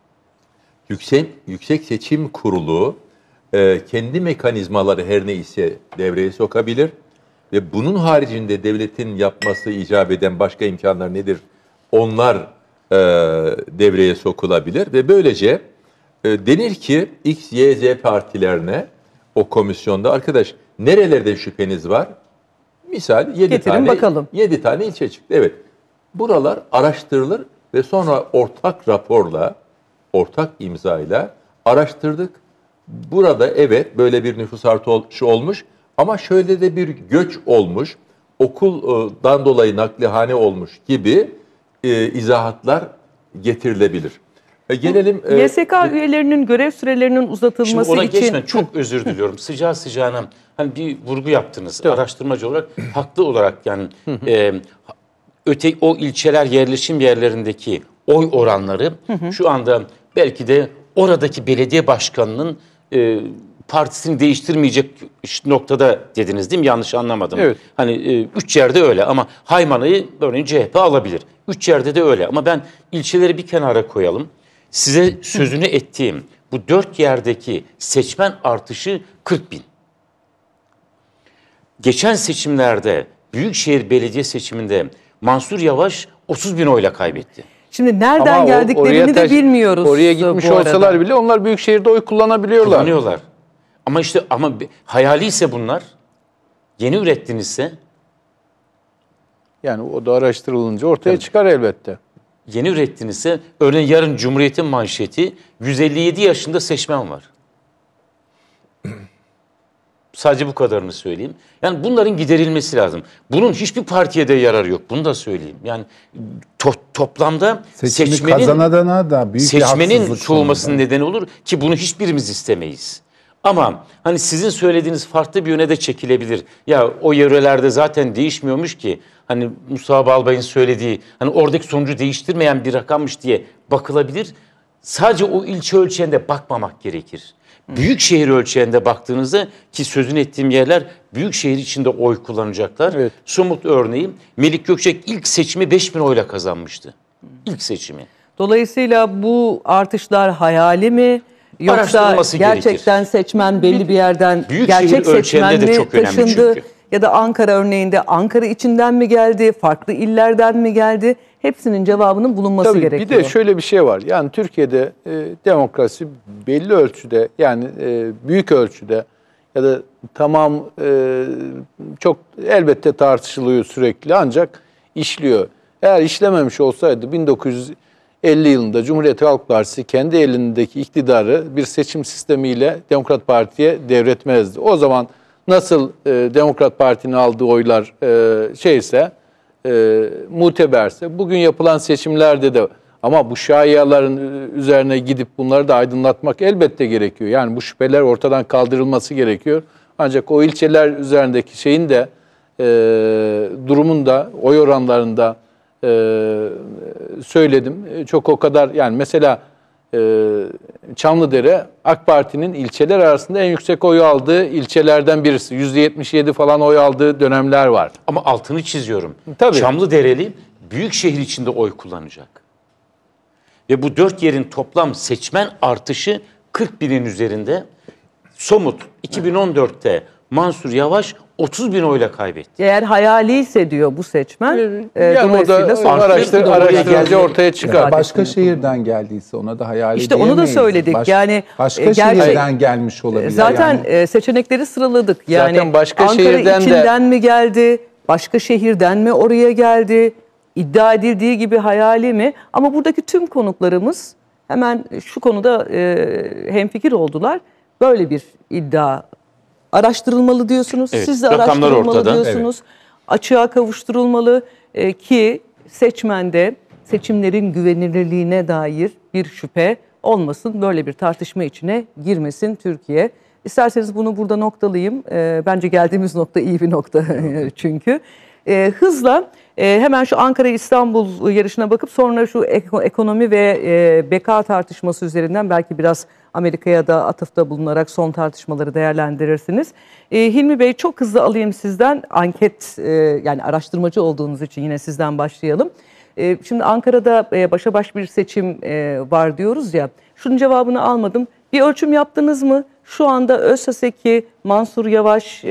Yüksek Seçim Kurulu kendi mekanizmaları her neyse devreye sokabilir ve bunun haricinde devletin yapması icap eden başka imkanlar nedir? Onlar devreye sokulabilir ve böylece denir ki X, Y, Z partilerine o komisyonda arkadaş nerelerde şüpheniz var? Misal 7 Getirin bakalım. 7 tane ilçe çıktı. Evet. Buralar araştırılır ve sonra ortak raporla, ortak imzayla araştırdık. Burada evet böyle bir nüfus artışı olmuş ama şöyle de bir göç olmuş, okuldan dolayı naklihane olmuş gibi izahatlar getirilebilir. Gelelim... YSK üyelerinin görev sürelerinin uzatılması Şimdi ona için... geçmeden çok özür diliyorum. Sıcağı sıcağına hani bir vurgu yaptınız. Araştırmacı olarak, haklı olarak yani o ilçeler yerleşim yerlerindeki oy oranları şu anda belki de oradaki belediye başkanının partisini değiştirmeyecek noktada dediniz değil mi? Yanlış anlamadım. Evet. Hani 3 yerde öyle ama Haymana'yı örneğin CHP alabilir. 3 yerde de öyle ama ben ilçeleri bir kenara koyalım. Size sözünü ettiğim bu 4 yerdeki seçmen artışı 40.000. Geçen seçimlerde Büyükşehir Belediye seçiminde Mansur Yavaş 30.000 oyla kaybetti. Şimdi nereden Ama geldiklerini de bilmiyoruz. Oraya gitmiş bu arada. olsalar bile onlar Büyükşehir'de oy kullanabiliyorlar. Kullanıyorlar. Ama işte hayali ise bunlar, yeni ürettiğinizse, Yani o da araştırılınca ortaya çıkar elbette. yeni ürettiğinizse, örneğin yarın Cumhuriyet'in manşeti 157 yaşında seçmen var. Sadece bu kadarını söyleyeyim. Yani bunların giderilmesi lazım. Bunun hiçbir partiye de yararı yok. Bunu da söyleyeyim. Yani toplamda Seçimi kazanana da büyük bir seçmenin haksızlık çoğulmasının sonunda. nedeni olur ki bunu hiçbirimiz istemeyiz. Ama hani sizin söylediğiniz farklı bir yöne de çekilebilir. Ya o yörelerde zaten değişmiyormuş ki. Hani Musa Balbay'ın söylediği hani oradaki sonucu değiştirmeyen bir rakammış diye bakılabilir. Sadece o ilçe ölçeğinde bakmamak gerekir. Büyükşehir ölçeğinde baktığınızda ki sözünü ettiğim yerler büyükşehir içinde oy kullanacaklar. Evet. Somut örneğim Melik Gökçek ilk seçimi 5.000 oyla kazanmıştı. İlk seçimi. Dolayısıyla bu artışlar hayali mi? Yoksa Araştırılması gerçekten gerekir. seçmen belli bir yerden Büyükşehir gerçek ölçeğinde seçmen de mi çok önemli taşındı? çünkü. Ya da Ankara örneğinde Ankara içinden mi geldi? Farklı illerden mi geldi? Hepsinin cevabının bulunması Tabii gerekiyor. bir de şöyle bir şey var. Yani Türkiye'de demokrasi belli ölçüde yani büyük ölçüde ya da çok elbette tartışılıyor sürekli ancak işliyor. Eğer işlememiş olsaydı 1950 yılında Cumhuriyet Halk Partisi kendi elindeki iktidarı bir seçim sistemiyle Demokrat Parti'ye devretmezdi. O zaman nasıl Demokrat Parti'nin aldığı oylar muteberse bugün yapılan seçimlerde de, ama bu şayiaların üzerine gidip bunları da aydınlatmak elbette gerekiyor. Yani bu şüpheler ortadan kaldırılması gerekiyor. Ancak o ilçeler üzerindeki şeyin de durumun da oy oranlarında söyledim. Çok o kadar, yani mesela Çamlıdere AK Parti'nin ilçeler arasında en yüksek oy aldığı ilçelerden birisi. %77 falan oy aldığı dönemler var. Ama altını çiziyorum. Tabii. Çamlıdereli büyük şehir içinde oy kullanacak. Ve bu 4 yerin toplam seçmen artışı 40 binin üzerinde. Somut 2014'te Mansur Yavaş 30 bin oyla kaybetti. Eğer hayali ise diyor bu seçmen. Yani o da araştırınca ortaya çıkar. Başka şehirden geldiyse ona da hayal İşte edemeyiz. onu da söyledik. Yani başka şehirden gelmiş olabilir. Zaten yani. Seçenekleri sıraladık. Yani zaten başka Ankara şehirden içinden mi geldi? Başka şehirden mi oraya geldi? İddia edildiği gibi hayali mi? Ama buradaki tüm konuklarımız hemen şu konuda hemfikir oldular. Böyle bir iddia araştırılmalı diyorsunuz. Evet, Siz de rakamlar araştırılmalı ortada. diyorsunuz. Açığa kavuşturulmalı ki seçmende seçimlerin güvenilirliğine dair bir şüphe olmasın. Böyle bir tartışma içine girmesin Türkiye. İsterseniz bunu burada noktalayayım. Bence geldiğimiz nokta iyi bir nokta çünkü. Hızla hemen şu Ankara-İstanbul yarışına bakıp sonra şu ekonomi ve beka tartışması üzerinden belki biraz Amerika'ya da atıfta bulunarak son tartışmaları değerlendirirsiniz. Hilmi Bey, çok hızlı alayım sizden anket, yani araştırmacı olduğunuz için yine sizden başlayalım. Şimdi Ankara'da başa baş bir seçim var diyoruz ya, şunun cevabını almadım. Bir ölçüm yaptınız mı? Şu anda Özsaseki, Mansur Yavaş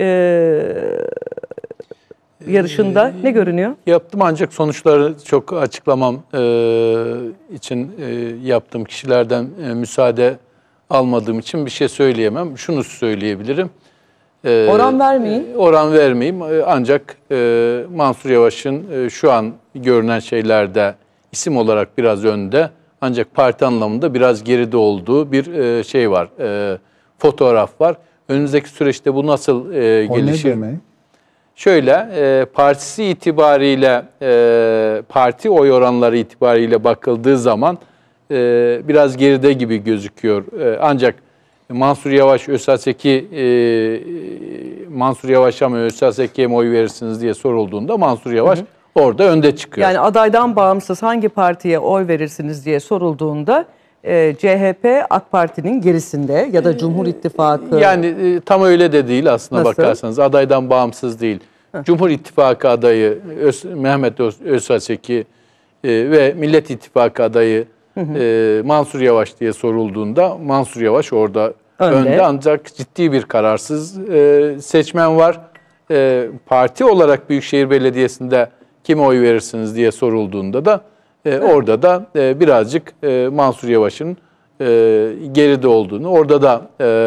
yarışında ne görünüyor? Yaptım, ancak sonuçları çok açıklamam için yaptığım kişilerden müsaade almadığım için bir şey söyleyemem. Şunu söyleyebilirim. Oran vermeyin. Oran vermeyeyim. Ancak Mansur Yavaş'ın şu an görünen şeylerde isim olarak biraz önde, ancak parti anlamında biraz geride olduğu bir şey var. Fotoğraf var. Önümüzdeki süreçte bu nasıl gelişir? O ne demek? Şöyle, partisi itibariyle, parti oy oranları itibariyle bakıldığı zaman biraz geride gibi gözüküyor. Ancak Mansur Yavaş, Özsaseki, Mansur Yavaş'a mı Özsaseki'ye mi oy verirsiniz diye sorulduğunda Mansur Yavaş orada önde çıkıyor. Yani adaydan bağımsız hangi partiye oy verirsiniz diye sorulduğunda CHP AK Parti'nin gerisinde ya da Cumhur İttifakı. Yani tam öyle de değil aslında. Nasıl? Bakarsanız adaydan bağımsız değil. Cumhur İttifakı adayı Mehmet Özsaseki ve Millet İttifakı adayı Mansur Yavaş diye sorulduğunda Mansur Yavaş orada önde, ancak ciddi bir kararsız seçmen var. Parti olarak Büyükşehir Belediyesi'nde kime oy verirsiniz diye sorulduğunda da orada da birazcık Mansur Yavaş'ın geride olduğunu, orada da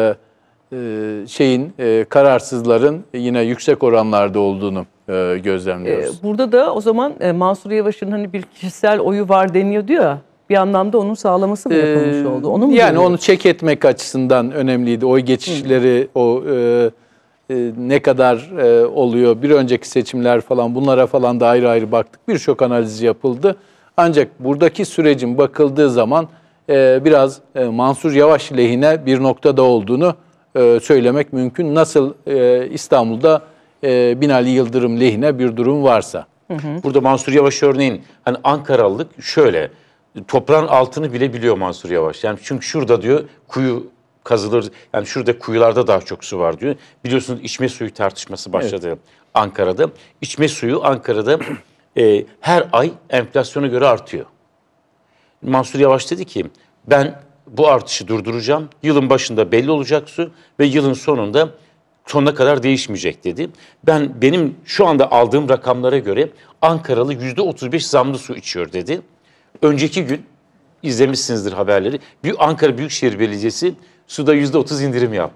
kararsızların yine yüksek oranlarda olduğunu gözlemliyoruz. Burada da o zaman Mansur Yavaş'ın hani bir kişisel oyu var deniyor diyor ya, bir anlamda onun sağlaması mı yapılmış oldu? Onu mu yani görüyoruz? onu çek etmek açısından önemliydi. Oy geçişleri, o ne kadar oluyor, bir önceki seçimler falan, bunlara falan da ayrı ayrı baktık. Birçok analiz yapıldı. Ancak buradaki sürecin bakıldığı zaman biraz Mansur Yavaş lehine bir noktada olduğunu söylemek mümkün. Nasıl İstanbul'da Binali Yıldırım lehine bir durum varsa. Burada Mansur Yavaş örneğin, hani Ankaralılık şöyle, toprağın altını bile biliyor Mansur Yavaş. Yani çünkü şurada diyor kuyu kazılır, yani şurada kuyularda daha çok su var diyor. Biliyorsunuz içme suyu tartışması başladı Ankara'da. İçme suyu Ankara'da her ay enflasyona göre artıyor. Mansur Yavaş dedi ki ben bu artışı durduracağım. Yılın başında belli olacak su ve yılın sonunda sonuna kadar değişmeyecek dedi. Benim şu anda aldığım rakamlara göre Ankaralı %35 zamlı su içiyor dedi. Önceki gün izlemişsinizdir haberleri. Ankara Büyükşehir Belediyesi suda %30 indirim yaptı.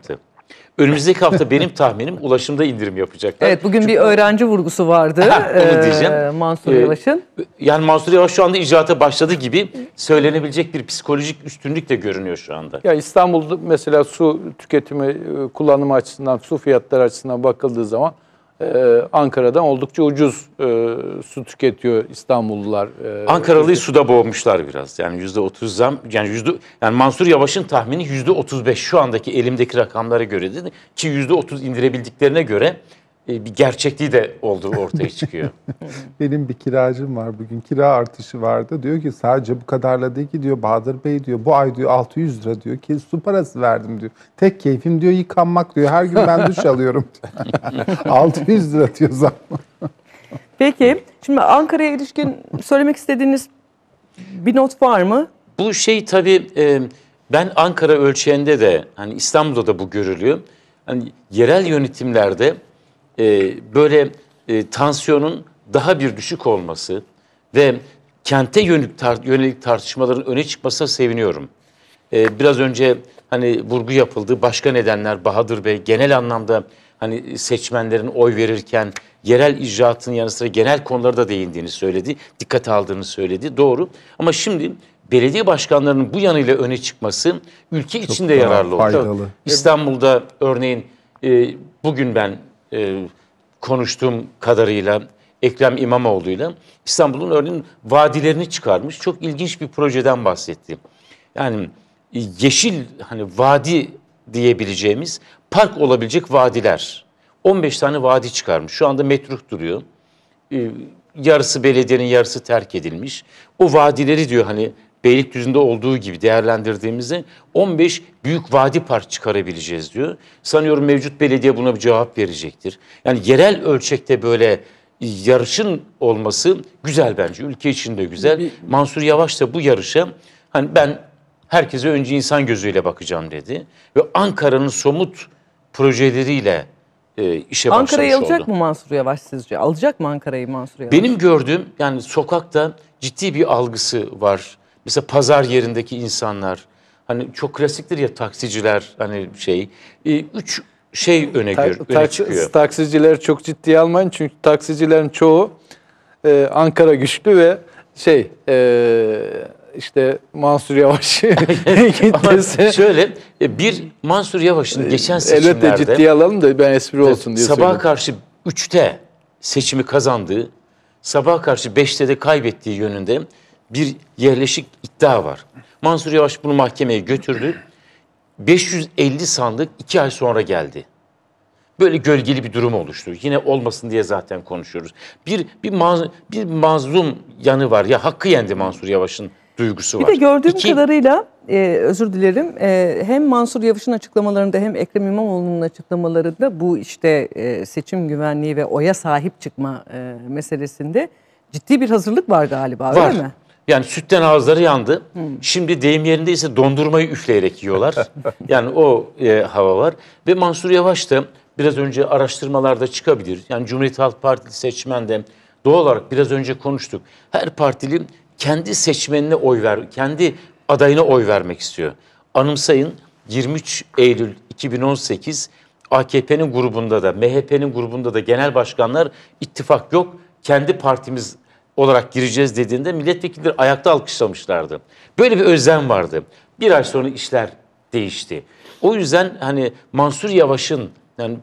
Önümüzdeki hafta benim tahminim ulaşımda indirim yapacaklar. Evet, bugün bir öğrenci vurgusu vardı onu diyeceğim. Mansur Yavaş'ın. Yani Mansur Yavaş şu anda icraata başladı gibi söylenebilecek bir psikolojik üstünlük de görünüyor şu anda. Ya İstanbul'da mesela su tüketimi, kullanımı açısından, su fiyatları açısından bakıldığı zaman Ankara'dan oldukça ucuz su tüketiyor İstanbullular. Ankaralı'yı suda boğmuşlar biraz. Yani %30 zam, yani Mansur Yavaş'ın tahmini %35 şu andaki elimdeki rakamlara göre dedi ki %30 indirebildiklerine göre bir gerçekliği de olduğu ortaya çıkıyor. Benim bir kiracım var, bugün kira artışı vardı. Diyor ki sadece bu kadarla değil ki diyor, Bahadır Bey diyor, bu ay diyor 600 lira diyor ki su parası verdim diyor. Tek keyfim diyor yıkanmak diyor. Her gün ben duş alıyorum. 600 lira diyor zam. Peki, şimdi Ankara'ya ilişkin söylemek istediğiniz bir not var mı? Bu şey tabii ben Ankara ölçeğinde de hani İstanbul'da da bu görülüyor. Hani yerel yönetimlerde böyle tansiyonun daha bir düşük olması ve kente yönelik tartışmaların öne çıkmasına seviniyorum. Biraz önce hani vurgu yapıldı, başka nedenler Bahadır Bey genel anlamda hani seçmenlerin oy verirken yerel icraatın yanı sıra genel konulara da değindiğini söyledi, dikkate aldığını söyledi. Doğru. Ama şimdi belediye başkanlarının bu yanıyla öne çıkması ülke için de yararlı oldu. İstanbul'da örneğin bugün ben konuştuğum kadarıyla Ekrem İmamoğlu'yla İstanbul'un örneğin vadilerini çıkarmış. Çok ilginç bir projeden bahsetti. Yani yeşil hani vadi diyebileceğimiz park olabilecek vadiler. 15 tane vadi çıkarmış. Şu anda metruh duruyor. Yarısı belediyenin, yarısı terk edilmiş. O vadileri diyor hani Beylikdüzü'nde olduğu gibi değerlendirdiğimizde 15 büyük vadi park çıkarabileceğiz diyor. Sanıyorum mevcut belediye buna bir cevap verecektir. Yani yerel ölçekte böyle yarışın olması güzel bence. Ülke için de güzel. Mansur Yavaş da bu yarışa hani ben herkese önce insan gözüyle bakacağım dedi. Ve Ankara'nın somut projeleriyle işe başlamış oldu. Ankara'yı alacak mı Mansur Yavaş sizce? Alacak mı Ankara'yı Mansur Yavaş? Benim gördüğüm yani sokakta ciddi bir algısı var. Mesela pazar yerindeki insanlar hani çok klasiktir ya taksiciler hani üç şey öne çıkıyor. Taksicileri çok ciddiye almayın çünkü taksicilerin çoğu Ankara güçlü ve işte Mansur Yavaş kitlesi. Şöyle bir Mansur Yavaş'ın geçen seçimlerde elbette ciddiye alalım da ben espri olsun diye sabaha söyledim. karşı 3'te seçimi kazandığı, sabaha karşı 5'te de kaybettiği yönünde bir yerleşik iddia var. Mansur Yavaş bunu mahkemeye götürdü. 550 sandık 2 ay sonra geldi. Böyle gölgeli bir durum oluştu. Yine olmasın diye zaten konuşuyoruz. Bir mazlum yanı var. Ya hakkı yendi Mansur Yavaş'ın duygusu var. Bir de gördüğüm kadarıyla özür dilerim hem Mansur Yavaş'ın açıklamalarında hem Ekrem İmamoğlu'nun açıklamalarında bu işte seçim güvenliği ve oya sahip çıkma meselesinde ciddi bir hazırlık var galiba var. Öyle mi? Yani sütten ağızları yandı. Şimdi deyim yerindeyse dondurmayı üfleyerek yiyorlar. Yani o hava var. Ve Mansur Yavaş da biraz önce araştırmalarda çıkabilir. Yani Cumhuriyet Halk Partisi seçmen de doğal olarak biraz önce konuştuk. Her partili kendi seçmenine kendi adayına oy vermek istiyor. Anımsayın 23 Eylül 2018 AKP'nin grubunda da MHP'nin grubunda da genel başkanlar ittifak yok. Kendi partimiz olarak gireceğiz dediğinde milletvekilleri ayakta alkışlamışlardı. Böyle bir özlem vardı. Bir ay sonra işler değişti. O yüzden hani Mansur Yavaş'ın yani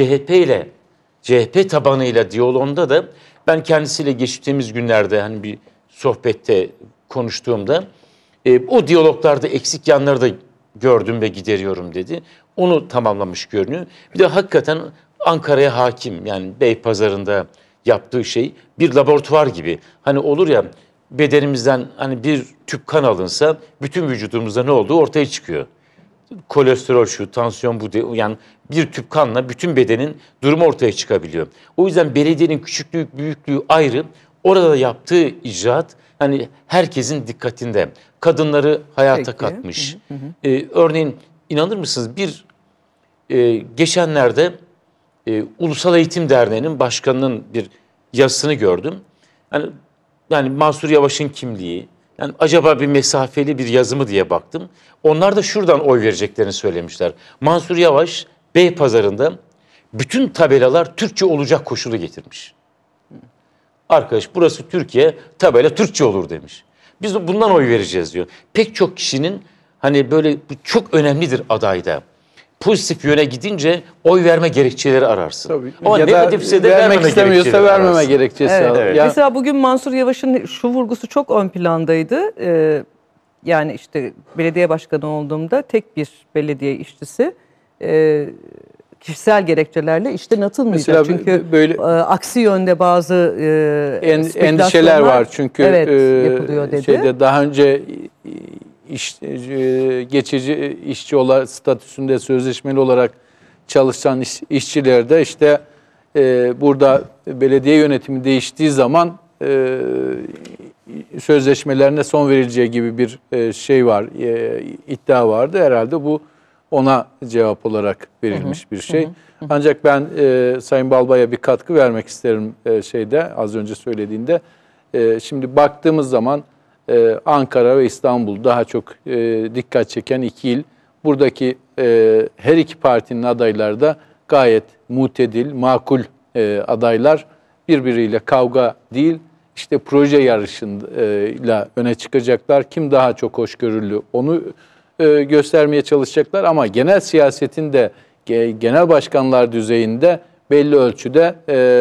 CHP tabanıyla diyaloğunda da ben kendisiyle geçtiğimiz günlerde hani bir sohbette konuştuğumda o diyaloglarda eksik yanları da gördüm ve gideriyorum dedi. Onu tamamlamış görünüyor. Bir de hakikaten Ankara'ya hakim yani Beypazarı'nda yaptığı şey bir laboratuvar gibi. Hani olur ya bedenimizden hani bir tüp kan alınsa bütün vücudumuzda ne olduğu ortaya çıkıyor. Kolesterol şu, tansiyon bu, yani bir tüp kanla bütün bedenin durumu ortaya çıkabiliyor. O yüzden belediyenin küçüklüğü, büyüklüğü ayrı. Orada yaptığı icraat hani herkesin dikkatinde. Kadınları hayata katmış. Örneğin inanır mısınız geçenlerde Ulusal Eğitim Derneği'nin başkanının bir yazısını gördüm. Yani Mansur Yavaş'ın kimliği, yani acaba bir mesafeli bir yazı mı diye baktım. Onlar da şuradan oy vereceklerini söylemişler. Mansur Yavaş Beypazarı'nda bütün tabelalar Türkçe olacak koşulu getirmiş. Arkadaş burası Türkiye, tabela Türkçe olur demiş. Biz de bundan oy vereceğiz diyor. Pek çok kişinin hani böyle bu çok önemlidir adayda. Pozitif yöne gidince oy verme gerekçeleri ararsın. Tabii. Ama Ya da negatifse de vermek istemiyorsa gerekçeleri vermeme ararsın. gerekçesi. Evet. al. Evet. Ya, Mesela bugün Mansur Yavaş'ın şu vurgusu çok ön plandaydı. Yani işte belediye başkanı olduğumda tek bir belediye işçisi kişisel gerekçelerle işten atılmayacak. Mesela Çünkü böyle aksi yönde bazı endişeler var çünkü evet, yapılıyor dedi. Şeyde daha önce geçici işçi olarak statüsünde sözleşmeli olarak çalışan işçiler de işte burada belediye yönetimi değiştiği zaman sözleşmelerine son verileceği gibi bir şey var, iddia vardı. Herhalde bu ona cevap olarak verilmiş bir şey. Ancak ben Sayın Balbay'a bir katkı vermek isterim şeyde az önce söylediğinde. Şimdi baktığımız zaman Ankara ve İstanbul daha çok dikkat çeken iki il. Buradaki her iki partinin adayları da gayet mutedil, makul adaylar. Birbiriyle kavga değil, işte proje yarışıyla öne çıkacaklar. Kim daha çok hoşgörülü onu göstermeye çalışacaklar. Ama genel siyasetin de genel başkanlar düzeyinde belli ölçüde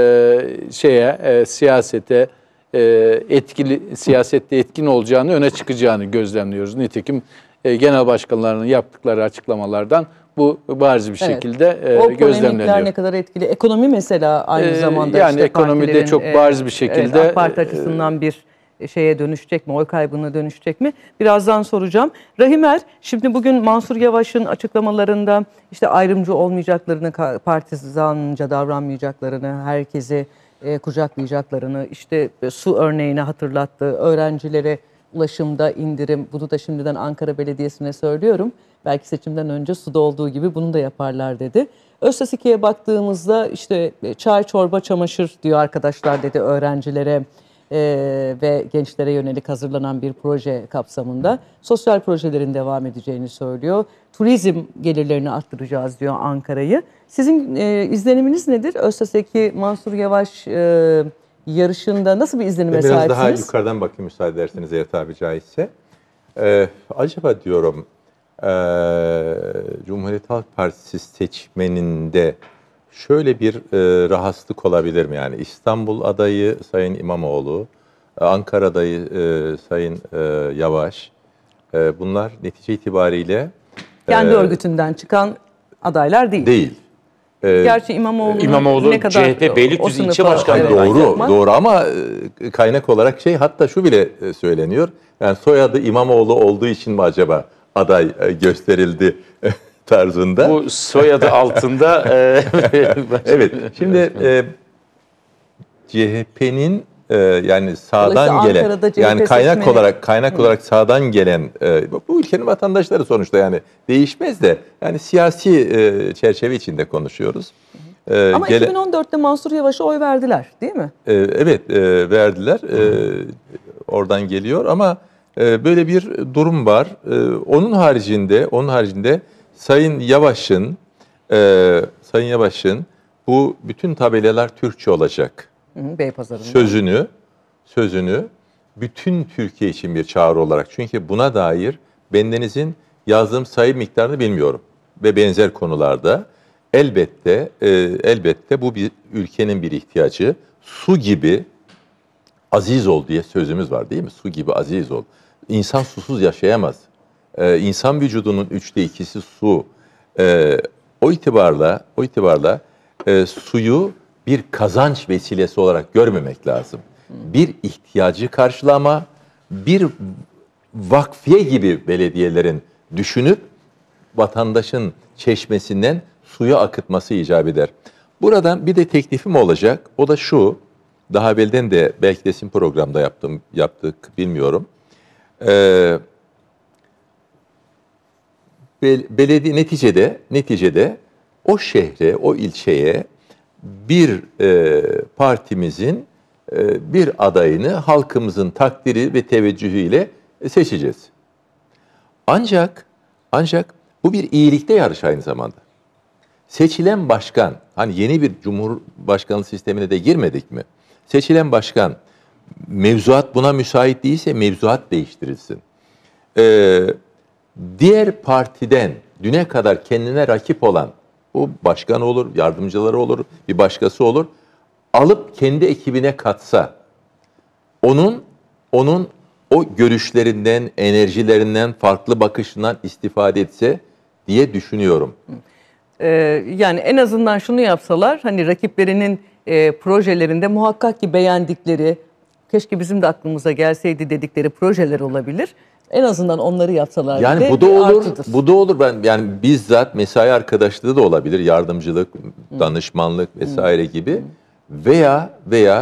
siyasete siyasette etkin olacağını, öne çıkacağını gözlemliyoruz. Nitekim genel başkanlarının yaptıkları açıklamalardan bu bariz bir şekilde o polemikler gözlemleniyor. ne kadar etkili? Ekonomi mesela aynı zamanda yani işte ekonomide partilerin, çok bariz bir şekilde AK Parti açısından bir şeye dönüşecek mi? Oy kaybına dönüşecek mi? Birazdan soracağım. Rahimel, şimdi bugün Mansur Yavaş'ın açıklamalarında işte ayrımcı olmayacaklarını, partizanca davranmayacaklarını, herkesi kucaklayacaklarını, işte su örneğini hatırlattı. Öğrencilere ulaşımda indirim, bunu da şimdiden Ankara Belediyesi'ne söylüyorum. Belki seçimden önce suda olduğu gibi bunu da yaparlar dedi. Özses 2'ye baktığımızda işte çay, çorba, çamaşır diyor arkadaşlar dedi öğrencilere ve gençlere yönelik hazırlanan bir proje kapsamında. Sosyal projelerin devam edeceğini söylüyor. Turizm gelirlerini arttıracağız diyor Ankara'yı. Sizin izleniminiz nedir? Özses 2 Mansur Yavaş yarışında nasıl bir izlenime Biraz sahipsiniz? daha yukarıdan bakayım müsaade ederseniz eğer tabiri caizse. Acaba diyorum Cumhuriyet Halk Partisi seçmeninde şöyle bir rahatsızlık olabilir mi? Yani İstanbul adayı Sayın İmamoğlu, Ankara adayı Sayın Yavaş, bunlar netice itibariyle Kendi örgütünden çıkan adaylar değil. değil. Gerçi İmamoğlu ne kadar CHP Beylikdüzü ilçe başkanı. evet, Doğru ama kaynak olarak hatta şu bile söyleniyor. Yani soyadı İmamoğlu olduğu için mi acaba aday gösterildi tarzında. Bu soyadı altında evet. Şimdi CHP'nin yani sağdan Dolayısıyla gelen Ankara'da CHP yani seçmeni- kaynak olarak sağdan gelen bu ülkenin vatandaşları sonuçta yani değişmez de yani siyasi çerçeve içinde konuşuyoruz. Ama 2014'te Mansur Yavaş'a oy verdiler değil mi? Evet verdiler. Oradan geliyor ama böyle bir durum var. Onun haricinde Sayın Yavaş'ın bu bütün tabelalar Türkçe olacak Beypazarı'nda. sözünü bütün Türkiye için bir çağrı olarak. Çünkü buna dair bendenizin yazdığım sayı miktarını bilmiyorum ve benzer konularda elbette bu bir ülkenin bir ihtiyacı. Su gibi aziz ol diye sözümüz var değil mi? Su gibi aziz ol. İnsan susuz yaşayamaz. İnsan vücudunun 2/3'ü su. O itibarla suyu bir kazanç vesilesi olarak görmemek lazım. Bir ihtiyacı karşılama, bir vakfiye gibi belediyelerin düşünüp vatandaşın çeşmesinden suyu akıtması icap eder. Buradan bir de teklifim olacak. O da şu. Daha evvelden de belki de sizin programda yaptık bilmiyorum. Belediye neticede o şehre, o ilçeye bir partimizin bir adayını halkımızın takdiri ve teveccühüyle seçeceğiz. Ancak bu bir iyilikte yarış aynı zamanda. Seçilen başkan, hani yeni bir cumhurbaşkanlığı sistemine de girmedik mi? Seçilen başkan, mevzuat buna müsait değilse mevzuat değiştirilsin. Diğer partiden düne kadar kendine rakip olan, bu başkan olur, yardımcıları olur, bir başkası olur, alıp kendi ekibine katsa, onun o görüşlerinden, enerjilerinden, farklı bakışından istifade etse diye düşünüyorum. Yani en azından şunu yapsalar, hani rakiplerinin projelerinde muhakkak ki beğendikleri, keşke bizim de aklımıza gelseydi dedikleri projeler olabilir. En azından onları yapsalar yani bile bu da olur, artıdır. bu da olur. Ben yani bizzat mesai arkadaşlığı da olabilir, yardımcılık, danışmanlık vesaire gibi. Veya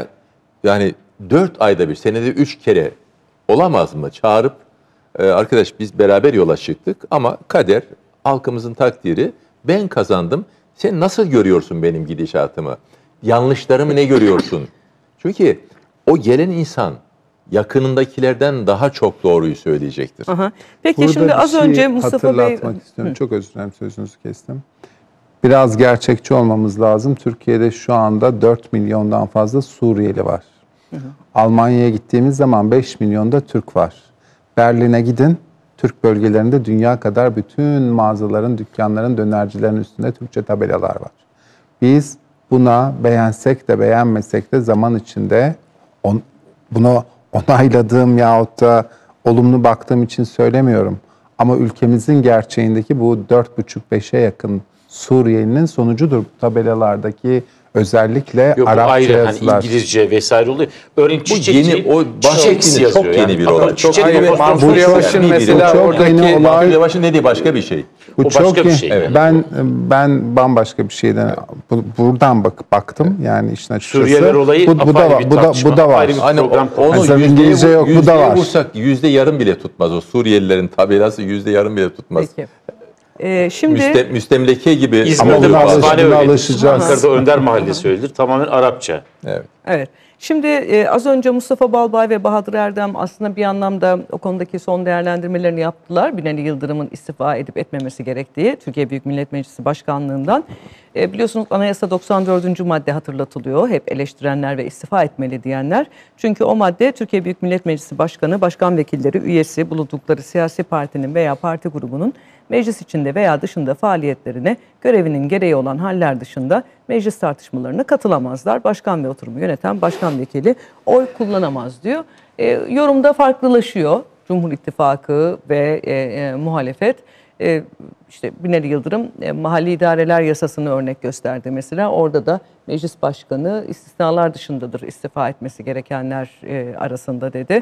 yani 4 ayda bir, senede 3 kere olamaz mı? Çağırıp arkadaş biz beraber yola çıktık ama kader, halkımızın takdiri, ben kazandım. Sen nasıl görüyorsun benim gidişatımı? Yanlışlarımı ne görüyorsun? Çünkü o gelen insan yakınındakilerden daha çok doğruyu söyleyecektir. Aha. Peki Burada şimdi bir az şey önce Mustafa Bey... hatırlatmak istiyorum. Çok özür dilerim, sözünüzü kestim. Biraz gerçekçi olmamız lazım. Türkiye'de şu anda 4 milyondan fazla Suriyeli var. Almanya'ya gittiğimiz zaman 5 milyonda Türk var. Berlin'e gidin, Türk bölgelerinde dünya kadar bütün mağazaların, dükkanların, dönercilerin üstünde Türkçe tabelalar var. Biz buna beğensek de beğenmesek de zaman içinde bunu onayladığım yahut da olumlu baktığım için söylemiyorum. Ama ülkemizin gerçeğindeki bu 4,5-5'e yakın Suriyelinin sonucudur. Bu tabelalardaki özellikle Yok, Arapça ayrı, yazılar. hani İngilizce vesaire oluyor. Örneğin Bu çiçekçi, yeni, o bahsettiğiniz yazıyor. çok yeni bir Yani olay. çiçek Hayır, logosu Mahmut yazıyor. Yavaş'ın Yani mesela çok oradaki... yeni olay. Mahmut Yavaş'ın dediği başka bir şey. O başka bir şey. Evet. Ben bambaşka bir şeyden buradan baktım yani işin açıkçası. Suriyeliler olayı bu da apayrı var. bir Bu tartışma, da var. ayrı bir Hani program. onu Mesela İngilizce yok, bu da yüzdeye var. vursak %yarım bile tutmaz. O Suriyelilerin tabelası %yarım bile tutmaz. Peki. Şimdi Müstemleke gibi. Ama İzmir'de buna kütüphane öğretir. alışacağız. Ankara'da Önder Mahallesi söylenir. Tamamen Arapça. Evet. evet. Şimdi az önce Mustafa Balbay ve Bahadır Erdem aslında bir anlamda o konudaki son değerlendirmelerini yaptılar. Binali Yıldırım'ın istifa edip etmemesi gerektiği Türkiye Büyük Millet Meclisi Başkanlığından. Biliyorsunuz Anayasa 94. madde hatırlatılıyor. Hep eleştirenler ve istifa etmeli diyenler. Çünkü o madde Türkiye Büyük Millet Meclisi Başkanı, başkan vekilleri, üyesi bulundukları siyasi partinin veya parti grubunun meclis içinde veya dışında faaliyetlerine görevinin gereği olan haller dışında meclis tartışmalarına katılamazlar. Başkan ve oturumu yöneten başkan vekili oy kullanamaz diyor. Yorumda farklılaşıyor Cumhur İttifakı ve muhalefet. İşte Binali Yıldırım mahalli idareler yasasını örnek gösterdi mesela. Orada da meclis başkanı istisnalar dışındadır istifa etmesi gerekenler arasında dedi.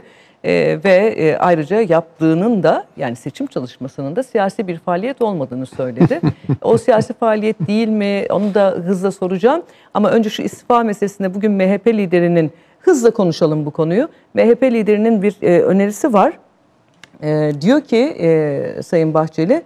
Ve ayrıca yaptığının da yani seçim çalışmasının da siyasi bir faaliyet olmadığını söyledi. O siyasi faaliyet değil mi onu da hızla soracağım. Ama önce şu istifa meselesinde bugün MHP liderinin, hızla konuşalım bu konuyu. MHP liderinin bir önerisi var. Diyor ki Sayın Bahçeli,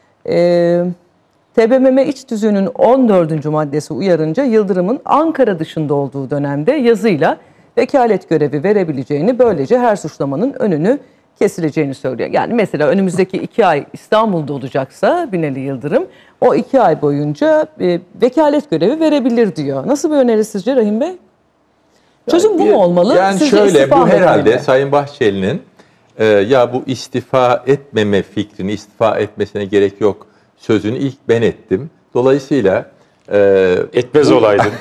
TBMM iç tüzüğünün 14. maddesi uyarınca Yıldırım'ın Ankara dışında olduğu dönemde yazıyla vekalet görevi verebileceğini, böylece her suçlamanın önünü kesileceğini söylüyor. Yani mesela önümüzdeki 2 ay İstanbul'da olacaksa Binali Yıldırım o 2 ay boyunca vekalet görevi verebilir diyor. Nasıl bir öneri sizce Rahim Bey? Çözüm bu mu olmalı? Yani Sizce şöyle, istifa bu mı herhalde etmeli? Sayın Bahçeli'nin ya bu istifa etmeme fikrini, istifa etmesine gerek yok sözünü ilk ben ettim. Dolayısıyla Etmez olaydım.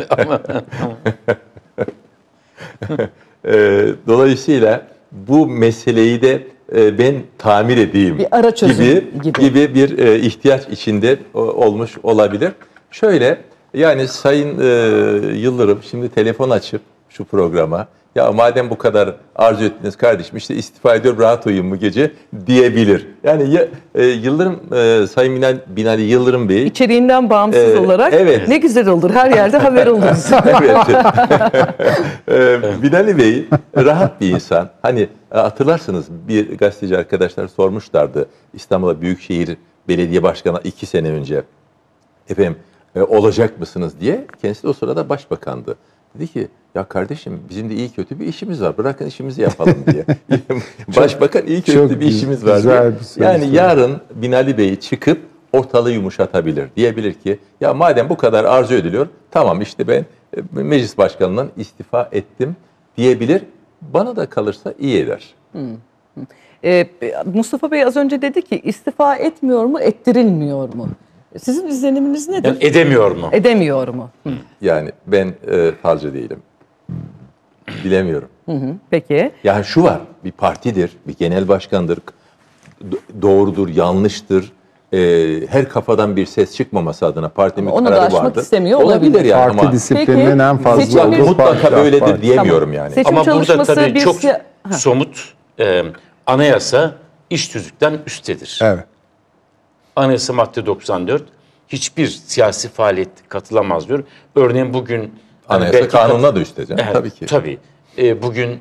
dolayısıyla bu meseleyi de ben tamir edeyim Bir ara çözüm gibi bir ihtiyaç içinde olmuş olabilir. Şöyle, yani Sayın Yıldırım şimdi telefon açıp şu programa, ya madem bu kadar arzu ettiniz kardeşim işte istifa ediyorum rahat uyuyun bu gece diyebilir. Yani Yıldırım, Sayın Binali Yıldırım Bey İçeriğinden bağımsız olarak evet. Ne güzel olur. Her yerde haber oluruz. Evet. Binali Bey rahat bir insan. Hani hatırlarsınız bir gazeteci arkadaşlar sormuşlardı İstanbul'a Büyükşehir Belediye Başkanı 2 sene önce. Efendim olacak mısınız diye. Kendisi de o sırada başbakandı. Dedi ki ya kardeşim bizim de iyi kötü bir işimiz var. Bırakın işimizi yapalım diye. Başbakan iyi kötü bir işimiz var diye. Yani yarın Binali Bey çıkıp ortalığı yumuşatabilir. Diyebilir ki ya madem bu kadar arzu ediliyor, tamam işte ben meclis başkanından istifa ettim diyebilir. Bana da kalırsa iyi eder. Mustafa Bey az önce dedi ki istifa etmiyor mu, ettirilmiyor mu? Sizin izleniminiz nedir? Yani edemiyor mu? Edemiyor mu? Yani ben falcı değilim. Bilemiyorum. Peki. Yani şu var, bir partidir, bir genel başkandır, doğrudur, yanlıştır. Her kafadan bir ses çıkmaması adına partinin Onu da kararı aşmak vardır. istemiyor olabilir. yani Parti ama disiplininin Peki, en fazla seçim- olduğu mutlaka parti. böyledir diyemiyorum Tamam. yani. Seçim Ama burada çalışması tabii bir çok Ha. somut anayasa iş tüzükten üsttedir. Evet. Anayasa madde 94 hiçbir siyasi faaliyet katılamaz diyor. Örneğin bugün Anayasa belki kanununa da üstte canım, Evet, tabii ki. Tabii. Bugün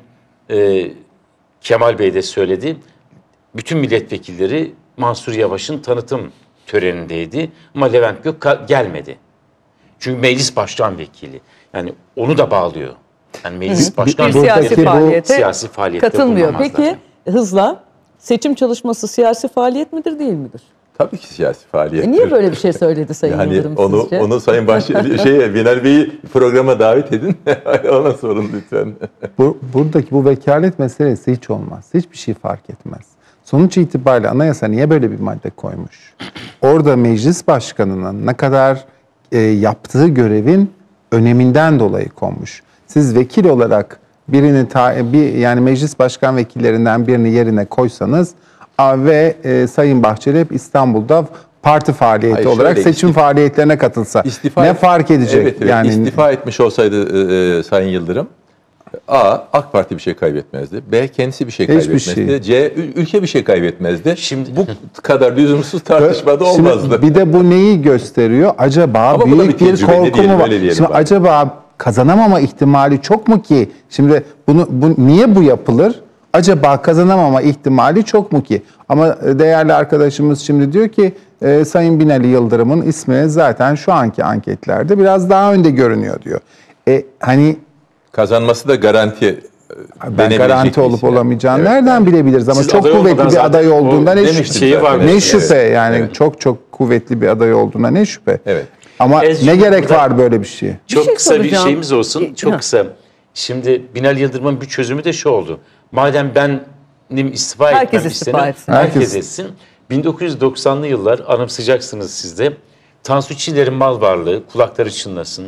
Kemal Bey de söyledi. Bütün milletvekilleri Mansur Yavaş'ın tanıtım törenindeydi. Ama Levent Gök gelmedi. Çünkü meclis başkan vekili. Yani onu da bağlıyor. Yani meclis başkan bir vekili siyasi faaliyete siyasi faaliyette katılmıyor. bulunamazlar. Peki hızla seçim çalışması siyasi faaliyet midir değil midir? Tabii ki siyasi faaliyet. Niye böyle bir şey söyledi Sayın Yani Yıldırım onu sizce? onu Sayın Binali Bey'i programa davet edin. Ona sorun lütfen. Buradaki bu vekalet meselesi hiç olmaz. Hiçbir şey fark etmez. Sonuç itibariyle anayasa niye böyle bir madde koymuş? Orada meclis başkanının ne kadar yaptığı görevin öneminden dolayı konmuş. Siz vekil olarak birini yani meclis başkan vekillerinden birini yerine koysanız ve Sayın Bahçeli hep İstanbul'da parti faaliyeti Hayır, olarak şöyle seçim faaliyetlerine katılsa İstifa ne fark edecek? Evet, yani istifa etmiş olsaydı Sayın Yıldırım, A. AK Parti bir şey kaybetmezdi. B. Kendisi bir şey Hiçbir kaybetmezdi. şey. C. Ülke bir şey kaybetmezdi. Şimdi- Bu kadar lüzumsuz tartışmada Şimdi olmazdı. bir de bu neyi gösteriyor? Acaba Ama bu da büyük bir bir tecrübe, ne korku diyelim, mu var? öyle diyelim Şimdi bari. acaba kazanamama ihtimali çok mu ki? Şimdi niye bu yapılır? Acaba kazanamama ihtimali çok mu ki? Ama değerli arkadaşımız şimdi diyor ki Sayın Binali Yıldırım'ın ismi zaten şu anki anketlerde biraz daha önde görünüyor diyor. Hani Kazanması da garanti. ben denebilecek garanti bir olup şey. olamayacağını Evet. nereden bilebiliriz? Ama Siz çok aday kuvvetli olmadan bir zaten aday olduğunda ne demiştim şüphe. şeyi var. zaten. Ne Evet. şüphe yani Evet. çok kuvvetli bir aday olduğuna ne şüphe. Evet. Ama Ez ne gerek burada- var böyle bir şeye? Çok şey kısa bir soracağım. şeyimiz olsun. Çok Ha. kısa. Şimdi Binali Yıldırım'ın bir çözümü de şu oldu. Madem benim istifa Herkes etmem istifa isteniyor, etsin. herkes Herkes. etsin. 1990'lı yıllar anımsayacaksınız siz de. Tansu Çiller'in mal varlığı, kulakları çınlasın.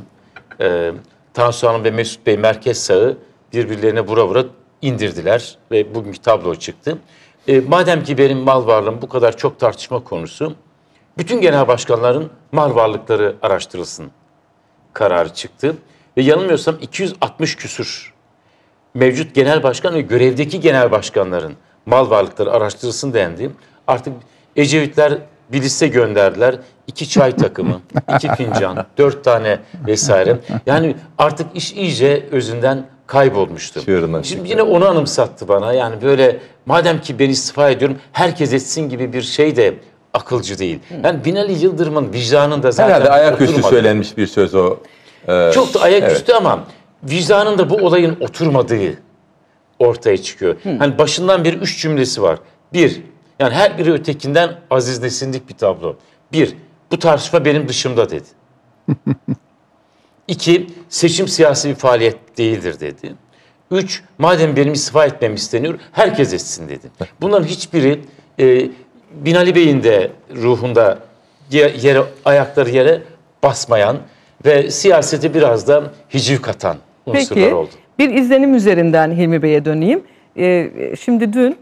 Tansu Hanım ve Mesut Bey merkez sağı birbirlerine vura vura indirdiler ve bugünkü tablo çıktı. Madem ki benim mal varlığım bu kadar çok tartışma konusu, bütün genel başkanların mal varlıkları araştırılsın kararı çıktı. Ve yanılmıyorsam 260 küsur mevcut genel başkan ve görevdeki genel başkanların mal varlıkları araştırılsın dendi. Artık Ecevitler bir liste gönderdiler. 2 çay takımı, 2 fincan, 4 tane vesaire. Yani artık iş iyice özünden kaybolmuştu. Çığırından Şimdi çıktı. yine onu anımsattı bana. Yani böyle madem ki ben istifa ediyorum herkes etsin gibi bir şey de akılcı değil. Yani Binali Yıldırım'ın vicdanında zaten Herhalde ayaküstü oturmadı. söylenmiş bir söz o. Çok da ayaküstü ama vicdanında bu olayın oturmadığı ortaya çıkıyor. Hani başından beri 3 cümlesi var. 1. Yani her biri ötekinden Aziz Nesinlik bir tablo. 1. Bu tartışma benim dışımda dedi. 2. Seçim siyasi bir faaliyet değildir dedi. 3. Madem benim istifa etmem isteniyor, herkes etsin dedi. Bunların hiçbiri Binali Bey'in de ruhunda ayakları yere basmayan ve siyasete biraz da hiciv katan unsurlar Peki oldu. bir izlenim üzerinden Hilmi Bey'e döneyim. Şimdi dün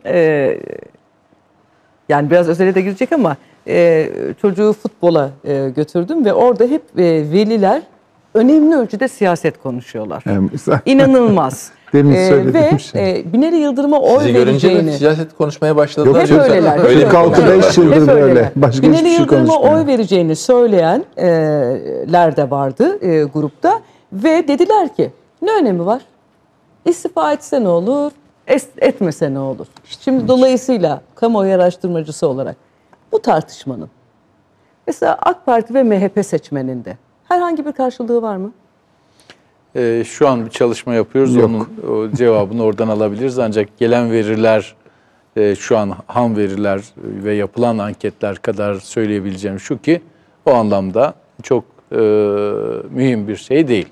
yani biraz özele de girecek ama çocuğu futbola götürdüm ve orada hep veliler önemli ölçüde siyaset konuşuyorlar. İnanılmaz. Demin söylediğim ve şey. Binali Yıldırım'a oy Sizi görünce mi vereceğini... siyaset konuşmaya başladılar? Yok, Hep öyleler. Öyle mi 46-5 konuşuyorlar? yıldır Hep öyleler. böyle. Başka Binali hiçbir şey Yıldırım'a konuşmuyor. oy vereceğini söyleyenler de vardı grupta. Ve dediler ki ne önemi var? İstifa etse ne olur? Etmese ne olur? Şimdi dolayısıyla kamuoyu araştırmacısı olarak bu tartışmanın mesela AK Parti ve MHP seçmeninde herhangi bir karşılığı var mı? Şu an bir çalışma yapıyoruz. Yok. Onun o cevabını oradan alabiliriz. Ancak gelen veriler şu an ham veriler ve yapılan anketler kadar söyleyebileceğim şu ki o anlamda çok mühim bir şey değil.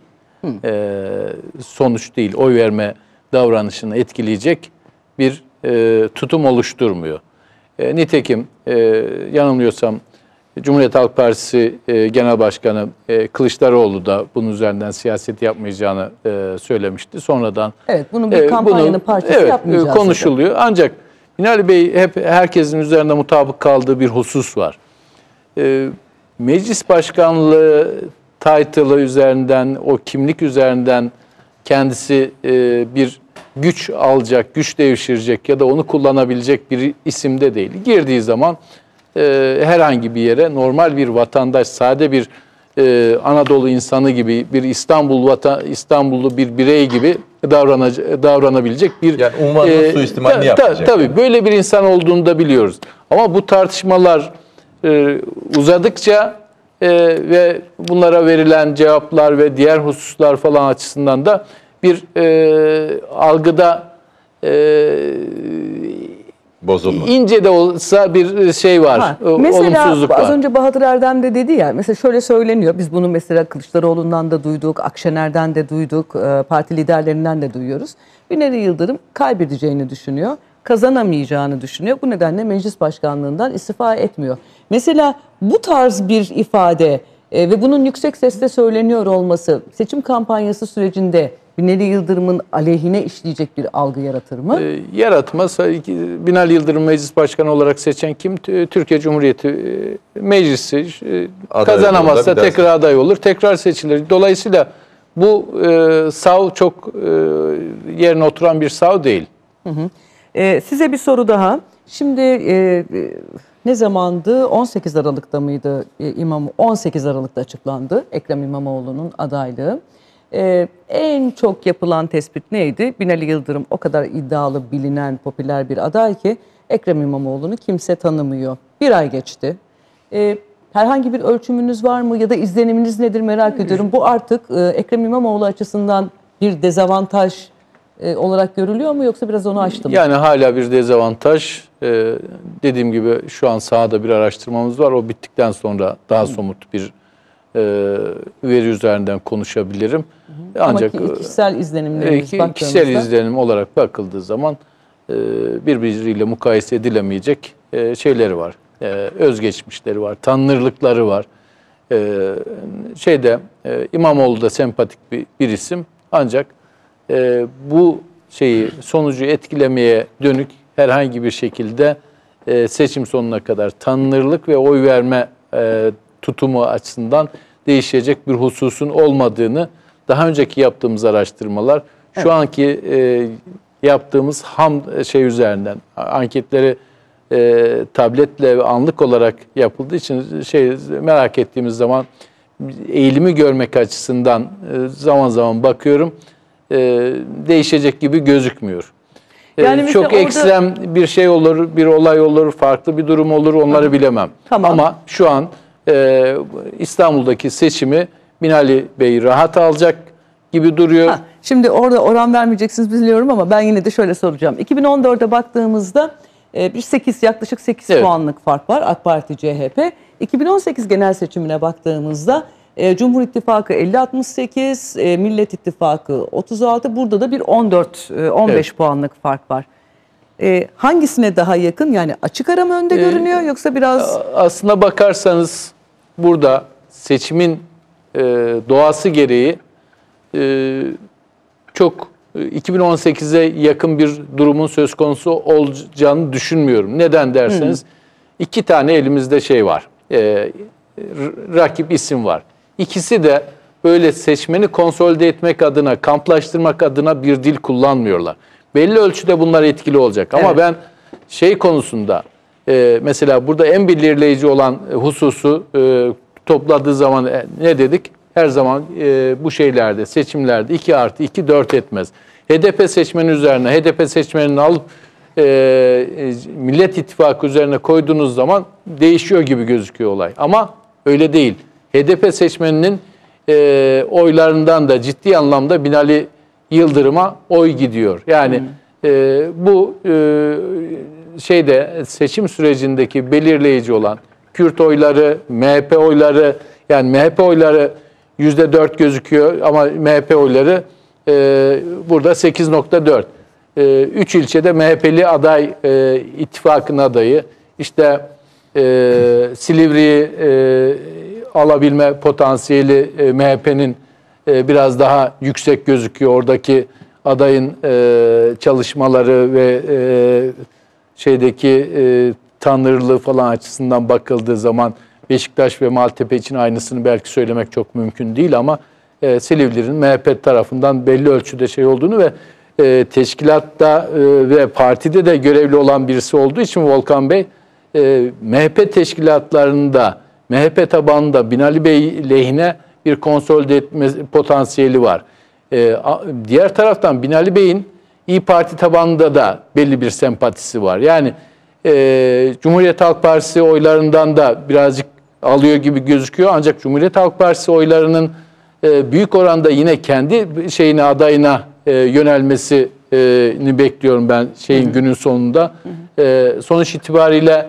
Sonuç değil. Oy verme davranışını etkileyecek bir tutum oluşturmuyor. Nitekim yanılmıyorsam Cumhuriyet Halk Partisi Genel Başkanı Kılıçdaroğlu da bunun üzerinden siyaset yapmayacağını söylemişti. Sonradan bunun bir kampanyanın parçası yapmayacağız. Konuşuluyor. Ancak Binali Bey hep herkesin üzerinde mutabık kaldığı bir husus var. Meclis başkanlığı title'ı üzerinden, o kimlik üzerinden kendisi bir güç alacak, güç devşirecek ya da onu kullanabilecek bir isimde değil. Girdiği zaman herhangi bir yere normal bir vatandaş, sade bir Anadolu insanı gibi, bir İstanbullu bir birey gibi davranabilecek bir... Yani ummanın suistimalini yapacak. Tabii böyle bir insan olduğunu da biliyoruz. Ama bu tartışmalar uzadıkça ve bunlara verilen cevaplar ve diğer hususlar falan açısından da bir algıda bozulma. İnce de olsa bir şey var. Mesela olumsuzluk var. az önce Bahadır Erdem de dedi ya, mesela şöyle söyleniyor. Biz bunu mesela Kılıçdaroğlu'ndan da duyduk, Akşener'den de duyduk, parti liderlerinden de duyuyoruz. Binali Yıldırım kaybedeceğini düşünüyor, kazanamayacağını düşünüyor. Bu nedenle meclis başkanlığından istifa etmiyor. Mesela bu tarz bir ifade ve bunun yüksek sesle söyleniyor olması seçim kampanyası sürecinde Binali Yıldırım'ın aleyhine işleyecek bir algı yaratır mı? Yaratmaz. Binali Yıldırım meclis başkanı olarak seçen kim? Türkiye Cumhuriyeti Meclisi kazanamazsa tekrar aday olur, tekrar seçilir. Dolayısıyla bu sav çok yerine oturan bir sav değil. Size bir soru daha. Şimdi ne zamandı? 18 Aralık'ta mıydı? 18 Aralık'ta açıklandı Ekrem İmamoğlu'nun adaylığı. En çok yapılan tespit neydi? Binali Yıldırım o kadar iddialı, bilinen, popüler bir aday ki Ekrem İmamoğlu'nu kimse tanımıyor. Bir ay geçti. Herhangi bir ölçümünüz var mı ya da izleniminiz nedir merak ediyorum. Bu artık Ekrem İmamoğlu açısından bir dezavantaj olarak görülüyor mu yoksa biraz onu aştı mı? Yani hala bir dezavantaj. Dediğim gibi şu an sahada bir araştırmamız var. O bittikten sonra daha somut bir veri üzerinden konuşabilirim. Ancak ama kişisel izlenimleriniz baktığınızda... Kişisel izlenim olarak bakıldığı zaman birbiriyle mukayese edilemeyecek şeyleri var. Özgeçmişleri var, tanınırlıkları var. İmamoğlu da sempatik bir isim. Ancak bu sonucu etkilemeye dönük herhangi bir şekilde seçim sonuna kadar tanınırlık ve oy verme tutumu açısından değişecek bir hususun olmadığını daha önceki yaptığımız araştırmalar, şu anki yaptığımız üzerinden anketleri tabletle ve anlık olarak yapıldığı için merak ettiğimiz zaman eğilimi görmek açısından zaman zaman bakıyorum, değişecek gibi gözükmüyor. Yani çok ekstrem bir şey olur, bir olay olur, farklı bir durum olur, onları bilemem. Tamam. Ama şu an İstanbul'daki seçimi Binali Bey rahat alacak gibi duruyor. Şimdi orada oran vermeyeceksiniz biliyorum ama ben yine de şöyle soracağım. 2014'e baktığımızda yaklaşık 8 puanlık fark var AK Parti CHP. 2018 genel seçimine baktığımızda Cumhur İttifakı 50-68, Millet İttifakı 36, burada da bir 14-15 puanlık fark var. Hangisine daha yakın? Yani açık ara mı önde görünüyor yoksa biraz... Aslına bakarsanız burada seçimin doğası gereği çok 2018'e yakın bir durumun söz konusu olacağını düşünmüyorum. Neden derseniz iki tane elimizde var. Rakip isim var. İkisi de böyle seçmeni konsolide etmek adına, kamplaştırmak adına bir dil kullanmıyorlar. Belli ölçüde bunlar etkili olacak. Ama ben konusunda mesela burada en belirleyici olan hususu topladığı zaman ne dedik? Her zaman bu seçimlerde 2+2 4 etmez. HDP seçmeni üzerine, HDP seçmenini alıp Millet İttifakı üzerine koyduğunuz zaman değişiyor gibi gözüküyor olay. Ama öyle değil. HDP seçmeninin oylarından da ciddi anlamda Binali Yıldırım'a oy gidiyor. Yani bu seçim sürecindeki belirleyici olan Kürt oyları, MHP oyları, yani MHP oyları %4 gözüküyor ama MHP oyları burada 8.4. 3 ilçede MHP'li aday, ittifakın adayı. İşte Silivri'yi alabilme potansiyeli MHP'nin biraz daha yüksek gözüküyor. Oradaki adayın çalışmaları ve tanırlığı falan açısından bakıldığı zaman Beşiktaş ve Maltepe için aynısını belki söylemek çok mümkün değil ama Silivri'nin MHP tarafından belli ölçüde olduğunu ve teşkilatta ve partide de görevli olan birisi olduğu için Volkan Bey MHP teşkilatlarında, MHP tabanında Binali Bey lehine bir konsolide etme potansiyeli var. Diğer taraftan Binali Bey'in İYİ Parti tabanında da belli bir sempatisi var. Yani Cumhuriyet Halk Partisi oylarından da birazcık alıyor gibi gözüküyor. Ancak Cumhuriyet Halk Partisi oylarının büyük oranda yine kendi adayına yönelmesini bekliyorum ben günün sonunda. Sonuç itibariyle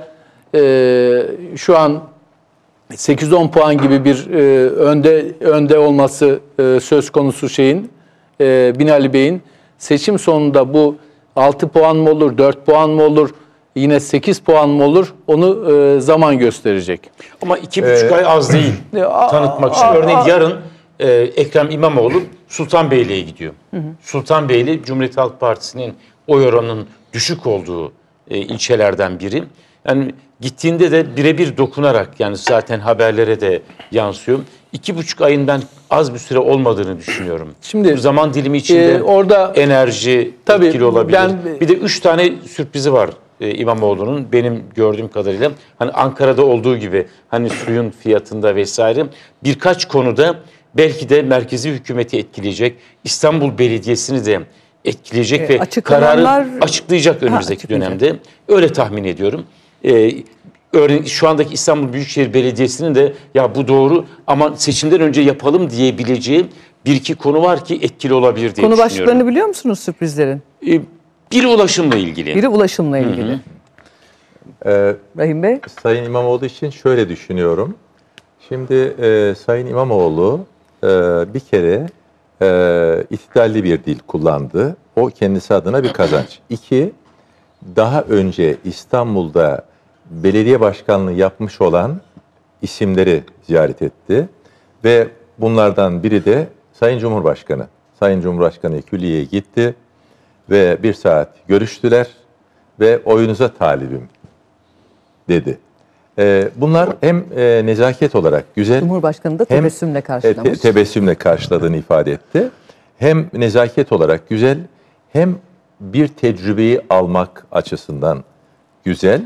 şu an 8-10 puan gibi bir önde olması söz konusu Binali Bey'in. Seçim sonunda bu 6 puan mı olur, 4 puan mı olur, yine 8 puan mı olur onu zaman gösterecek. Ama 2,5 ay az değil tanıtmak için. Örneğin yarın Ekrem İmamoğlu Sultanbeyli'ye gidiyor. Sultanbeyli Cumhuriyet Halk Partisi'nin oy oranının düşük olduğu ilçelerden biri. Yani gittiğinde de birebir dokunarak, yani zaten haberlere de yansıyor. 2,5 ayın ben az bir süre olmadığını düşünüyorum. Şimdi bu zaman dilimi içinde orada enerji etkili olabilir. Bir de 3 tane sürprizi var İmamoğlu'nun benim gördüğüm kadarıyla. Hani Ankara'da olduğu gibi, hani suyun fiyatında vesaire, birkaç konuda belki de merkezi hükümeti etkileyecek, İstanbul Belediyesi'ni de etkileyecek ve kararı açıklayacak önümüzdeki dönemde. Öyle tahmin ediyorum. Örneğin şu andaki İstanbul Büyükşehir Belediyesi'nin de ya bu doğru ama seçimden önce yapalım diyebileceği bir iki konu var ki etkili olabilir diye düşünüyorum. Konu başlıklarını biliyor musunuz sürprizlerin? Biri ulaşımla ilgili. Biri ulaşımla ilgili. Rahim Bey? Sayın İmamoğlu için şöyle düşünüyorum. Şimdi Sayın İmamoğlu bir kere itidalli bir dil kullandı. O kendisi adına bir kazanç. 2, daha önce İstanbul'da belediye başkanlığı yapmış olan isimleri ziyaret etti. Ve bunlardan biri de Sayın Cumhurbaşkanı. Sayın Cumhurbaşkanı Külliye'ye gitti ve 1 saat görüştüler ve oyunuza talibim dedi. Bunlar hem nezaket olarak güzel, Cumhurbaşkanı da tebessümle karşılamış. Tebessümle karşıladığını ifade etti. Hem nezaket olarak güzel, hem bir tecrübeyi almak açısından güzel.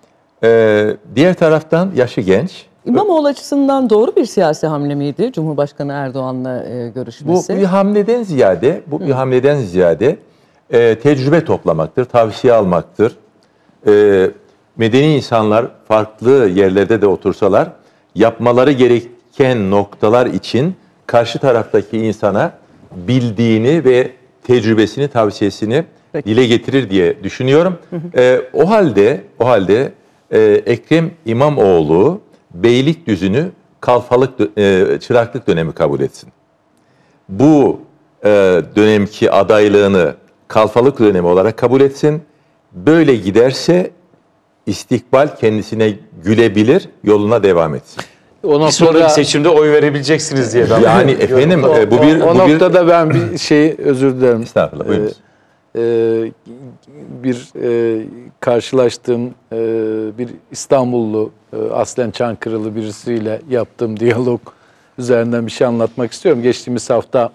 Diğer taraftan yaşı genç. İmamoğlu açısından doğru bir siyasi hamle miydi Cumhurbaşkanı Erdoğan'la görüşmesi? Bu bir hamleden ziyade, tecrübe toplamaktır, tavsiye almaktır. Medeni insanlar farklı yerlerde de otursalar yapmaları gereken noktalar için karşı taraftaki insana bildiğini ve tecrübesini, tavsiyesini dile getirir diye düşünüyorum. O halde Ekrem İmamoğlu Beylikdüzü'nü çıraklık dönemi kabul etsin. Bu dönemki adaylığını kalfalık dönemi olarak kabul etsin. Böyle giderse istikbal kendisine gülebilir, yoluna devam etsin. Bir sonraki seçimde oy verebileceksiniz diye. Yani efendim o noktada ben bir özür dilerim. Estağfurullah, buyurunuz. Karşılaştığım bir İstanbullu, aslen Çankırılı birisiyle yaptığım diyalog üzerinden bir şey anlatmak istiyorum. Geçtiğimiz hafta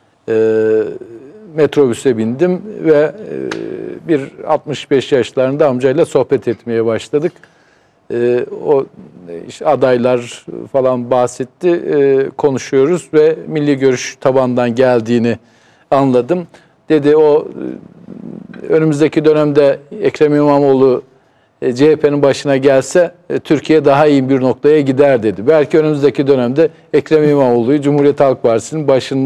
metrobüse bindim ve bir 65 yaşlarında amcayla sohbet etmeye başladık. O adaylar falan bahsetti, konuşuyoruz ve Milli Görüş tabandan geldiğini anladım. Dedi o önümüzdeki dönemde Ekrem İmamoğlu CHP'nin başına gelse Türkiye daha iyi bir noktaya gider dedi. Belki önümüzdeki dönemde Ekrem İmamoğlu'yu Cumhuriyet Halk Partisi'nin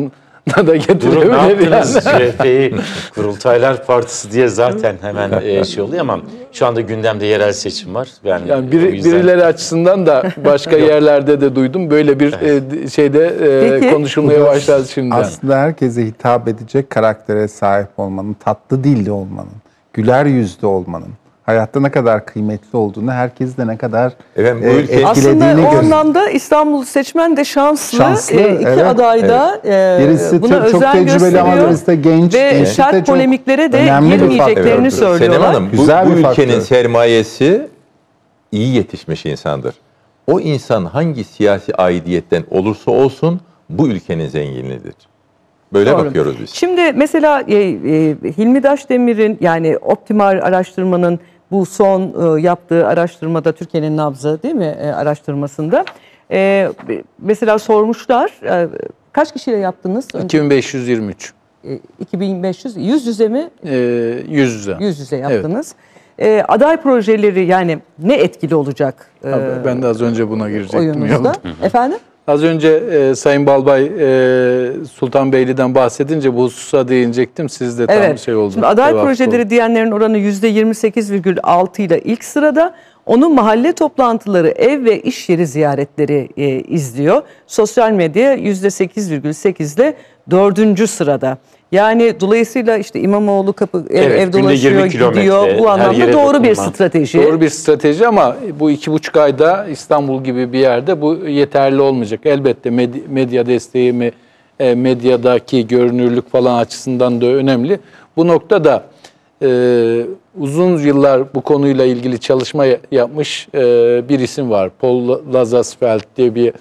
da getirebilir. Durum ne yaptınız? Yani. CHP'yi Kurultaylar Partisi diye zaten hemen şey oluyor ama şu anda gündemde yerel seçim var. Yani o yüzden... birileri açısından da başka yerlerde de duydum. Böyle bir şeyde konuşulmaya başladı şimdi. Aslında herkese hitap edecek karaktere sahip olmanın, tatlı dilli olmanın, güler yüzlü olmanın, hayatta ne kadar kıymetli olduğunu, herkes de ne kadar Efendim, bu ülke- Aslında etkilediğini o anlamda İstanbul seçmen de şanslı. Şanslı, İki evet. aday da birisi buna çok özen tecrübeli ama gösteriyor. birisi de genç. Ve gençlik de sert çok polemiklere de önemli bir girmeyeceklerini faktör. söylüyorlar. Senem Hanım, Güzel bu bir ülkenin faktör. sermayesi iyi yetişmiş insandır. O insan hangi siyasi aidiyetten olursa olsun bu ülkenin zenginliğidir. Böyle Doğru. bakıyoruz biz. Şimdi mesela Hilmi Daşdemir'in, yani Optimal araştırmanın bu son yaptığı araştırmada, Türkiye'nin nabzı değil mi araştırmasında, mesela sormuşlar, kaç kişiyle yaptınız? 2523. 2500, yüz yüze mi? Yüz yüze. Yüz yüze yaptınız. Aday projeleri yani ne etkili olacak Ben de az önce buna girecektim. oyunuzda? Efendim? Az önce Sayın Balbay Sultanbeyli'den bahsedince bu hususa değinecektim. Siz de tam Evet. şey oldu. Şimdi aday Cevap projeleri oldu. diyenlerin oranı %28,6 ile ilk sırada. Onun mahalle toplantıları, ev ve iş yeri ziyaretleri izliyor. Sosyal medya %8,8 ile 4. sırada. Yani dolayısıyla işte İmamoğlu ev günde dolaşıyor, 20 kilometre, gidiyor. Bu her anlamda yere doğru bir dokunma. strateji. Doğru bir strateji ama bu 2,5 ayda İstanbul gibi bir yerde bu yeterli olmayacak. Elbette medya desteği, medyadaki görünürlük falan açısından da önemli. Bu noktada uzun yıllar bu konuyla ilgili çalışma yapmış bir isim var. Paul Lazarsfeld diye bir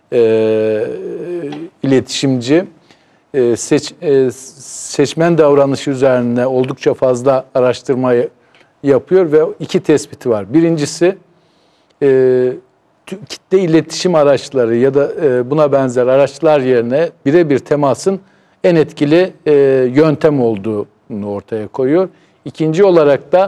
iletişimci. Seçmen davranışı üzerine oldukça fazla araştırma yapıyor ve 2 tespiti var. Birincisi kitle iletişim araçları ya da buna benzer araçlar yerine birebir temasın en etkili yöntem olduğunu ortaya koyuyor. İkinci olarak da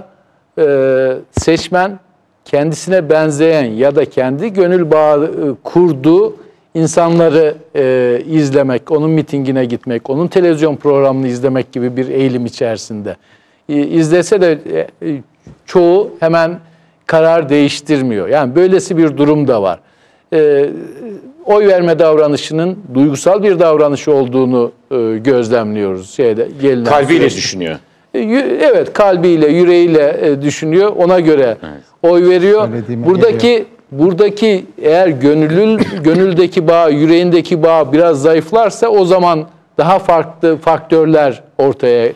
seçmen kendisine benzeyen ya da kendi gönül bağı kurduğu insanları izlemek, onun mitingine gitmek, onun televizyon programını izlemek gibi bir eğilim içerisinde. İzlese de çoğu hemen karar değiştirmiyor. Yani böylesi bir durum da var. Oy verme davranışının duygusal bir davranış olduğunu gözlemliyoruz. Kalbiyle düşünüyor. Evet, kalbiyle, yüreğiyle düşünüyor. Ona göre oy veriyor. Buradaki eğer gönüldeki bağ, yüreğindeki bağ biraz zayıflarsa o zaman daha farklı faktörler ortaya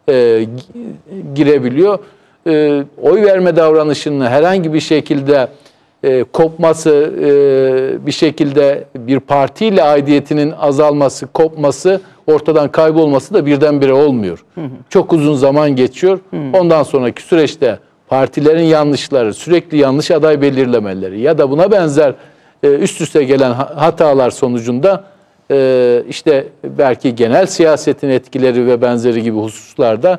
girebiliyor. Oy verme davranışının herhangi bir şekilde kopması, bir şekilde bir partiyle aidiyetinin azalması, kopması, ortadan kaybolması da birdenbire olmuyor. Çok uzun zaman geçiyor. Ondan sonraki süreçte partilerin yanlışları, sürekli yanlış aday belirlemeleri ya da buna benzer üst üste gelen hatalar sonucunda işte belki genel siyasetin etkileri ve benzeri gibi hususlarda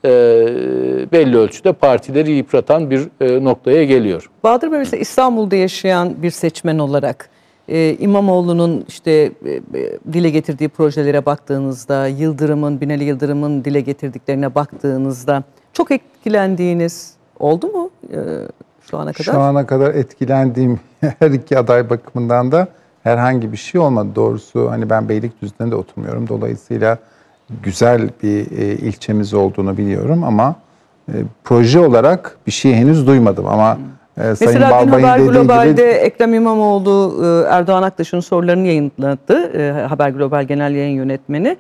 belli ölçüde partileri yıpratan bir noktaya geliyor. Bahadır Bey, mesela İstanbul'da yaşayan bir seçmen olarak İmamoğlu'nun işte dile getirdiği projelere baktığınızda, Binali Yıldırım'ın dile getirdiklerine baktığınızda çok etkilendiğiniz oldu mu şu ana kadar? Şu ana kadar etkilendiğim her iki aday bakımından da herhangi bir şey olmadı doğrusu. Hani ben Beylikdüzü'nde de oturmuyorum. Dolayısıyla güzel bir ilçemiz olduğunu biliyorum ama proje olarak bir şey henüz duymadım ama Sayın Mesela dün Balbay'ın Haber dediği Global'de gibi Ekrem İmamoğlu Erdoğan Aktaş'ın sorularını yayınladı. Haber Global Genel Yayın Yönetmeni.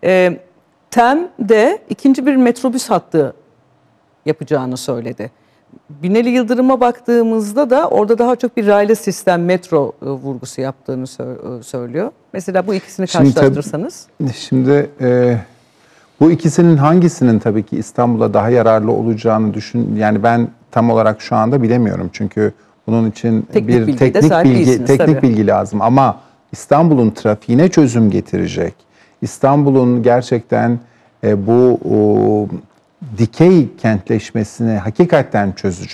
TEM'de ikinci bir metrobüs hattı yapacağını söyledi. Binali Yıldırım'a baktığımızda da orada daha çok bir raylı sistem, metro vurgusu yaptığını söylüyor. Mesela bu ikisini karşılaştırırsanız. Şimdi bu ikisinin hangisinin tabii ki İstanbul'a daha yararlı olacağını yani ben tam olarak şu anda bilemiyorum. Çünkü bunun için teknik bilgi lazım ama İstanbul'un trafiğine çözüm getirecek. İstanbul'un gerçekten bu dikey kentleşmesini hakikaten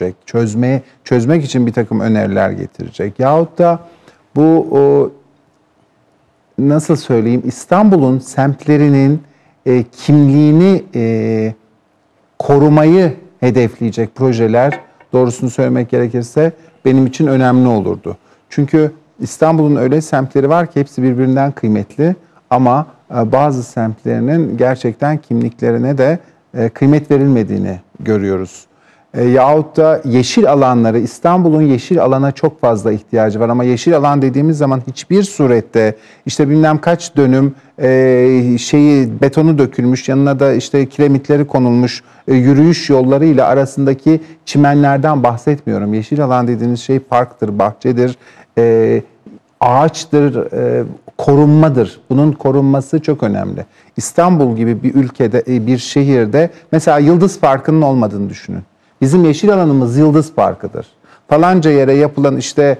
çözmek için bir takım öneriler getirecek. Yahut da bu nasıl söyleyeyim, İstanbul'un semtlerinin kimliğini korumayı hedefleyecek projeler, doğrusunu söylemek gerekirse, benim için önemli olurdu. Çünkü İstanbul'un öyle semtleri var ki hepsi birbirinden kıymetli ama bazı semtlerinin gerçekten kimliklerine de kıymet verilmediğini görüyoruz. Yahut da yeşil alanları, İstanbul'un yeşil alana çok fazla ihtiyacı var ama yeşil alan dediğimiz zaman hiçbir surette işte bilmem kaç dönüm betonu dökülmüş, yanına da işte kiremitleri konulmuş yürüyüş yollarıyla arasındaki çimenlerden bahsetmiyorum. Yeşil alan dediğiniz şey parktır, bahçedir, ağaçtır, korunmadır. Bunun korunması çok önemli. İstanbul gibi bir ülkede, bir şehirde mesela Yıldız Parkı'nın olmadığını düşünün. Bizim yeşil alanımız Yıldız Parkı'dır. Falanca yere yapılan işte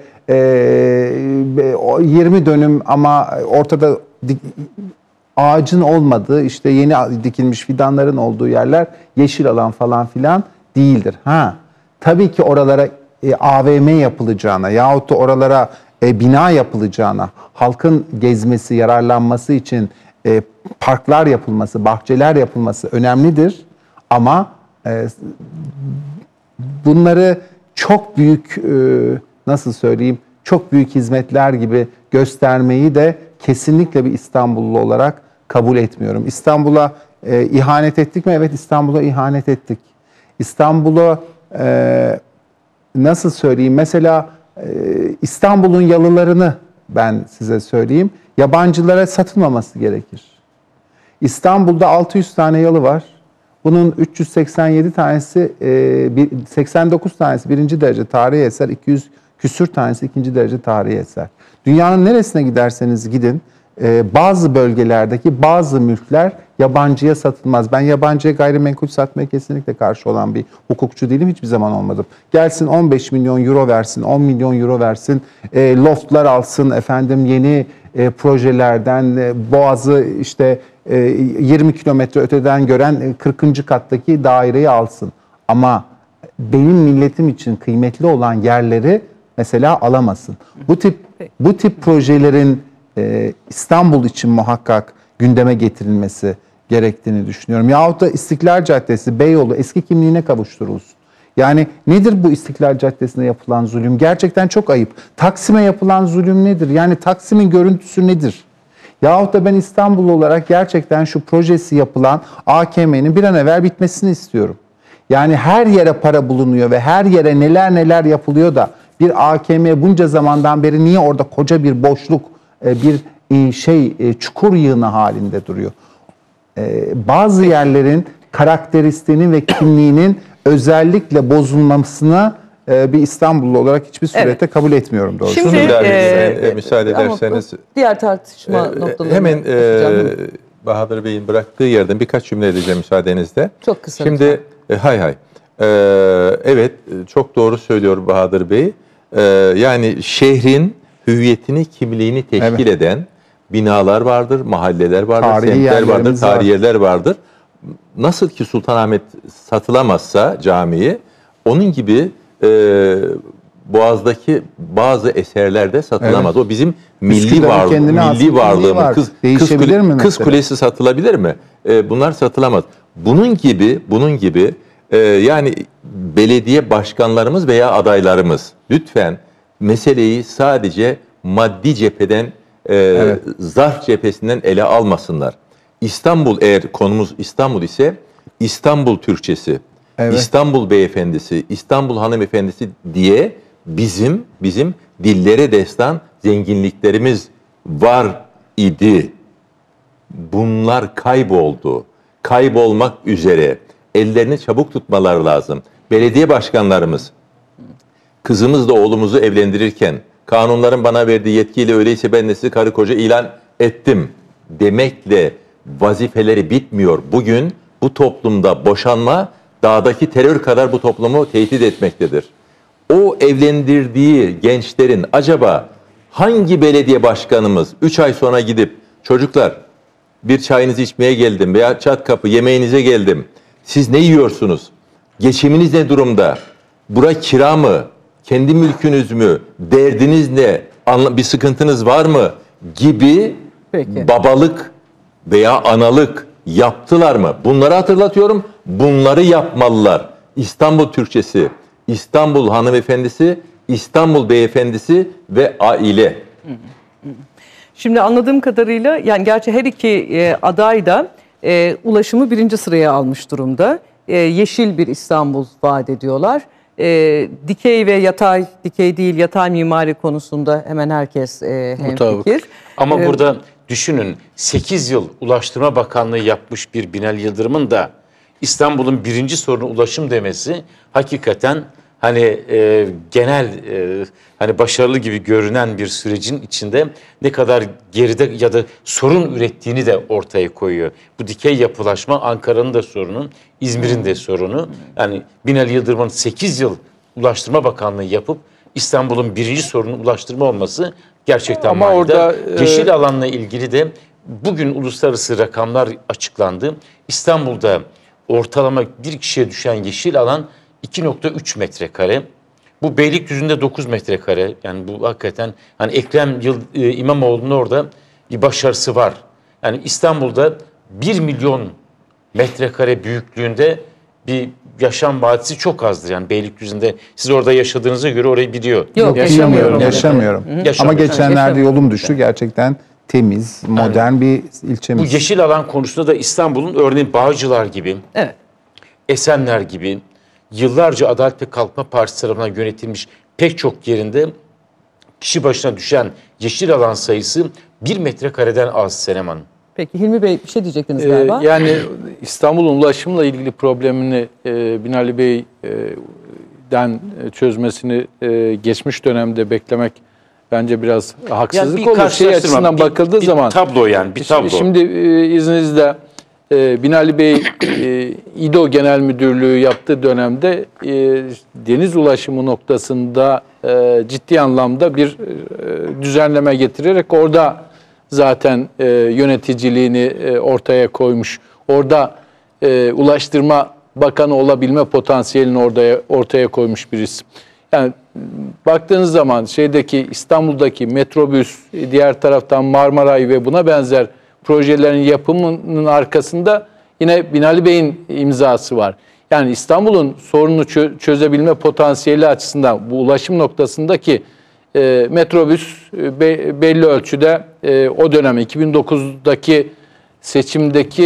20 dönüm ama ortada ağacın olmadığı, işte yeni dikilmiş fidanların olduğu yerler yeşil alan falan filan değildir. Tabii ki oralara AVM yapılacağına yahut da oralara bina yapılacağına, halkın gezmesi, yararlanması için parklar yapılması, bahçeler yapılması önemlidir. Ama bunları çok büyük, nasıl söyleyeyim, çok büyük hizmetler gibi göstermeyi de kesinlikle bir İstanbullu olarak kabul etmiyorum. İstanbul'a ihanet ettik mi? Evet, İstanbul'a ihanet ettik. İstanbul'a nasıl söyleyeyim? Mesela İstanbul'un yalılarını ben size söyleyeyim. Yabancılara satılmaması gerekir. İstanbul'da 600 tane yalı var. Bunun 387 tanesi, 89 tanesi birinci derece tarihi eser, 200 küsür tanesi ikinci derece tarihi eser. Dünyanın neresine giderseniz gidin, bazı bölgelerdeki bazı mülkler yabancıya satılmaz. Ben yabancıya gayrimenkul satmaya kesinlikle karşı olan bir hukukçu değilim, hiçbir zaman olmadım. Gelsin 15 milyon euro versin, 10 milyon euro versin, loftlar alsın, efendim yeni projelerden Boğaz'ı işte 20 kilometre öteden gören 40. kattaki daireyi alsın. Ama benim milletim için kıymetli olan yerleri mesela alamasın. Bu tip projelerin İstanbul için muhakkak gündeme getirilmesi gerektiğini düşünüyorum. Yahut da İstiklal Caddesi, Beyoğlu eski kimliğine kavuşturulsun. Yani nedir bu İstiklal Caddesi'nde yapılan zulüm? Gerçekten çok ayıp. Taksim'e yapılan zulüm nedir? Yani Taksim'in görüntüsü nedir? Yahut da ben İstanbullu olarak gerçekten şu projesi yapılan AKM'nin bir an evvel bitmesini istiyorum. Yani her yere para bulunuyor ve her yere neler neler yapılıyor da bir AKM bunca zamandan beri niye orada koca bir boşluk, bir çukur yığını halinde duruyor? Bazı yerlerin karakteristiğinin ve kimliğinin özellikle bozulmasına bir İstanbullu olarak hiçbir surette kabul etmiyorum doğrusu. Şimdi müsaade ederseniz diğer tartışma noktalarını hemen Bahadır Bey'in bıraktığı yerden birkaç cümle edeceğim müsaadenizle. Çok kısa. Şimdi evet, çok doğru söylüyor Bahadır Bey. Yani şehrin hüviyetini, kimliğini teşkil eden binalar vardır, mahalleler vardır, tarihi semtler vardır, tarihi yerler vardır. Nasıl ki Sultanahmet satılamazsa camiyi, onun gibi Boğaz'daki bazı eserler de satılamaz. Evet. O bizim milli varlığımız. Kız Kulesi satılabilir mi? Bunlar satılamaz. Bunun gibi yani belediye başkanlarımız veya adaylarımız lütfen meseleyi sadece maddi cepheden, zarf cephesinden ele almasınlar. İstanbul, eğer konumuz İstanbul ise İstanbul Türkçesi, İstanbul Beyefendisi, İstanbul Hanımefendisi diye bizim dillere destan zenginliklerimiz var idi. Bunlar kayboldu. Kaybolmak üzere. Ellerini çabuk tutmaları lazım. Belediye başkanlarımız kızımızla oğlumuzu evlendirirken kanunların bana verdiği yetkiyle öyleyse ben de sizi karı koca ilan ettim demekle vazifeleri bitmiyor. Bugün bu toplumda boşanma dağdaki terör kadar bu toplumu tehdit etmektedir. O evlendirdiği gençlerin acaba hangi belediye başkanımız 3 ay sonra gidip çocuklar bir çayınızı içmeye geldim veya çat kapı yemeğinize geldim. Siz ne yiyorsunuz? Geçiminiz ne durumda? Bura kira mı? Kendi mülkünüz mü? Derdiniz ne? Bir sıkıntınız var mı? Gibi Peki. babalık veya analık yaptılar mı? Bunları hatırlatıyorum. Bunları yapmalılar. İstanbul Türkçesi, İstanbul hanımefendisi, İstanbul beyefendisi ve aile. Şimdi anladığım kadarıyla yani gerçi her iki aday da ulaşımı birinci sıraya almış durumda. Yeşil bir İstanbul vaat ediyorlar. Dikey ve yatay, dikey değil yatay mimari konusunda hemen herkes hemfikir. Ama burada düşünün 8 yıl Ulaştırma Bakanlığı yapmış bir Binali Yıldırım'ın da İstanbul'un birinci sorunu ulaşım demesi hakikaten hani genel hani başarılı gibi görünen bir sürecin içinde ne kadar geride ya da sorun ürettiğini de ortaya koyuyor. Bu dikey yapılaşma Ankara'nın da sorunu, İzmir'in de sorunu. Yani Binali Yıldırım'ın 8 yıl Ulaştırma Bakanlığı yapıp İstanbul'un birinci sorunu ulaştırma olması gerçekten ama manidar. orada Yeşil alanla ilgili de bugün uluslararası rakamlar açıklandı. İstanbul'da ortalama bir kişiye düşen yeşil alan 2,3 metrekare. Bu Beylikdüzü'nde 9 metrekare. Yani bu hakikaten hani Ekrem İmamoğlu'nun orada bir başarısı var. Yani İstanbul'da 1 milyon metrekare büyüklüğünde bir yaşam vadisi çok azdır. Yani Beylikdüzü'nde siz orada yaşadığınıza göre orayı biliyor. Yok, yaşamıyorum. Yaşamıyorum. Ama geçenlerde yolum düştü. Gerçekten temiz, modern bir ilçemiz. Bu yeşil alan konusunda da İstanbul'un örneğin Bağcılar gibi, Evet. Esenler gibi yıllarca Adalet ve Kalkınma Partisi tarafından yönetilmiş pek çok yerinde kişi başına düşen yeşil alan sayısı 1 metrekareden az Senem Hanım. Peki Hilmi Bey bir şey diyecektiniz galiba. Yani İstanbul'un ulaşımla ilgili problemini Binali Bey'den çözmesini geçmiş dönemde beklemek bence biraz haksızlık Yani bir olur. Şey açısından bakıldığı zaman. Tablo yani bir tablo. Şimdi izninizle Binali Bey İDO Genel Müdürlüğü yaptığı dönemde deniz ulaşımı noktasında ciddi anlamda bir düzenleme getirerek orada zaten yöneticiliğini ortaya koymuş. Orada Ulaştırma Bakanı olabilme potansiyelini ortaya koymuş bir isim. Yani baktığınız zaman İstanbul'daki metrobüs, diğer taraftan Marmaray ve buna benzer projelerin yapımının arkasında yine Binali Bey'in imzası var. Yani İstanbul'un sorununu çözebilme potansiyeli açısından bu ulaşım noktasındaki metrobüs belli ölçüde o dönem 2009'daki seçimdeki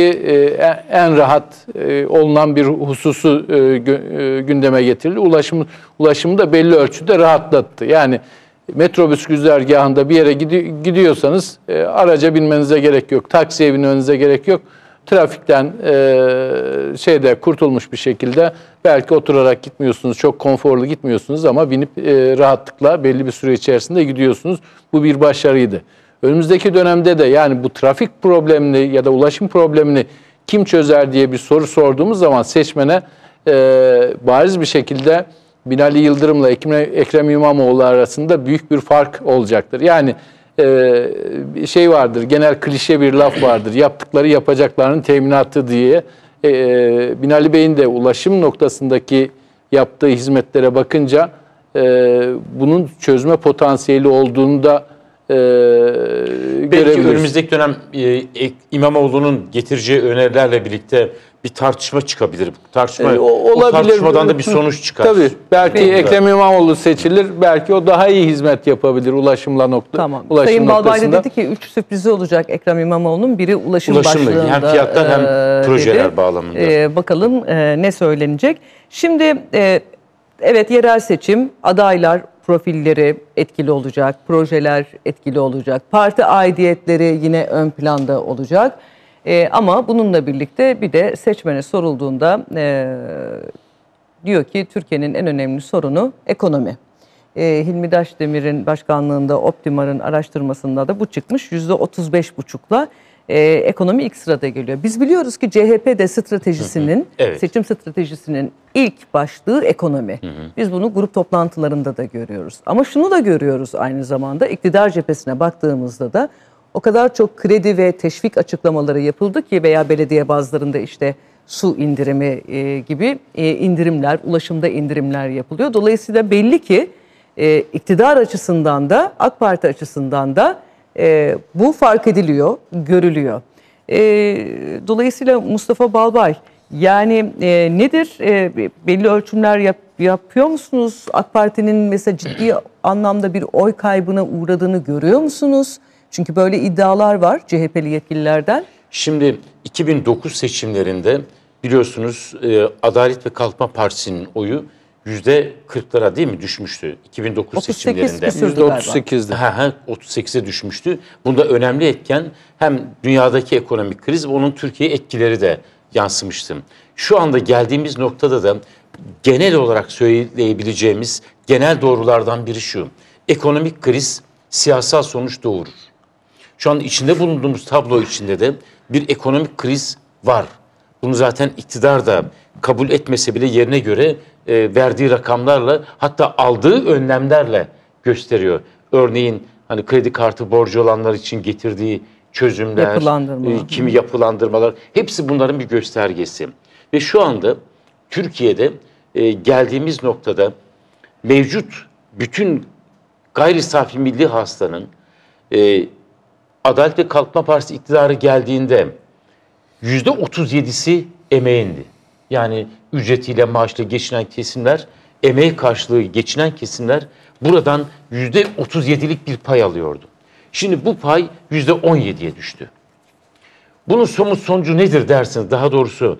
en rahat olunan bir hususu gündeme getirildi. Ulaşımı da belli ölçüde rahatlattı. Yani metrobüs güzergahında bir yere gidiyorsanız araca binmenize gerek yok. Taksiye binmenize gerek yok. Trafikten kurtulmuş bir şekilde belki oturarak gitmiyorsunuz, çok konforlu gitmiyorsunuz ama binip rahatlıkla belli bir süre içerisinde gidiyorsunuz. Bu bir başarıydı. Önümüzdeki dönemde de yani bu trafik problemini ya da ulaşım problemini kim çözer diye bir soru sorduğumuz zaman seçmene bariz bir şekilde Binali Yıldırım'la Ekrem İmamoğlu arasında büyük bir fark olacaktır. Yani vardır, genel klişe bir laf vardır. Yaptıkları yapacaklarının teminatı diye. Binali Bey'in de ulaşım noktasındaki yaptığı hizmetlere bakınca bunun çözme potansiyeli olduğunu da belki önümüzdeki dönem İmamoğlu'nun getireceği önerilerle birlikte bir tartışma çıkabilir. O tartışmadan da bir sonuç çıkar. Tabii. Belki Ekrem İmamoğlu seçilir. Belki o daha iyi hizmet yapabilir ulaşım Tamam. ulaşım Sayın Balbay noktasında. dedi ki 3 sürprizi olacak Ekrem İmamoğlu'nun. Biri ulaşımla başlığında. Hem fiyatlar hem projeler bağlamında. Bakalım ne söylenecek. Şimdi evet yerel seçim, adaylar profilleri etkili olacak, projeler etkili olacak, parti aidiyetleri yine ön planda olacak. Ama bununla birlikte bir de seçmene sorulduğunda diyor ki Türkiye'nin en önemli sorunu ekonomi. Hilmi Daşdemir'in başkanlığında Optimar'ın araştırmasında da bu çıkmış. %35,5'la ekonomi ilk sırada geliyor. Biz biliyoruz ki CHP de stratejisinin, evet, seçim stratejisinin ilk başlığı ekonomi. Biz bunu grup toplantılarında da görüyoruz. Ama şunu da görüyoruz aynı zamanda iktidar cephesine baktığımızda da o kadar çok kredi ve teşvik açıklamaları yapıldı ki veya belediye bazılarında işte su indirimi gibi indirimler, ulaşımda indirimler yapılıyor. Dolayısıyla belli ki iktidar açısından da AK Parti açısından da Bu fark ediliyor, görülüyor. Dolayısıyla Mustafa Balbay, yani nedir? Belli ölçümler yapıyor musunuz? AK Parti'nin mesela ciddi anlamda bir oy kaybına uğradığını görüyor musunuz? Çünkü böyle iddialar var CHP'li yetkililerden. Şimdi 2009 seçimlerinde biliyorsunuz Adalet ve Kalkınma Partisi'nin oyu %40'lara değil mi düşmüştü 2009 seçimlerinde. %38'di. %38'e düşmüştü. Bunda önemli etken hem dünyadaki ekonomik kriz ve onun Türkiye'ye etkileri de yansımıştı. Şu anda geldiğimiz noktada da genel olarak söyleyebileceğimiz genel doğrulardan biri şu: ekonomik kriz siyasal sonuç doğurur. Şu an içinde bulunduğumuz tablo içinde de bir ekonomik kriz var. Bunu zaten iktidar da kabul etmese bile yerine göre verdiği rakamlarla, hatta aldığı önlemlerle gösteriyor. Örneğin hani kredi kartı borcu olanlar için getirdiği çözümler, kimi yapılandırmalar, hepsi bunların bir göstergesi. Ve şu anda Türkiye'de geldiğimiz noktada mevcut bütün gayri safi milli hastanın Adalet ve Kalkınma Partisi iktidarı geldiğinde %37'si emeğindi. Yani ücretiyle, maaşla geçinen kesimler, emeği karşılığı geçinen kesimler buradan %37'lik bir pay alıyordu. Şimdi bu pay %17'ye düştü. Bunun somut sonucu nedir dersiniz? Daha doğrusu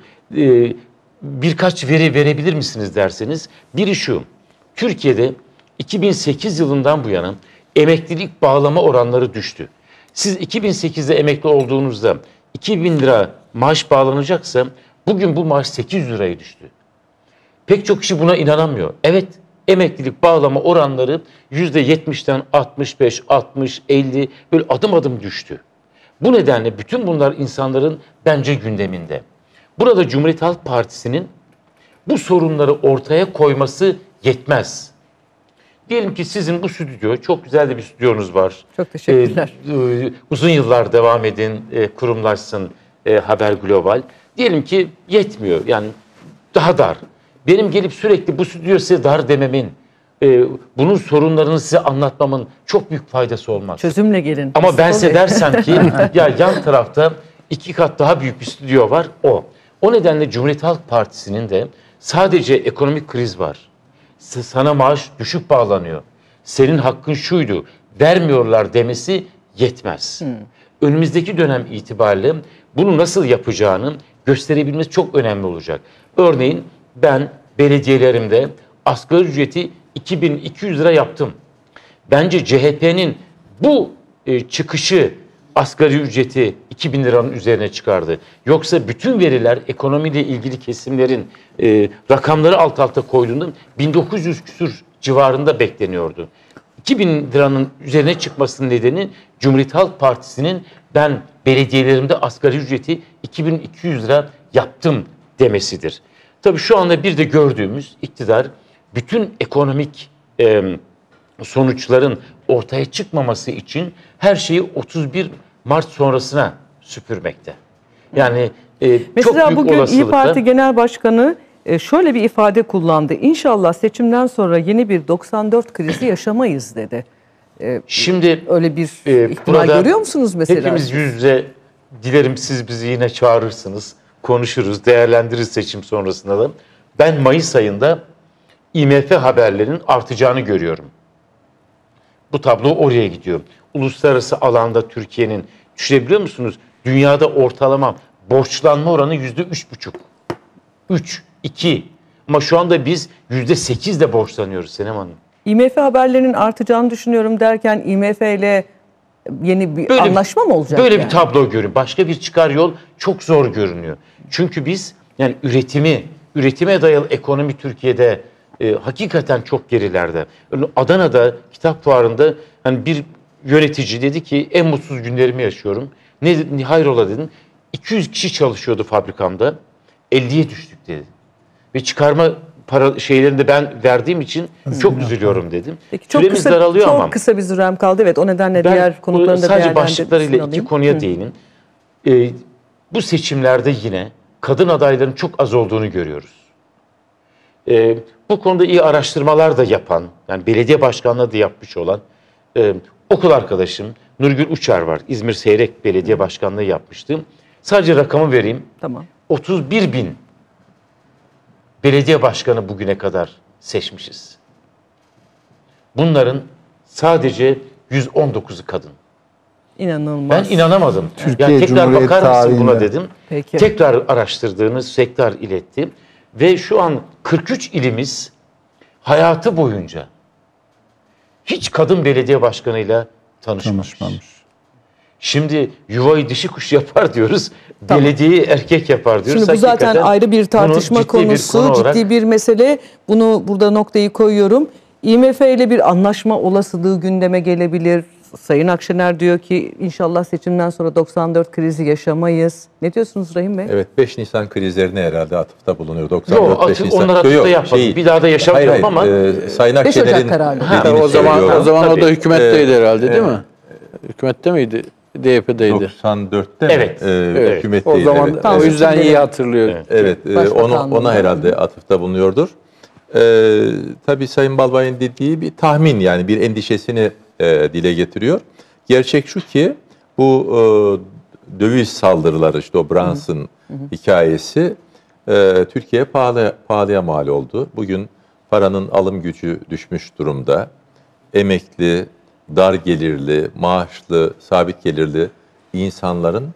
birkaç veri verebilir misiniz derseniz. Biri şu: Türkiye'de 2008 yılından bu yana emeklilik bağlama oranları düştü. Siz 2008'de emekli olduğunuzda 2000 lira maaş bağlanacaksa bugün bu maaş 800 liraya düştü. Pek çok kişi buna inanamıyor. Evet, emeklilik bağlama oranları %70'den 65, 60, 50 böyle adım adım düştü. Bu nedenle bütün bunlar insanların bence gündeminde. Burada Cumhuriyet Halk Partisi'nin bu sorunları ortaya koyması yetmez. Diyelim ki sizin bu stüdyo, çok güzel de bir stüdyonuz var. Çok teşekkürler. Uzun yıllar devam edin, kurumlaşsın Haber Global. Diyelim ki yetmiyor, yani daha dar. Benim gelip sürekli bu stüdyo size dar dememin, bunun sorunlarını size anlatmamın çok büyük faydası olmaz. Çözümle gelin. Ama ben size dersem ki ya yan tarafta 2 kat daha büyük bir stüdyo var, o. O nedenle Cumhuriyet Halk Partisi'nin de sadece ekonomik kriz var, sana maaş düşük bağlanıyor, senin hakkın şuydu, vermiyorlar demesi yetmez. Önümüzdeki dönem itibariyle bunu nasıl yapacağını gösterebilmesi çok önemli olacak. Örneğin ben belediyelerimde asgari ücreti 2200 lira yaptım. Bence CHP'nin bu çıkışı asgari ücreti 2000 liranın üzerine çıkardı. Yoksa bütün veriler ekonomiyle ilgili kesimlerin rakamları alt alta koyduğunda 1900 küsur civarında bekleniyordu. 2000 liranın üzerine çıkmasının nedeni Cumhuriyet Halk Partisi'nin ben belediyelerimde asgari ücreti 2200 lira yaptım demesidir. Tabii şu anda bir de gördüğümüz iktidar bütün ekonomik sonuçların ortaya çıkmaması için her şeyi 31 Mart sonrasına süpürmekte. Yani mesela çok büyük bugün olasılıkla... İYİ Parti Genel Başkanı şöyle bir ifade kullandı. İnşallah seçimden sonra yeni bir 94 krizi yaşamayız dedi. Şimdi öyle bir ihtimal görüyor musunuz mesela? Hepimiz yüz yüze, dilerim siz bizi yine çağırırsınız, konuşuruz, değerlendiririz seçim sonrasında da. Ben Mayıs ayında IMF haberlerinin artacağını görüyorum. Bu tablo oraya gidiyor. Uluslararası alanda Türkiye'nin, düşünebiliyor musunuz? Dünyada ortalama borçlanma oranı %3,5. 3, 2. Ama şu anda biz %8'de borçlanıyoruz Senem Hanım. IMF haberlerinin artacağını düşünüyorum derken IMF ile yeni bir anlaşma mı olacak? Böyle bir tablo görün. Başka bir çıkar yol çok zor görünüyor. Çünkü biz yani üretime dayalı ekonomi Türkiye'de hakikaten çok gerilerde. Adana'da kitap fuarında hani bir yönetici dedi ki en mutsuz günlerimi yaşıyorum. Ne hayrola dedim. 200 kişi çalışıyordu fabrikamda. 50'ye düştük dedi. Ve çıkarma para şeylerini de ben verdiğim için çok üzülüyorum dedim. Peki, çok kısa bir sürem kaldı. Evet, o nedenle diğer konuklarını da sadece başlıklarıyla iki konuya değinin. Bu seçimlerde yine kadın adayların çok az olduğunu görüyoruz. Bu konuda iyi araştırmalar da yapan, yani belediye başkanlığı da yapmış olan okul arkadaşım, Nurgül Uçar var. İzmir Seyrek Belediye Başkanlığı yapmıştı. Sadece rakamı vereyim. Tamam. 31 bin belediye başkanı bugüne kadar seçmişiz. Bunların sadece 119'u kadın. İnanılmaz. Ben inanamadım. Türkiye Yani tekrar Cumhuriyeti bakar mısın buna tarihinde. dedim. Peki. Tekrar araştırdığınız tekrar iletti. Ve şu an 43 ilimiz hayatı boyunca hiç kadın belediye başkanıyla tanışmamış. Şimdi yuvayı dişi kuş yapar diyoruz. Tamam. Belediyeyi erkek yapar diyoruz. Şimdi bu zaten Hakikaten ayrı bir tartışma bunu ciddi bir konusu, konu olarak- ciddi bir mesele. Bunu burada noktayı koyuyorum. IMF ile bir anlaşma olasılığı gündeme gelebilir. Sayın Akşener diyor ki inşallah seçimden sonra 94 krizi yaşamayız. Ne diyorsunuz Rahim Bey? Evet, 5 Nisan krizlerine herhalde atıfta bulunuyor. Yok, 94 5 Nisan. onlar atıfta yapmadı. Bir daha da yaşamayalım ama- Sayın 5 Ocak Akşener'in kararı. dediğini O zaman söylüyorum. o da hükümetteydi herhalde değil evet. mi? Hükümette miydi? DYP'deydi. 94'te mi? Evet. Evet. Hükümetteydi. O zaman evet. Tamam, o yüzden özür iyi dilerim. hatırlıyor. Evet, Başbakanlığında. ona herhalde atıfta bulunuyordur. Tabii Sayın Balbay'ın dediği bir tahmin, yani bir endişesini dile getiriyor. Gerçek şu ki bu döviz saldırıları, işte o Brunson hikayesi Türkiye'ye pahalıya mal oldu. Bugün paranın alım gücü düşmüş durumda. Emekli, dar gelirli, maaşlı, sabit gelirli insanların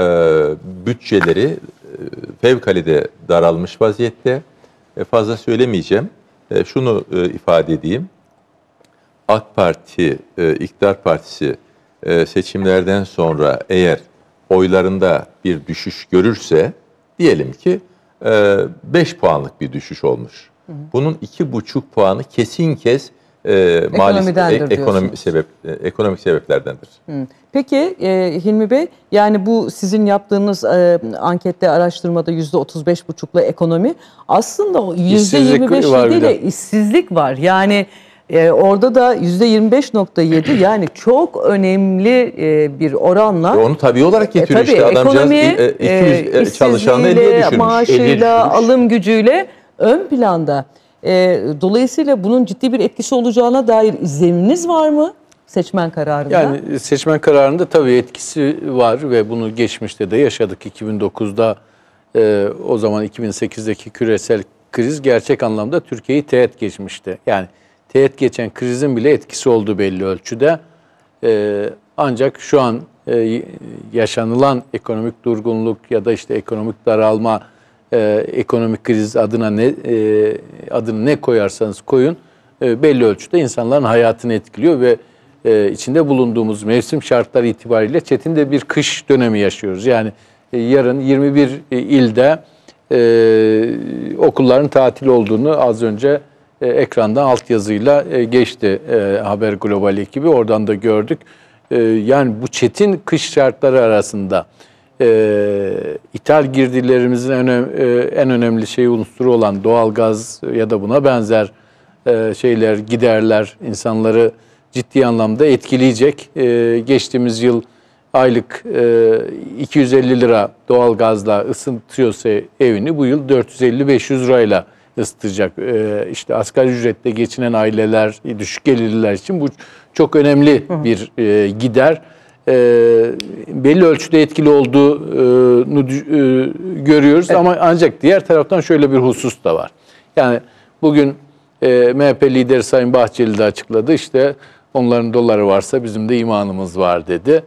bütçeleri fevkalade daralmış vaziyette. Fazla söylemeyeceğim. Şunu ifade edeyim. AK Parti, İktidar Partisi seçimlerden sonra eğer oylarında bir düşüş görürse, diyelim ki 5 puanlık bir düşüş olmuş. Bunun 2,5 puanı kesin Ekonomidendir diyorsunuz. ekonomik sebeplerdendir. Peki Hilmi Bey, yani bu sizin yaptığınız ankette, araştırmada %35,5'la ekonomi, aslında o %25 var bir değil de. de işsizlik var. Yani orada da %25,7, yani çok önemli bir oranla. Onu tabii olarak getiriyor Tabii işte adamcağız ekonomi 200 çalışanını 50'ye işsizliğiyle, düşürmüş. maaşıyla, alım gücüyle ön planda. Dolayısıyla bunun ciddi bir etkisi olacağına dair izleniminiz var mı seçmen kararında? Yani seçmen kararında tabii etkisi var ve bunu geçmişte de yaşadık. 2009'da o zaman 2008'deki küresel kriz gerçek anlamda Türkiye'yi teğet geçmişti. Yani teğet geçen krizin bile etkisi oldu belli ölçüde. Ancak şu an yaşanılan ekonomik durgunluk ya da işte ekonomik daralma, ekonomik kriz adını ne koyarsanız koyun, belli ölçüde insanların hayatını etkiliyor ve içinde bulunduğumuz mevsim şartları itibariyle çetin de bir kış dönemi yaşıyoruz. Yani yarın 21 ilde okulların tatil olduğunu az önce ekrandan altyazıyla geçti Haber Global ekibi. Oradan da gördük. Yani bu çetin kış şartları arasında ithal girdilerimizin en önemli unsuru olan doğalgaz ya da buna benzer şeyler, giderler insanları ciddi anlamda etkileyecek. Geçtiğimiz yıl aylık 250 lira doğalgazla ısıtıyorsa evini, bu yıl 450-500 lirayla ısıtacak. İşte asgari ücretle geçinen aileler, düşük gelirliler için bu çok önemli bir gider. Belli ölçüde etkili olduğunu görüyoruz, evet. Ama ancak diğer taraftan şöyle bir husus da var. Yani bugün MHP lideri Sayın Bahçeli de açıkladı, işte onların doları varsa bizim de imanımız var dedi.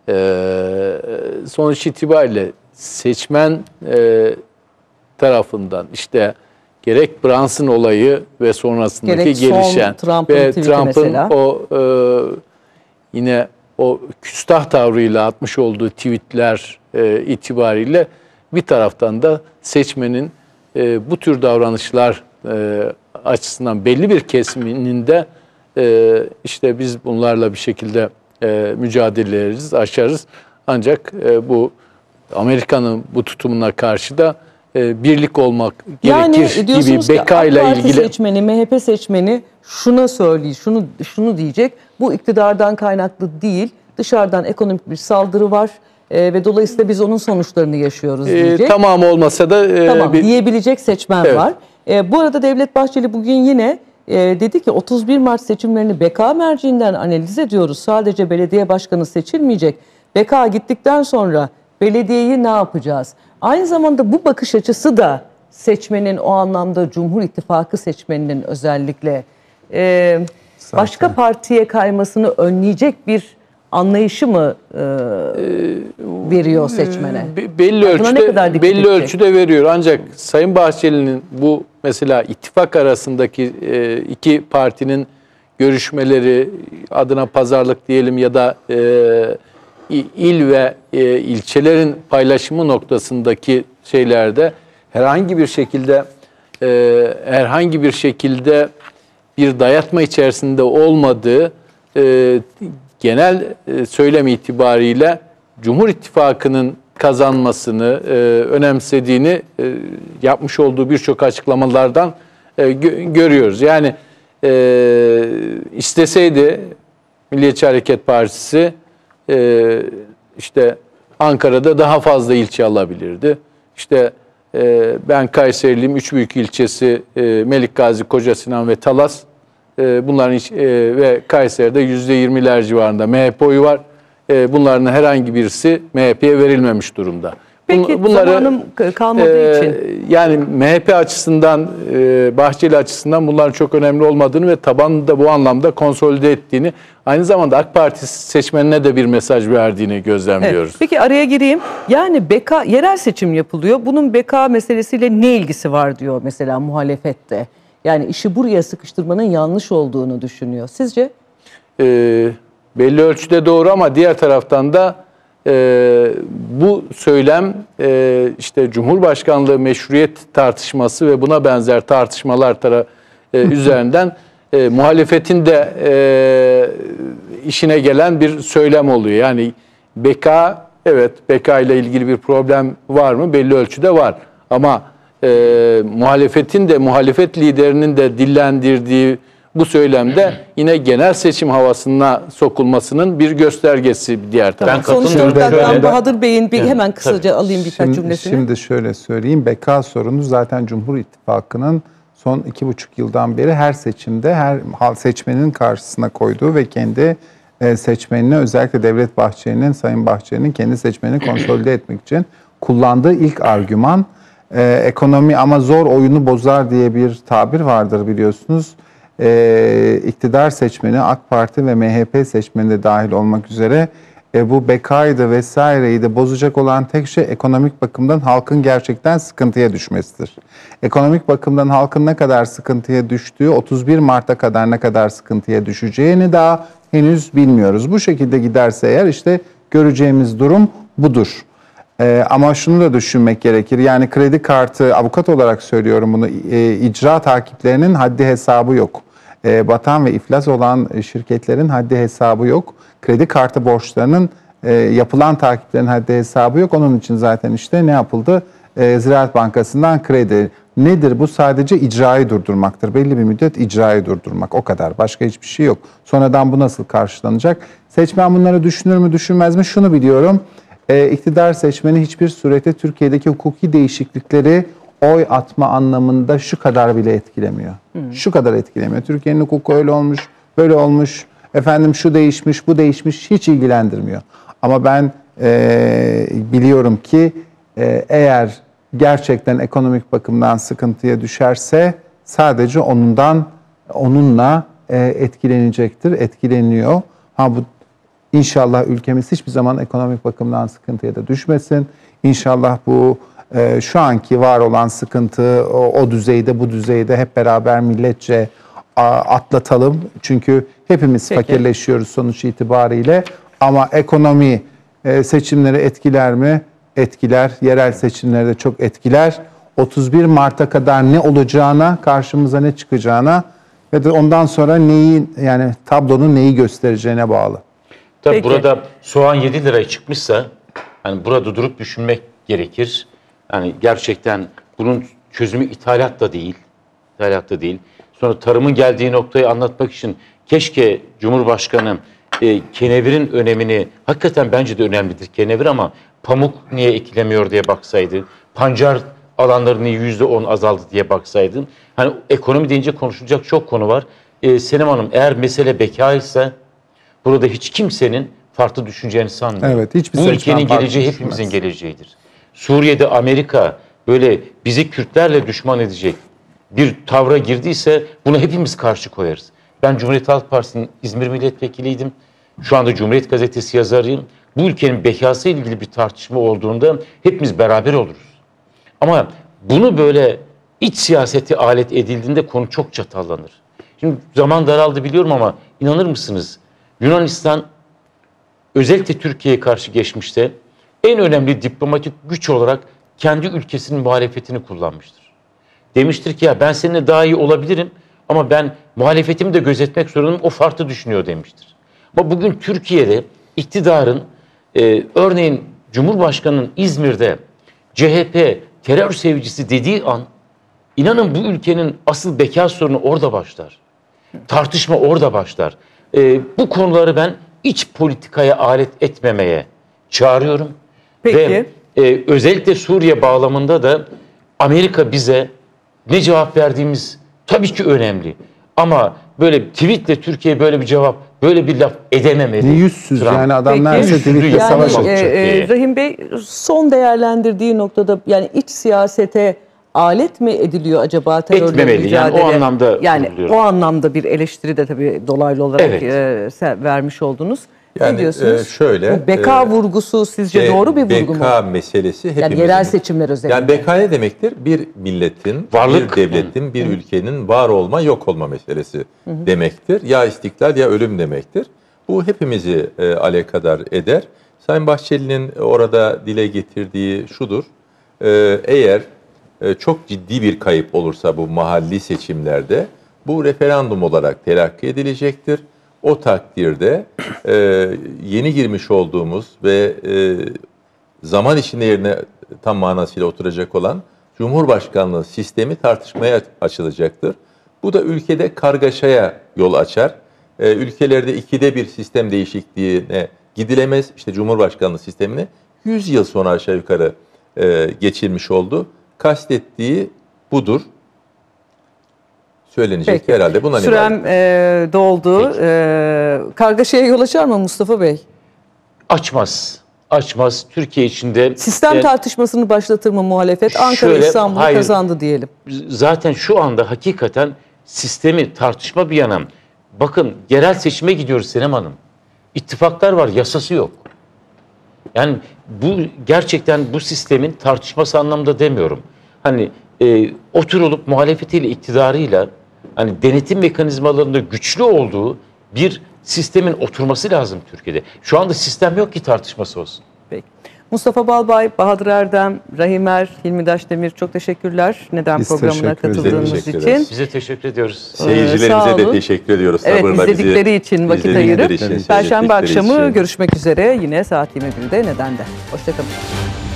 Sonuç itibariyle seçmen tarafından işte gerek Brunson olayı ve sonrasındaki gerek gelişen ve Trump'ın o yine o küstah tavrıyla atmış olduğu tweetler itibariyle bir taraftan da seçmenin bu tür davranışlar açısından belli bir kesiminin de işte biz bunlarla bir şekilde mücadele ederiz, aşarız. Ancak bu Amerika'nın bu tutumuna karşı da birlik olmak gerekir gibi bekayla ilgili. AK Parti seçmeni, MHP seçmeni şuna söyleyecek, şunu diyecek. Bu iktidardan kaynaklı değil, dışarıdan ekonomik bir saldırı var ve dolayısıyla biz onun sonuçlarını yaşıyoruz diyecek. Tamam olmasa da tamam diyebilecek seçmen var. Bu arada Devlet Bahçeli bugün yine Dedi ki 31 Mart seçimlerini BK merciinden analiz ediyoruz. Sadece belediye başkanı seçilmeyecek. BK gittikten sonra belediyeyi ne yapacağız? Aynı zamanda bu bakış açısı da seçmenin, o anlamda Cumhur İttifakı seçmeninin özellikle başka partiye kaymasını önleyecek bir anlayışı mı veriyor seçmene? Belli ölçüde veriyor. Ancak Sayın Bahçeli'nin bu mesela ittifak arasındaki iki partinin görüşmeleri, adına pazarlık diyelim ya da il ve ilçelerin paylaşımı noktasındaki şeylerde herhangi bir şekilde bir dayatma içerisinde olmadığı genel söylem itibariyle Cumhur İttifakı'nın kazanmasını önemsediğini yapmış olduğu birçok açıklamalardan görüyoruz. Yani isteseydi Milliyetçi Hareket Partisi işte Ankara'da daha fazla ilçe alabilirdi. İşte ben Kayseriliyim, 3 büyük ilçesi Melikgazi, Kocasinan ve Talas. Bunların ve Kayseri'de %20'ler civarında MHP oyu var. Bunların herhangi birisi MHP'ye verilmemiş durumda. Peki zamanım kalmadığı için. Yani MHP açısından, Bahçeli açısından bunların çok önemli olmadığını ve tabanını da bu anlamda konsolide ettiğini, aynı zamanda AK Parti seçmenine de bir mesaj verdiğini gözlemliyoruz. Evet. Peki araya gireyim. Yani BK, yerel seçim yapılıyor. Bunun BK meselesiyle ne ilgisi var diyor mesela muhalefette. Yani işi buraya sıkıştırmanın yanlış olduğunu düşünüyor. Sizce? Belli ölçüde doğru ama diğer taraftan da bu söylem işte Cumhurbaşkanlığı meşruiyet tartışması ve buna benzer tartışmalar üzerinden muhalefetin de işine gelen bir söylem oluyor. Yani BK, evet BK ile ilgili bir problem var mı? Belli ölçüde var. Ama muhalefetin de, muhalefet liderinin de dillendirdiği bu söylemde yine genel seçim havasına sokulmasının bir göstergesi diğer taraftan. Sonuç olarak Bahadır Bey'in hemen kısaca alayım birkaç cümlesini. Şimdi şöyle söyleyeyim. BK sorunu zaten Cumhur İttifakı'nın son 2,5 yıldan beri her seçimde her seçmenin karşısına koyduğu ve kendi seçmenini, özellikle Devlet Bahçeli'nin, Sayın Bahçeli'nin kendi seçmenini konsolide etmek için kullandığı ilk argüman ekonomi ama zor oyunu bozar diye bir tabir vardır biliyorsunuz. İktidar seçmeni, AK Parti ve MHP seçmeni de dahil olmak üzere bu BK'ydı vesaireyi de bozacak olan tek şey ekonomik bakımdan halkın gerçekten sıkıntıya düşmesidir. Ekonomik bakımdan halkın ne kadar sıkıntıya düştüğü, 31 Mart'a kadar ne kadar sıkıntıya düşeceğini daha henüz bilmiyoruz. Bu şekilde giderse eğer işte göreceğimiz durum budur. Ama şunu da düşünmek gerekir. Yani kredi kartı, avukat olarak söylüyorum bunu, icra takiplerinin haddi hesabı yok. Batan ve iflas olan şirketlerin haddi hesabı yok. Kredi kartı borçlarının yapılan takiplerin haddi hesabı yok. Onun için zaten işte ne yapıldı? Ziraat Bankası'ndan kredi. Nedir bu? Sadece icrayı durdurmaktır. Belli bir müddet icrayı durdurmak. O kadar. Başka hiçbir şey yok. Sonradan bu nasıl karşılanacak? Seçmen bunları düşünür mü, düşünmez mi? Şunu biliyorum. İktidar seçmeni hiçbir surette Türkiye'deki hukuki değişiklikleri oy atma anlamında şu kadar bile etkilemiyor. Şu kadar etkilemiyor. Türkiye'nin hukuku öyle olmuş, böyle olmuş, efendim şu değişmiş, bu değişmiş, hiç ilgilendirmiyor. Ama ben biliyorum ki eğer gerçekten ekonomik bakımdan sıkıntıya düşerse sadece onunla etkilenecektir, etkileniyor. Bu İnşallah ülkemiz hiçbir zaman ekonomik bakımdan sıkıntıya da düşmesin. İnşallah bu şu anki var olan sıkıntı o düzeyde, bu düzeyde hep beraber milletçe atlatalım. Çünkü hepimiz fakirleşiyoruz sonuç itibariyle. Ama ekonomi seçimleri etkiler mi? Etkiler. Yerel seçimleri de çok etkiler. 31 Mart'a kadar ne olacağına, karşımıza ne çıkacağına ve de ondan sonra yani tablonun neyi göstereceğine bağlı. Tabii Peki. Burada soğan 7 liraya çıkmışsa hani burada durup düşünmek gerekir. Yani gerçekten bunun çözümü ithalat da değil. Sonra tarımın geldiği noktayı anlatmak için keşke Cumhurbaşkanı kenevirin önemini, hakikaten bence de önemlidir kenevir ama pamuk niye ekilemiyor diye baksaydı. Pancar alanlarının %10 azaldı diye baksaydın. Hani ekonomi deyince konuşulacak çok konu var. Senem Hanım, eğer mesele beka ise burada hiç kimsenin farklı düşüneceğini sanmıyorum. Evet, hiçbir Bu seçmen ülkenin farklı geleceği düşünmez. hepimizin geleceğidir. Suriye'de Amerika böyle bizi Kürtlerle düşman edecek bir tavra girdiyse buna hepimiz karşı koyarız. Ben Cumhuriyet Halk Partisi'nin İzmir milletvekiliydim. Şu anda Cumhuriyet Gazetesi yazarıyım. Bu ülkenin bekası ile ilgili bir tartışma olduğunda hepimiz beraber oluruz. Ama bunu böyle iç siyasete alet edildiğinde konu çok çatallanır. Şimdi zaman daraldı biliyorum ama inanır mısınız? Yunanistan özellikle Türkiye'ye karşı geçmişte en önemli diplomatik güç olarak kendi ülkesinin muhalefetini kullanmıştır. Demiştir ki ya ben seninle daha iyi olabilirim ama ben muhalefetimi de gözetmek zorundayım, o farklı düşünüyor demiştir. Ama bugün Türkiye'de iktidarın örneğin Cumhurbaşkanı'nın İzmir'de CHP terör sevicisi dediği an inanın bu ülkenin asıl beka sorunu orada başlar. Tartışma orada başlar. Bu konuları ben iç politikaya alet etmemeye çağırıyorum. Peki. Ve özellikle Suriye bağlamında da Amerika bize ne cevap verdiğimiz tabii ki önemli. Ama böyle tweetle Türkiye böyle bir cevap, böyle bir laf edememeli. Ne yüzsüz Trump. yani adam Peki. neredeyse tweetle Yani, savaş çok açacak. Rahim Bey, son değerlendirdiği noktada yani iç siyasete alet mi ediliyor acaba terörle Etmemeli. Yani mücadele? o anlamda yani vurguluyorum. o anlamda bir eleştiri de tabii dolaylı olarak Evet. vermiş oldunuz. Yani, ne diyorsunuz? şöyle, Bu beka vurgusu sizce doğru bir vurgu mu? Beka meselesi hepimizin. Yani yerel seçimler özelinde. Yani beka ne demektir? Bir milletin, Varlık. bir devletin, bir ülkenin var olma, yok olma meselesi demektir. Ya istiklal ya ölüm demektir. Bu hepimizi alakadar eder. Sayın Bahçeli'nin orada dile getirdiği şudur. Eğer çok ciddi bir kayıp olursa bu mahalli seçimlerde bu referandum olarak telakki edilecektir. O takdirde yeni girmiş olduğumuz ve zaman içinde yerine tam manasıyla oturacak olan Cumhurbaşkanlığı sistemi tartışmaya açılacaktır. Bu da ülkede kargaşaya yol açar. Ülkelerde 2'de 1 sistem değişikliğine gidilemez. İşte Cumhurbaşkanlığı sistemine 100 yıl sonra aşağı yukarı geçilmiş oldu. Kastettiği budur. Söylenecek Peki. herhalde. Buna Sürem doldu. Kargaşaya yol açar mı Mustafa Bey? Açmaz. Açmaz. Türkiye içinde... Sistem tartışmasını başlatır mı muhalefet? Ankara Şöyle, İstanbul'u hayır. kazandı diyelim. Zaten şu anda hakikaten sistemi tartışma bir yana. Bakın yerel seçime gidiyoruz Senem Hanım. İttifaklar var, yasası yok. Yani bu gerçekten bu sistemin tartışması anlamda demiyorum. Hani oturulup muhalefetiyle, iktidarıyla hani denetim mekanizmalarında güçlü olduğu bir sistemin oturması lazım Türkiye'de. Şu anda sistem yok ki tartışması olsun. Peki. Mustafa Balbay, Bahadır Erdem, Rahim Er, Hilmi Daşdemir çok teşekkürler. Neden Biz programına teşekkür ederiz. katıldığınız Teşekkür için. ederiz. Size teşekkür ediyoruz. Sağ Seyircilerimize de olun. teşekkür ediyoruz. Evet, Sabırla izledikleri için vakit izledikleri ayırıp için, Perşembe seyrettikleri akşamı için. görüşmek üzere yine saat 21'de Neden'de. Hoşçakalın.